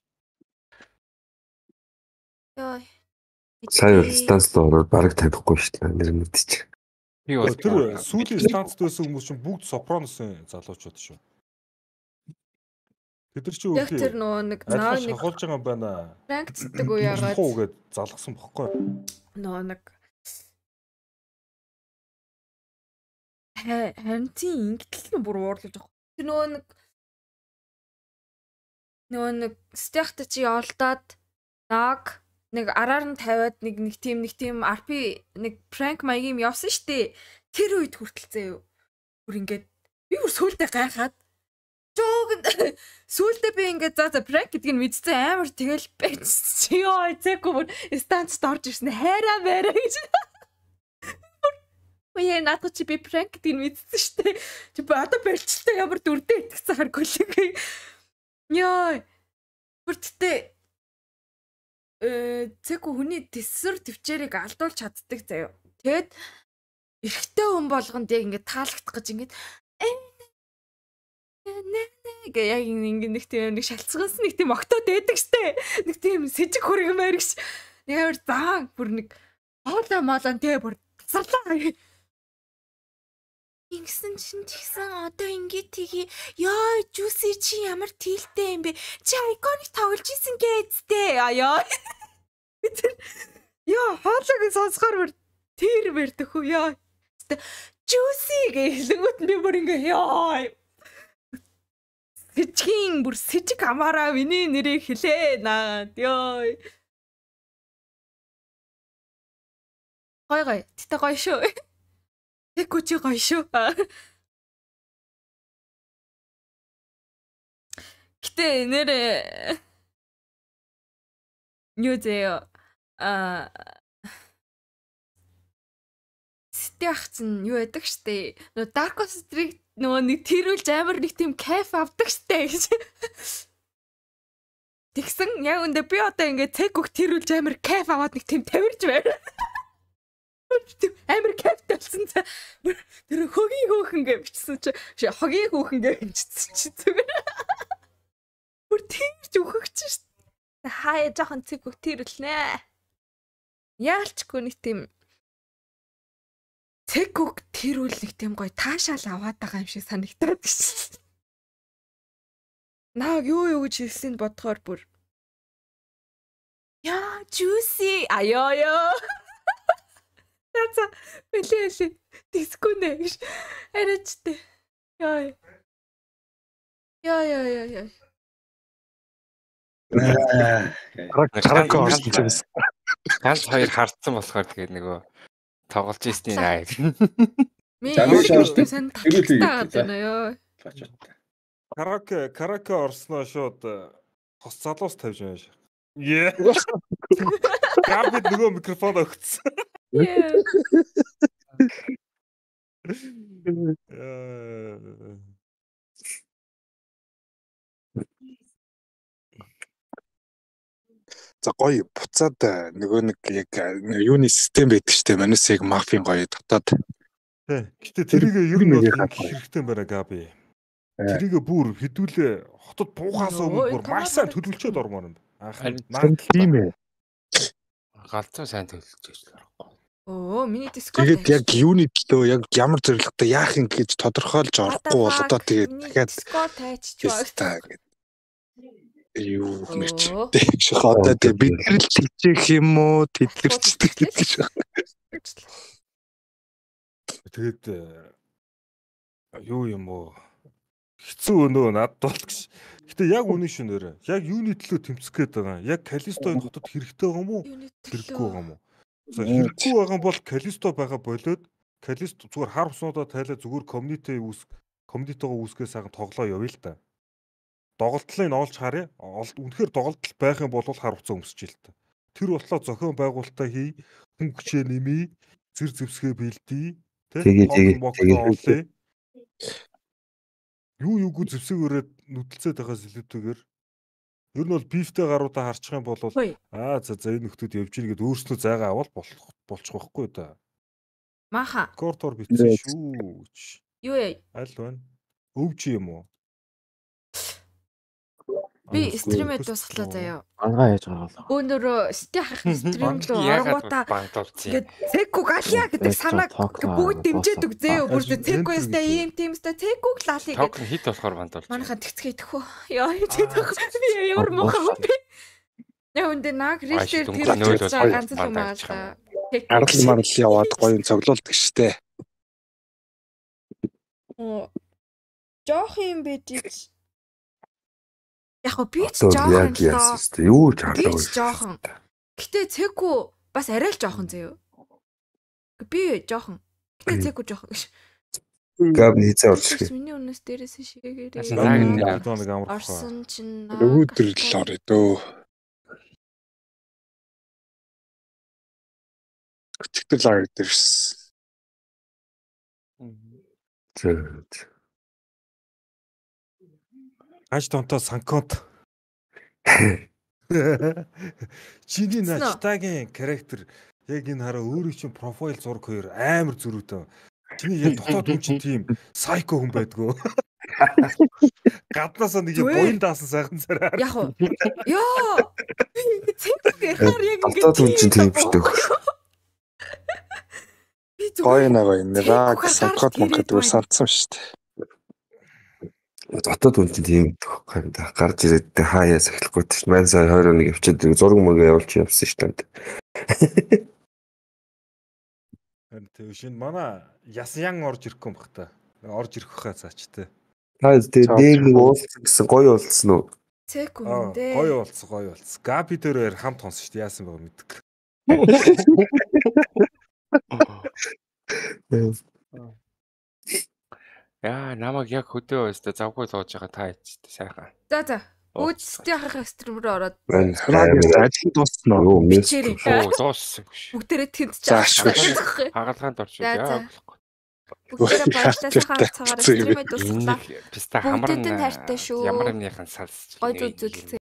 Ёо. Сая станцд ороод бараг танихгүй шүү дээ. Нэр мэдчих. Би бол тэр сүүлийн станцд байсан хүмүүс чинь бүгд сопраносын залуучууд шүү. Тэд нар чи яг тэр нэг хахуулж байгаа юм байна. Рангцдаг уу яагаад гээд залгсан бохгүй. Нэг хантин ингэтэл бүр уурлаж байгаа. Тэр нэг стягт чи олдоод даг нэг араар нь тавиад нэг тийм RP нэг prank маягийн явсан штэ. Тэр үед хүртэлцээ юу. Бүр ингээд би бүр сүултээ гайхаад сүултээ би ингээд за prank гэдгийг мэдсэн амар тэгэл чи ёо зэкгүй бүр станцд орж ирсэн хайраа мээрэ гэж. Яа надад чи би prank гэдгийг мэдсэн штэ. Чи одоо бэлчтэй ямар дүрдээ итгэсэн харгүй л. Ёо. Бүртээ цэко хүний тэсвэр төвчээрийг алдуулж чаддаг заяа. Тэгэд эрэгтэй хүн болгонд яг ингээд таалагдах гэж ингээд гэ яг ингээд нэг тийм нэг шалцгаас нэг тийм октод байдаг штэ. Нэг тийм сэжиг хүргэмээр гэж. Ямар заа бүр нэг хоолоо тэгээ бүр тасарлаа. Ингэсэн чинь тэгсэн одоо ингээд тгий ёо жүүси чи ямар тилтэй юм бэ чи айконик тоглож исэн гэдтэй ёо ёо хоолойг сонсохоор тэр бэрдэх үү ёо жүүси гэхлэнгүүт би бүр ингээ ёо сэжгийн бүр сэжиг хамаараа миний нэрийг хэлээ наа ёо гой тэтэ гой шүү. Тэкүчи гоё шүү. Гэтэ нэр 뉴제요. Стягч нь юу яадаг штэ. Нөө Dark Street нөгөө нэг тэрүүлж амар нэг тийм кайф авдаг штэ гэж. Тэгсэн яг үндэ би одоо ингээд цэгүүх тэрүүлж амар кайф аваад нэг тийм тавирж байна. Амар капиталсан тэр хогийн хөөхөн гэж бичсэн чи хогийн хөөхөн гэж бичсэн чи зүгээр. Бүр тийч өөхөгч шүү. Хаяа жоохон цэг үг тэрэлнэ. Яалчгүй нэг тийм цэг үг тэрүүл нэг тийм гоё таашаал аваад байгаа юм шиг санагдаад шүү. Наа юу гэж хэлсэнд бодохоор бүр яа juicy аяа. За бэлээ дискүнэ гэж арайчтэй. Яа. Карако орсон ч юмс. Ганц хоёр хардсан болохоор тэгээд нөгөө тоглож ийсний аа. Карако орсноо шууд хос залуус тавьж байна ш. Яа. Габид нөгөө микрофон өгсөн. За гоё буцаад нөгөө нэг яг юуны систем байдаг штэ манус яг мафийн гоё дотоод. Гэтэ тэрийг ер нь хэрэгтэй байна Габи. Тэрийг бүр хэдүүлээ хотод буухаас өмнө бүр маш сайн төлөвлөчөөд ормоор юм. Харин тийм ээ. Галзуу сайн төлөвлөж байгаа байхгүй. Оо, миний Discord. Тэгээд яг юуны төлөө яг ямар зорилготой яах юм гэж тодорхойлж орохгүй бол одоо тэгээд дахиад Discord тайчж байгаа. Юу мэрч. Тэгш одоо бид нар л тэгчих юм уу? Тэдлэрчдэг гэж байна. Тэгээд юу юм уу? Хэцүү өнөө надад бол гэж Гэтэ яг үнэн шүнээрээ. Яг юуны төлөө тэмцэх гээд байгаа юм? Яг Калистогийн хотод хэрэгтэй байгаа юм уу? Хэрэггүй байгаа юм уу? За хэрэггүй байгаа бол Калисто байгаа болоод Калисто зүгээр хар уснуудаа тайлаа зүгээр комьюнитигаа үүсгээс сайхан тоглоо явъя л та. Доголдлыг нь олж харъя. Үнэхээр доголдол байх юм бол хар хуцаа өмсөж ил та. Тэр бодлоо зохион байгуулалтаа хий, хүн хүчээ нэмий, зэр зэвсгээ бэлдээ, тэгээ. Юугүй зэвсэг өрөөд нүдэлцээд байгаас илүүтэйгээр ер нь бол бифтэй гаруудаа харчих юм бол за энэ нөхдүүд явж ийн гэд өөрснөө зайгаа авал болчих واخгүй да. Маха. Кортор битсэн шүү. Юу яа? Аль байна? Өвч юм уу? Би стримээ дуусглаа заяа. Ангаа яаж гаргалаа. Өнөөрөө стих стрим руу оронгуудаа ингээд цэкку галия гэдэг санааг бүгд дэмжээд өгзөө. Бүр цэкку ястай ийм тиймстэй цэкку лали гэдэг. Токен хит болохоор бандуул. Манайхаа тэгцгээд өгөө. Яа тэгэх би ямар мохоо би. Яа үндэ наг риштэй тэр ганц л юм аа. Арал марл яваад гоё цоглуулдаг штэ. Жоох юм бидиж. Яг би ч жоохон юу ч хаалаа. Би ч жоохон. Гэтэ цэкку бас арай л жоохон зөө. Би жоохон. Гэтэ цэкку жоохон гэж. Габни цаавч. Миний өнөөс дээрээс шигээрээ. Орсон чинь өөдөр л орё дөө. Өчигдөр лагер дээрс. Зөөд. Аж тонтой санконт. Чиний начтагийн характер яг энэ хараа өөрөө чинь профайл зураг хоёр амар зөрүүтэй. Чиний яг дотоод хүн чинь тийм сайко хүн байдгүй. Гаднаасаа нэг буян даасан сайхан царай. Яг уу. Йоо. Цэвэр яг ингэ. Дотоод хүн чинь тийм шүү дээ. Гоё нэраа санконт мөнгөд үрсанцсан шүү дээ. Дотоод хүн чинь тийм гарч ирээд хаяа сахилахгүй тийм маань сая 21 явчихад зураг мөргөө явуулж явсан шүү дээ. Тэр шинэ манай ясян орж ирэхгүй юм бах та. Орж ирэх хаа цаачтай. Тэгээд нэг уулзсан гэсэн гоё уулзсан уу? Цэк юм дээ. Гоё уулзсан. Габи дээр хамт хонсон шүү дээ. Яасан байгаа мэддэг. Яа, намайг яг хөдөө өстө завгүй сууж байгаа та ичтэй сайхан. За. Өөчтэй харах стрим рүү ороод. Ажил дууссан уу? Дууссан. Бүгдээрээ тэнцэж хагалгаанд орчих яа. Бүгдээрээ баярлалаа цагаараа стримээ дуусглаа. Писта хамрын хайртай шүү. Ямар нэгэн салс. Гой зүзэлцээ.